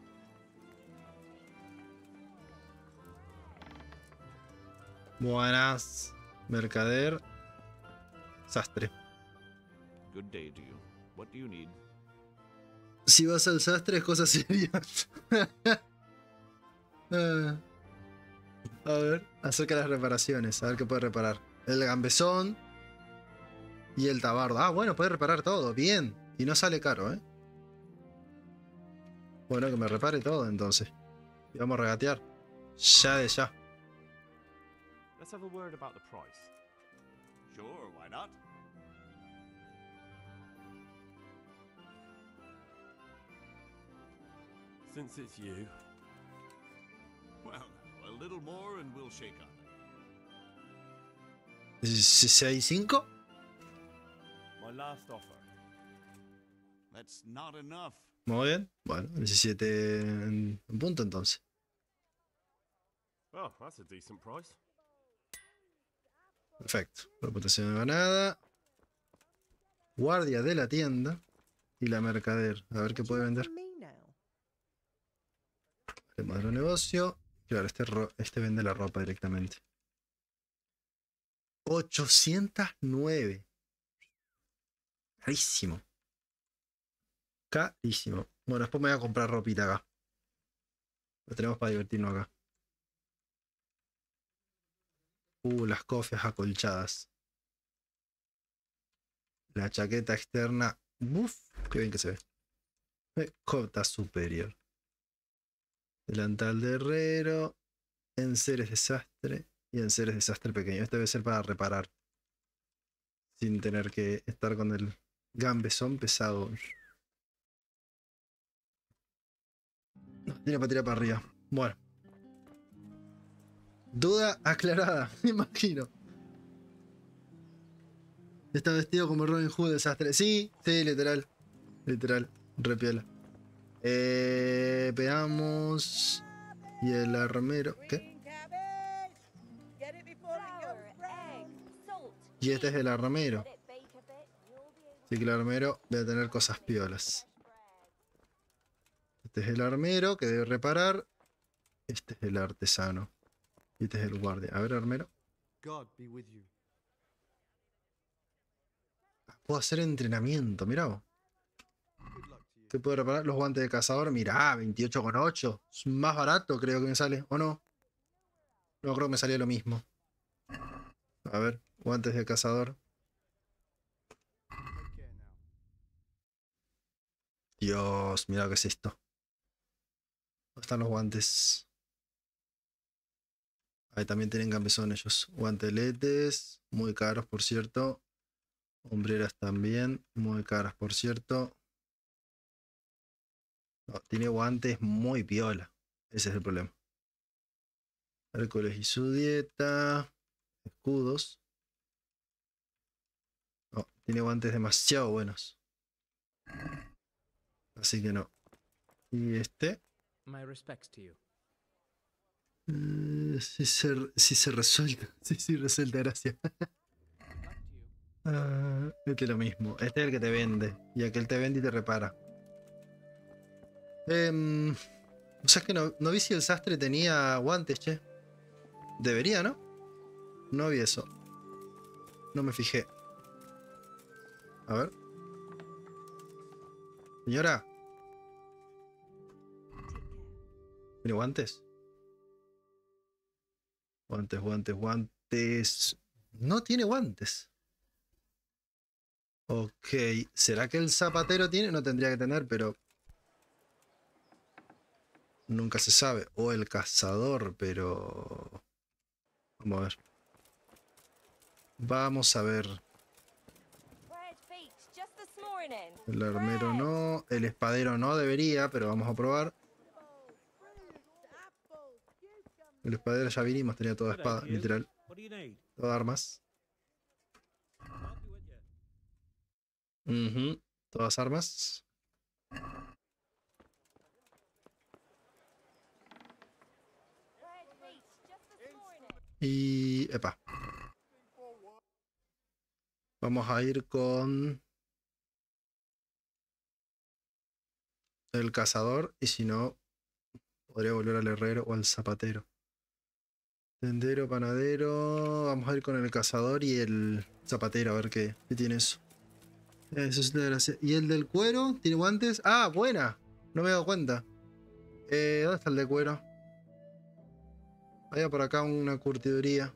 Buenas. Mercader. Sastre. Good day to you. What do you need? Si vas al sastre es cosa seria. A ver, acerca de las reparaciones. A ver qué puede reparar. El gambesón y el tabardo. Ah, bueno, puede reparar todo. Bien. Y no sale caro, ¿eh? Bueno, que me repare todo entonces. Y vamos a regatear. Ya de ya. Let's have a word about the price. Sure, why not? Since it's you. Well, a little more and we'll shake on it. ¿6-5? My last offer. That's not enough. Muy bien. Bueno, 17 en punto entonces. Oh, that's a decent price. Perfecto. Reputación ganada. Guardia de la tienda. Y la mercader. A ver qué puede vender. El modelo negocio. Claro, este vende la ropa directamente. 809. Carísimo. Carísimo. Bueno, después me voy a comprar ropita acá. Lo tenemos para divertirnos acá. Las cofias acolchadas. La chaqueta externa. Uf, qué bien que se ve. Cota superior. Delantal de herrero. Enseres desastre. Y enseres desastre pequeño. Este debe ser para reparar. Sin tener que estar con el gambesón pesado. No, tiene para tirar para arriba. Bueno. Duda aclarada, me imagino. Está vestido como Robin Hood, desastre. Sí, literal. Literal, repiola. Veamos. Y el armero. ¿Qué? Y este es el armero. Así que el armero debe tener cosas piolas. Este es el armero que debe reparar. Este es el artesano. Y este es el guardia. A ver, armero. Puedo hacer entrenamiento, mirá vos. ¿Qué puedo reparar? Los guantes de cazador, mirá, 28,8. Es más barato creo que me sale, ¿o no? No, creo que me salía lo mismo. A ver, guantes de cazador. Dios, mira qué es esto. ¿Dónde están los guantes? Ahí también tienen gambesón ellos. Guanteletes, muy caros por cierto. Hombreras también, muy caras por cierto. No, tiene guantes muy piola. Ese es el problema. Hércules y su dieta. Escudos. No, tiene guantes demasiado buenos. Así que no. Y este. My respects to you. Si se resuelta. Sí, resuelta, gracias. Este es lo mismo. Este es el que te vende. Y aquel te vende y te repara. O sea, es que no vi si el sastre tenía guantes, che. Debería, ¿no? No vi eso. No me fijé. A ver. Señora. ¿Tiene guantes? Guantes. No tiene guantes. Ok. ¿Será que el zapatero tiene? No tendría que tener, pero... Nunca se sabe. O el cazador, pero... Vamos a ver. Vamos a ver. El armero no. El espadero no debería, pero vamos a probar. El espadero ya vinimos, tenía toda espada, literal. Todas armas. Todas armas. Y... Epa. Vamos a ir con... el cazador. Y si no, podría volver al herrero o al zapatero. Tendero, panadero. Vamos a ir con el cazador y el zapatero a ver qué tiene eso. Eso es la gracia. ¿Y el del cuero? ¿Tiene guantes? Ah, buena. No me he dado cuenta. ¿Dónde está el de cuero? Había por acá una curtiduría.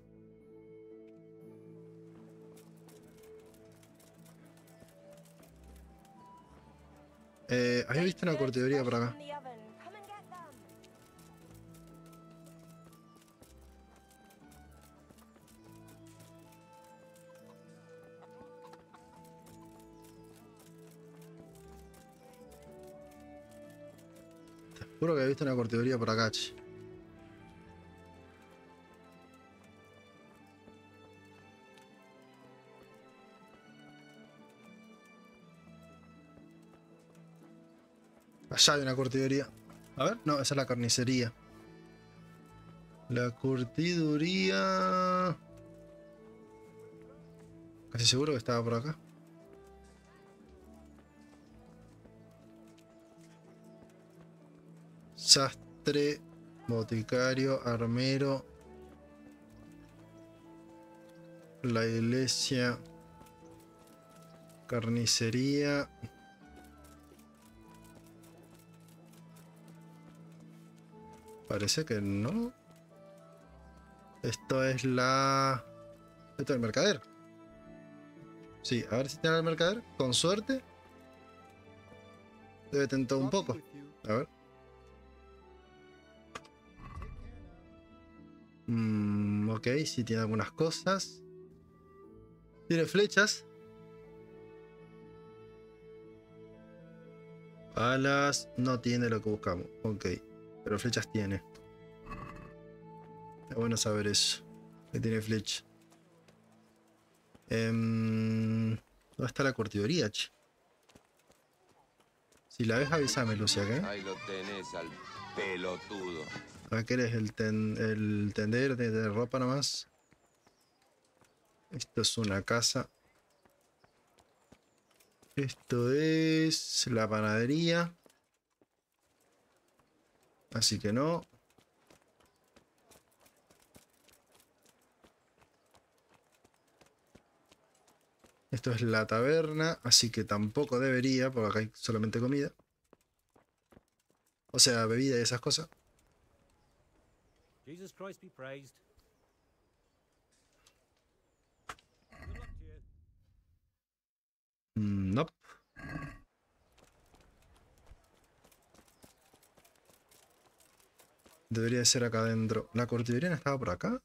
Había visto una curtiduría por acá. Te juro que había visto una curtiduría por acá, che. Allá hay una curtiduría. A ver, no, esa es la carnicería. La curtiduría... Casi seguro que estaba por acá. Sastre, boticario, armero. La iglesia. Carnicería. Parece que no. Esto es la... Esto es el mercader. Sí, a ver si tiene el mercader. Con suerte. Debe tener todo un poco. A ver. Ok, sí tiene algunas cosas. Tiene flechas. Alas. No tiene lo que buscamos. Ok. Pero flechas tiene. Es bueno saber eso. Que tiene flecha. ¿Dónde está la curtiduría, che? Si la ves, avísame, Lucia, ¿qué? Ahí lo tenés al pelotudo. Acá eres el tendero de ropa nomás. Esto es una casa. Esto es la panadería. Así que no. Esto es la taberna, así que tampoco debería, porque acá hay solamente comida. O sea, bebida y esas cosas. Jesus Christ be praised. Nope. Debería de ser acá adentro. ¿La curtiduría estaba por acá?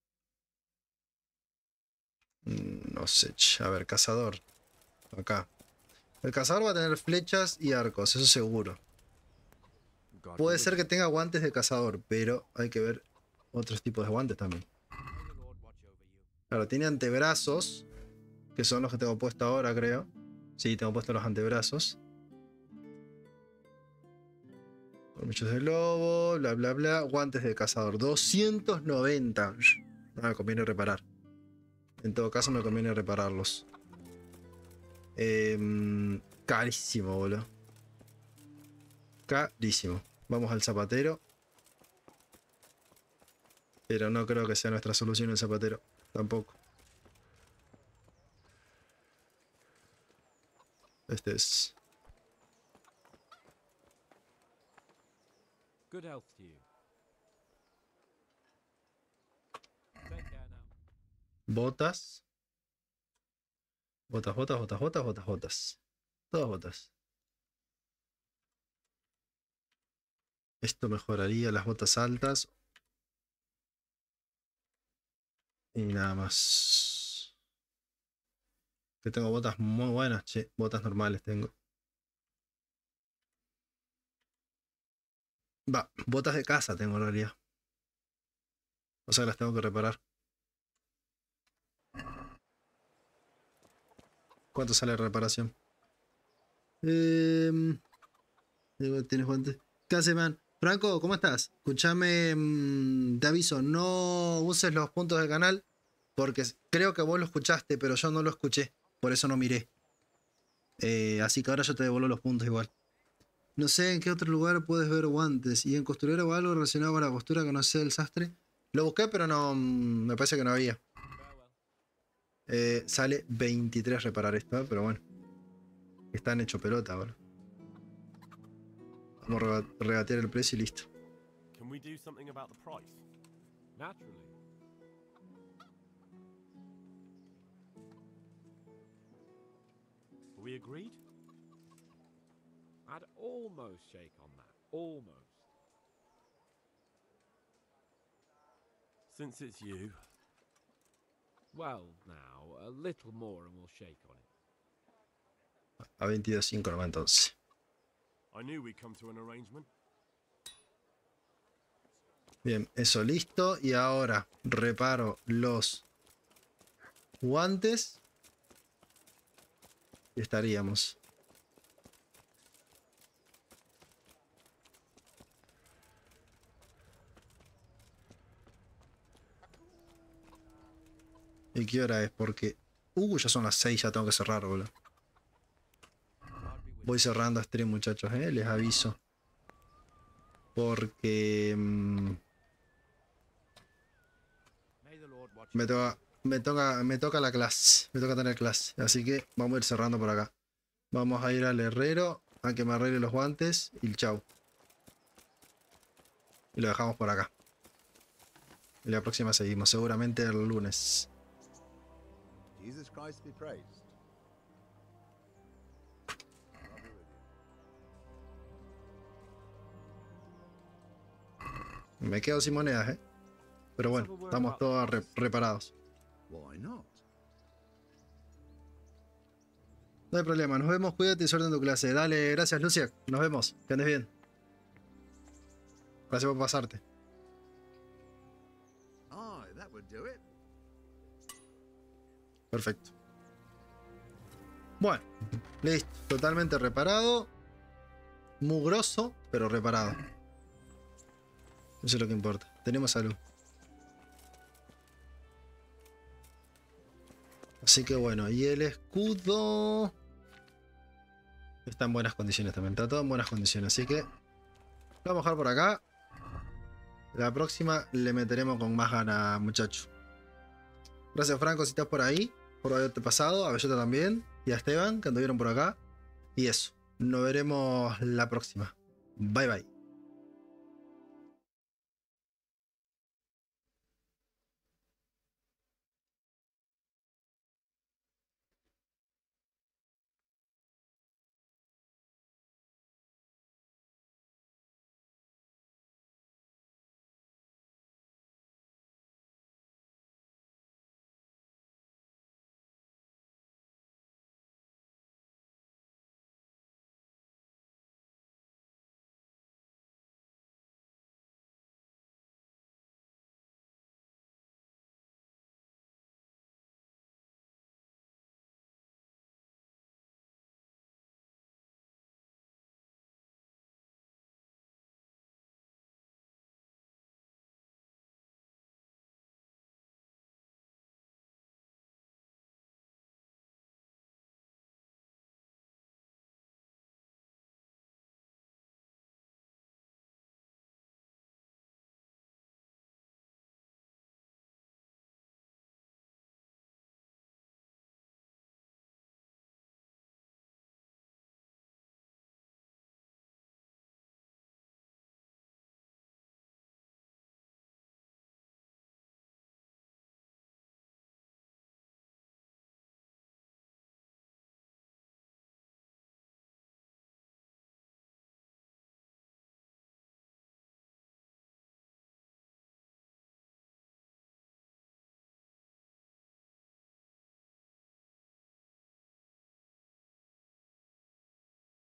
No sé. A ver, cazador. Acá. El cazador va a tener flechas y arcos, eso seguro. Puede ser que tenga guantes de cazador, pero hay que ver otros tipos de guantes también. Claro, tiene antebrazos, que son los que tengo puesto ahora, creo. Sí, tengo puestos los antebrazos. Colmillos de lobo, bla bla bla. Guantes de cazador. 290. No me conviene reparar. En todo caso me conviene repararlos. Carísimo, boludo. Carísimo. Vamos al zapatero. Pero no creo que sea nuestra solución el zapatero. Tampoco. Este es. Good health to you. Take care now. Botas. Botas. Todas botas. Esto mejoraría las botas altas. Y nada más. Que tengo botas muy buenas, che. Botas normales tengo. Va, botas de casa tengo en realidad. O sea, las tengo que reparar. ¿Cuánto sale la reparación? ¿Tienes guantes? ¿Qué hace, man? Franco, ¿cómo estás? Escúchame, te aviso, no uses los puntos del canal, porque creo que vos lo escuchaste, pero yo no lo escuché, por eso no miré. Así que ahora yo te devuelvo los puntos igual. No sé en qué otro lugar puedes ver guantes, y en costurero o algo relacionado con la costura que no sea el sastre. Lo busqué, pero no, me parece que no había. Sale 23 reparar esto, pero bueno. Están hecho pelota ahora. Vamos a regatear el precio y listo. Can we do something about the price? Naturally. We agreed? I'd almost shake on that. Almost. Since it's you. Well, now, a little more and we'll shake on it. A 22.5 nomás entonces. I knew we'd come to an arrangement. Bien, eso listo. Y ahora reparo los guantes. Y estaríamos. ¿Y qué hora es? Porque... ya son las 6, ya tengo que cerrar, boludo. Voy cerrando stream, muchachos, les aviso. Porque... me toca la clase. Me toca tener clase. Así que vamos a ir cerrando por acá. Vamos a ir al herrero a que me arregle los guantes. Y el chau. Y lo dejamos por acá. Y la próxima seguimos. Seguramente el lunes. Jesus Christ be praised. Me quedo sin monedas, pero bueno, estamos todos reparados. Why not? No hay problema, nos vemos, cuídate y suerte en tu clase. Dale, gracias Lucia, nos vemos, que andes bien. Gracias por pasarte. Aye, that would do it. Perfecto. Bueno, listo, totalmente reparado. Mugroso, pero reparado. Eso es lo que importa. Tenemos salud. Así que bueno, y el escudo está en buenas condiciones también. Está todo en buenas condiciones. Así que lo vamos a dejar por acá. La próxima le meteremos con más ganas, muchacho. Gracias, Franco, si estás por ahí. Por haberte pasado. A Bellota también. Y a Esteban, que anduvieron por acá. Y eso. Nos veremos la próxima. Bye bye.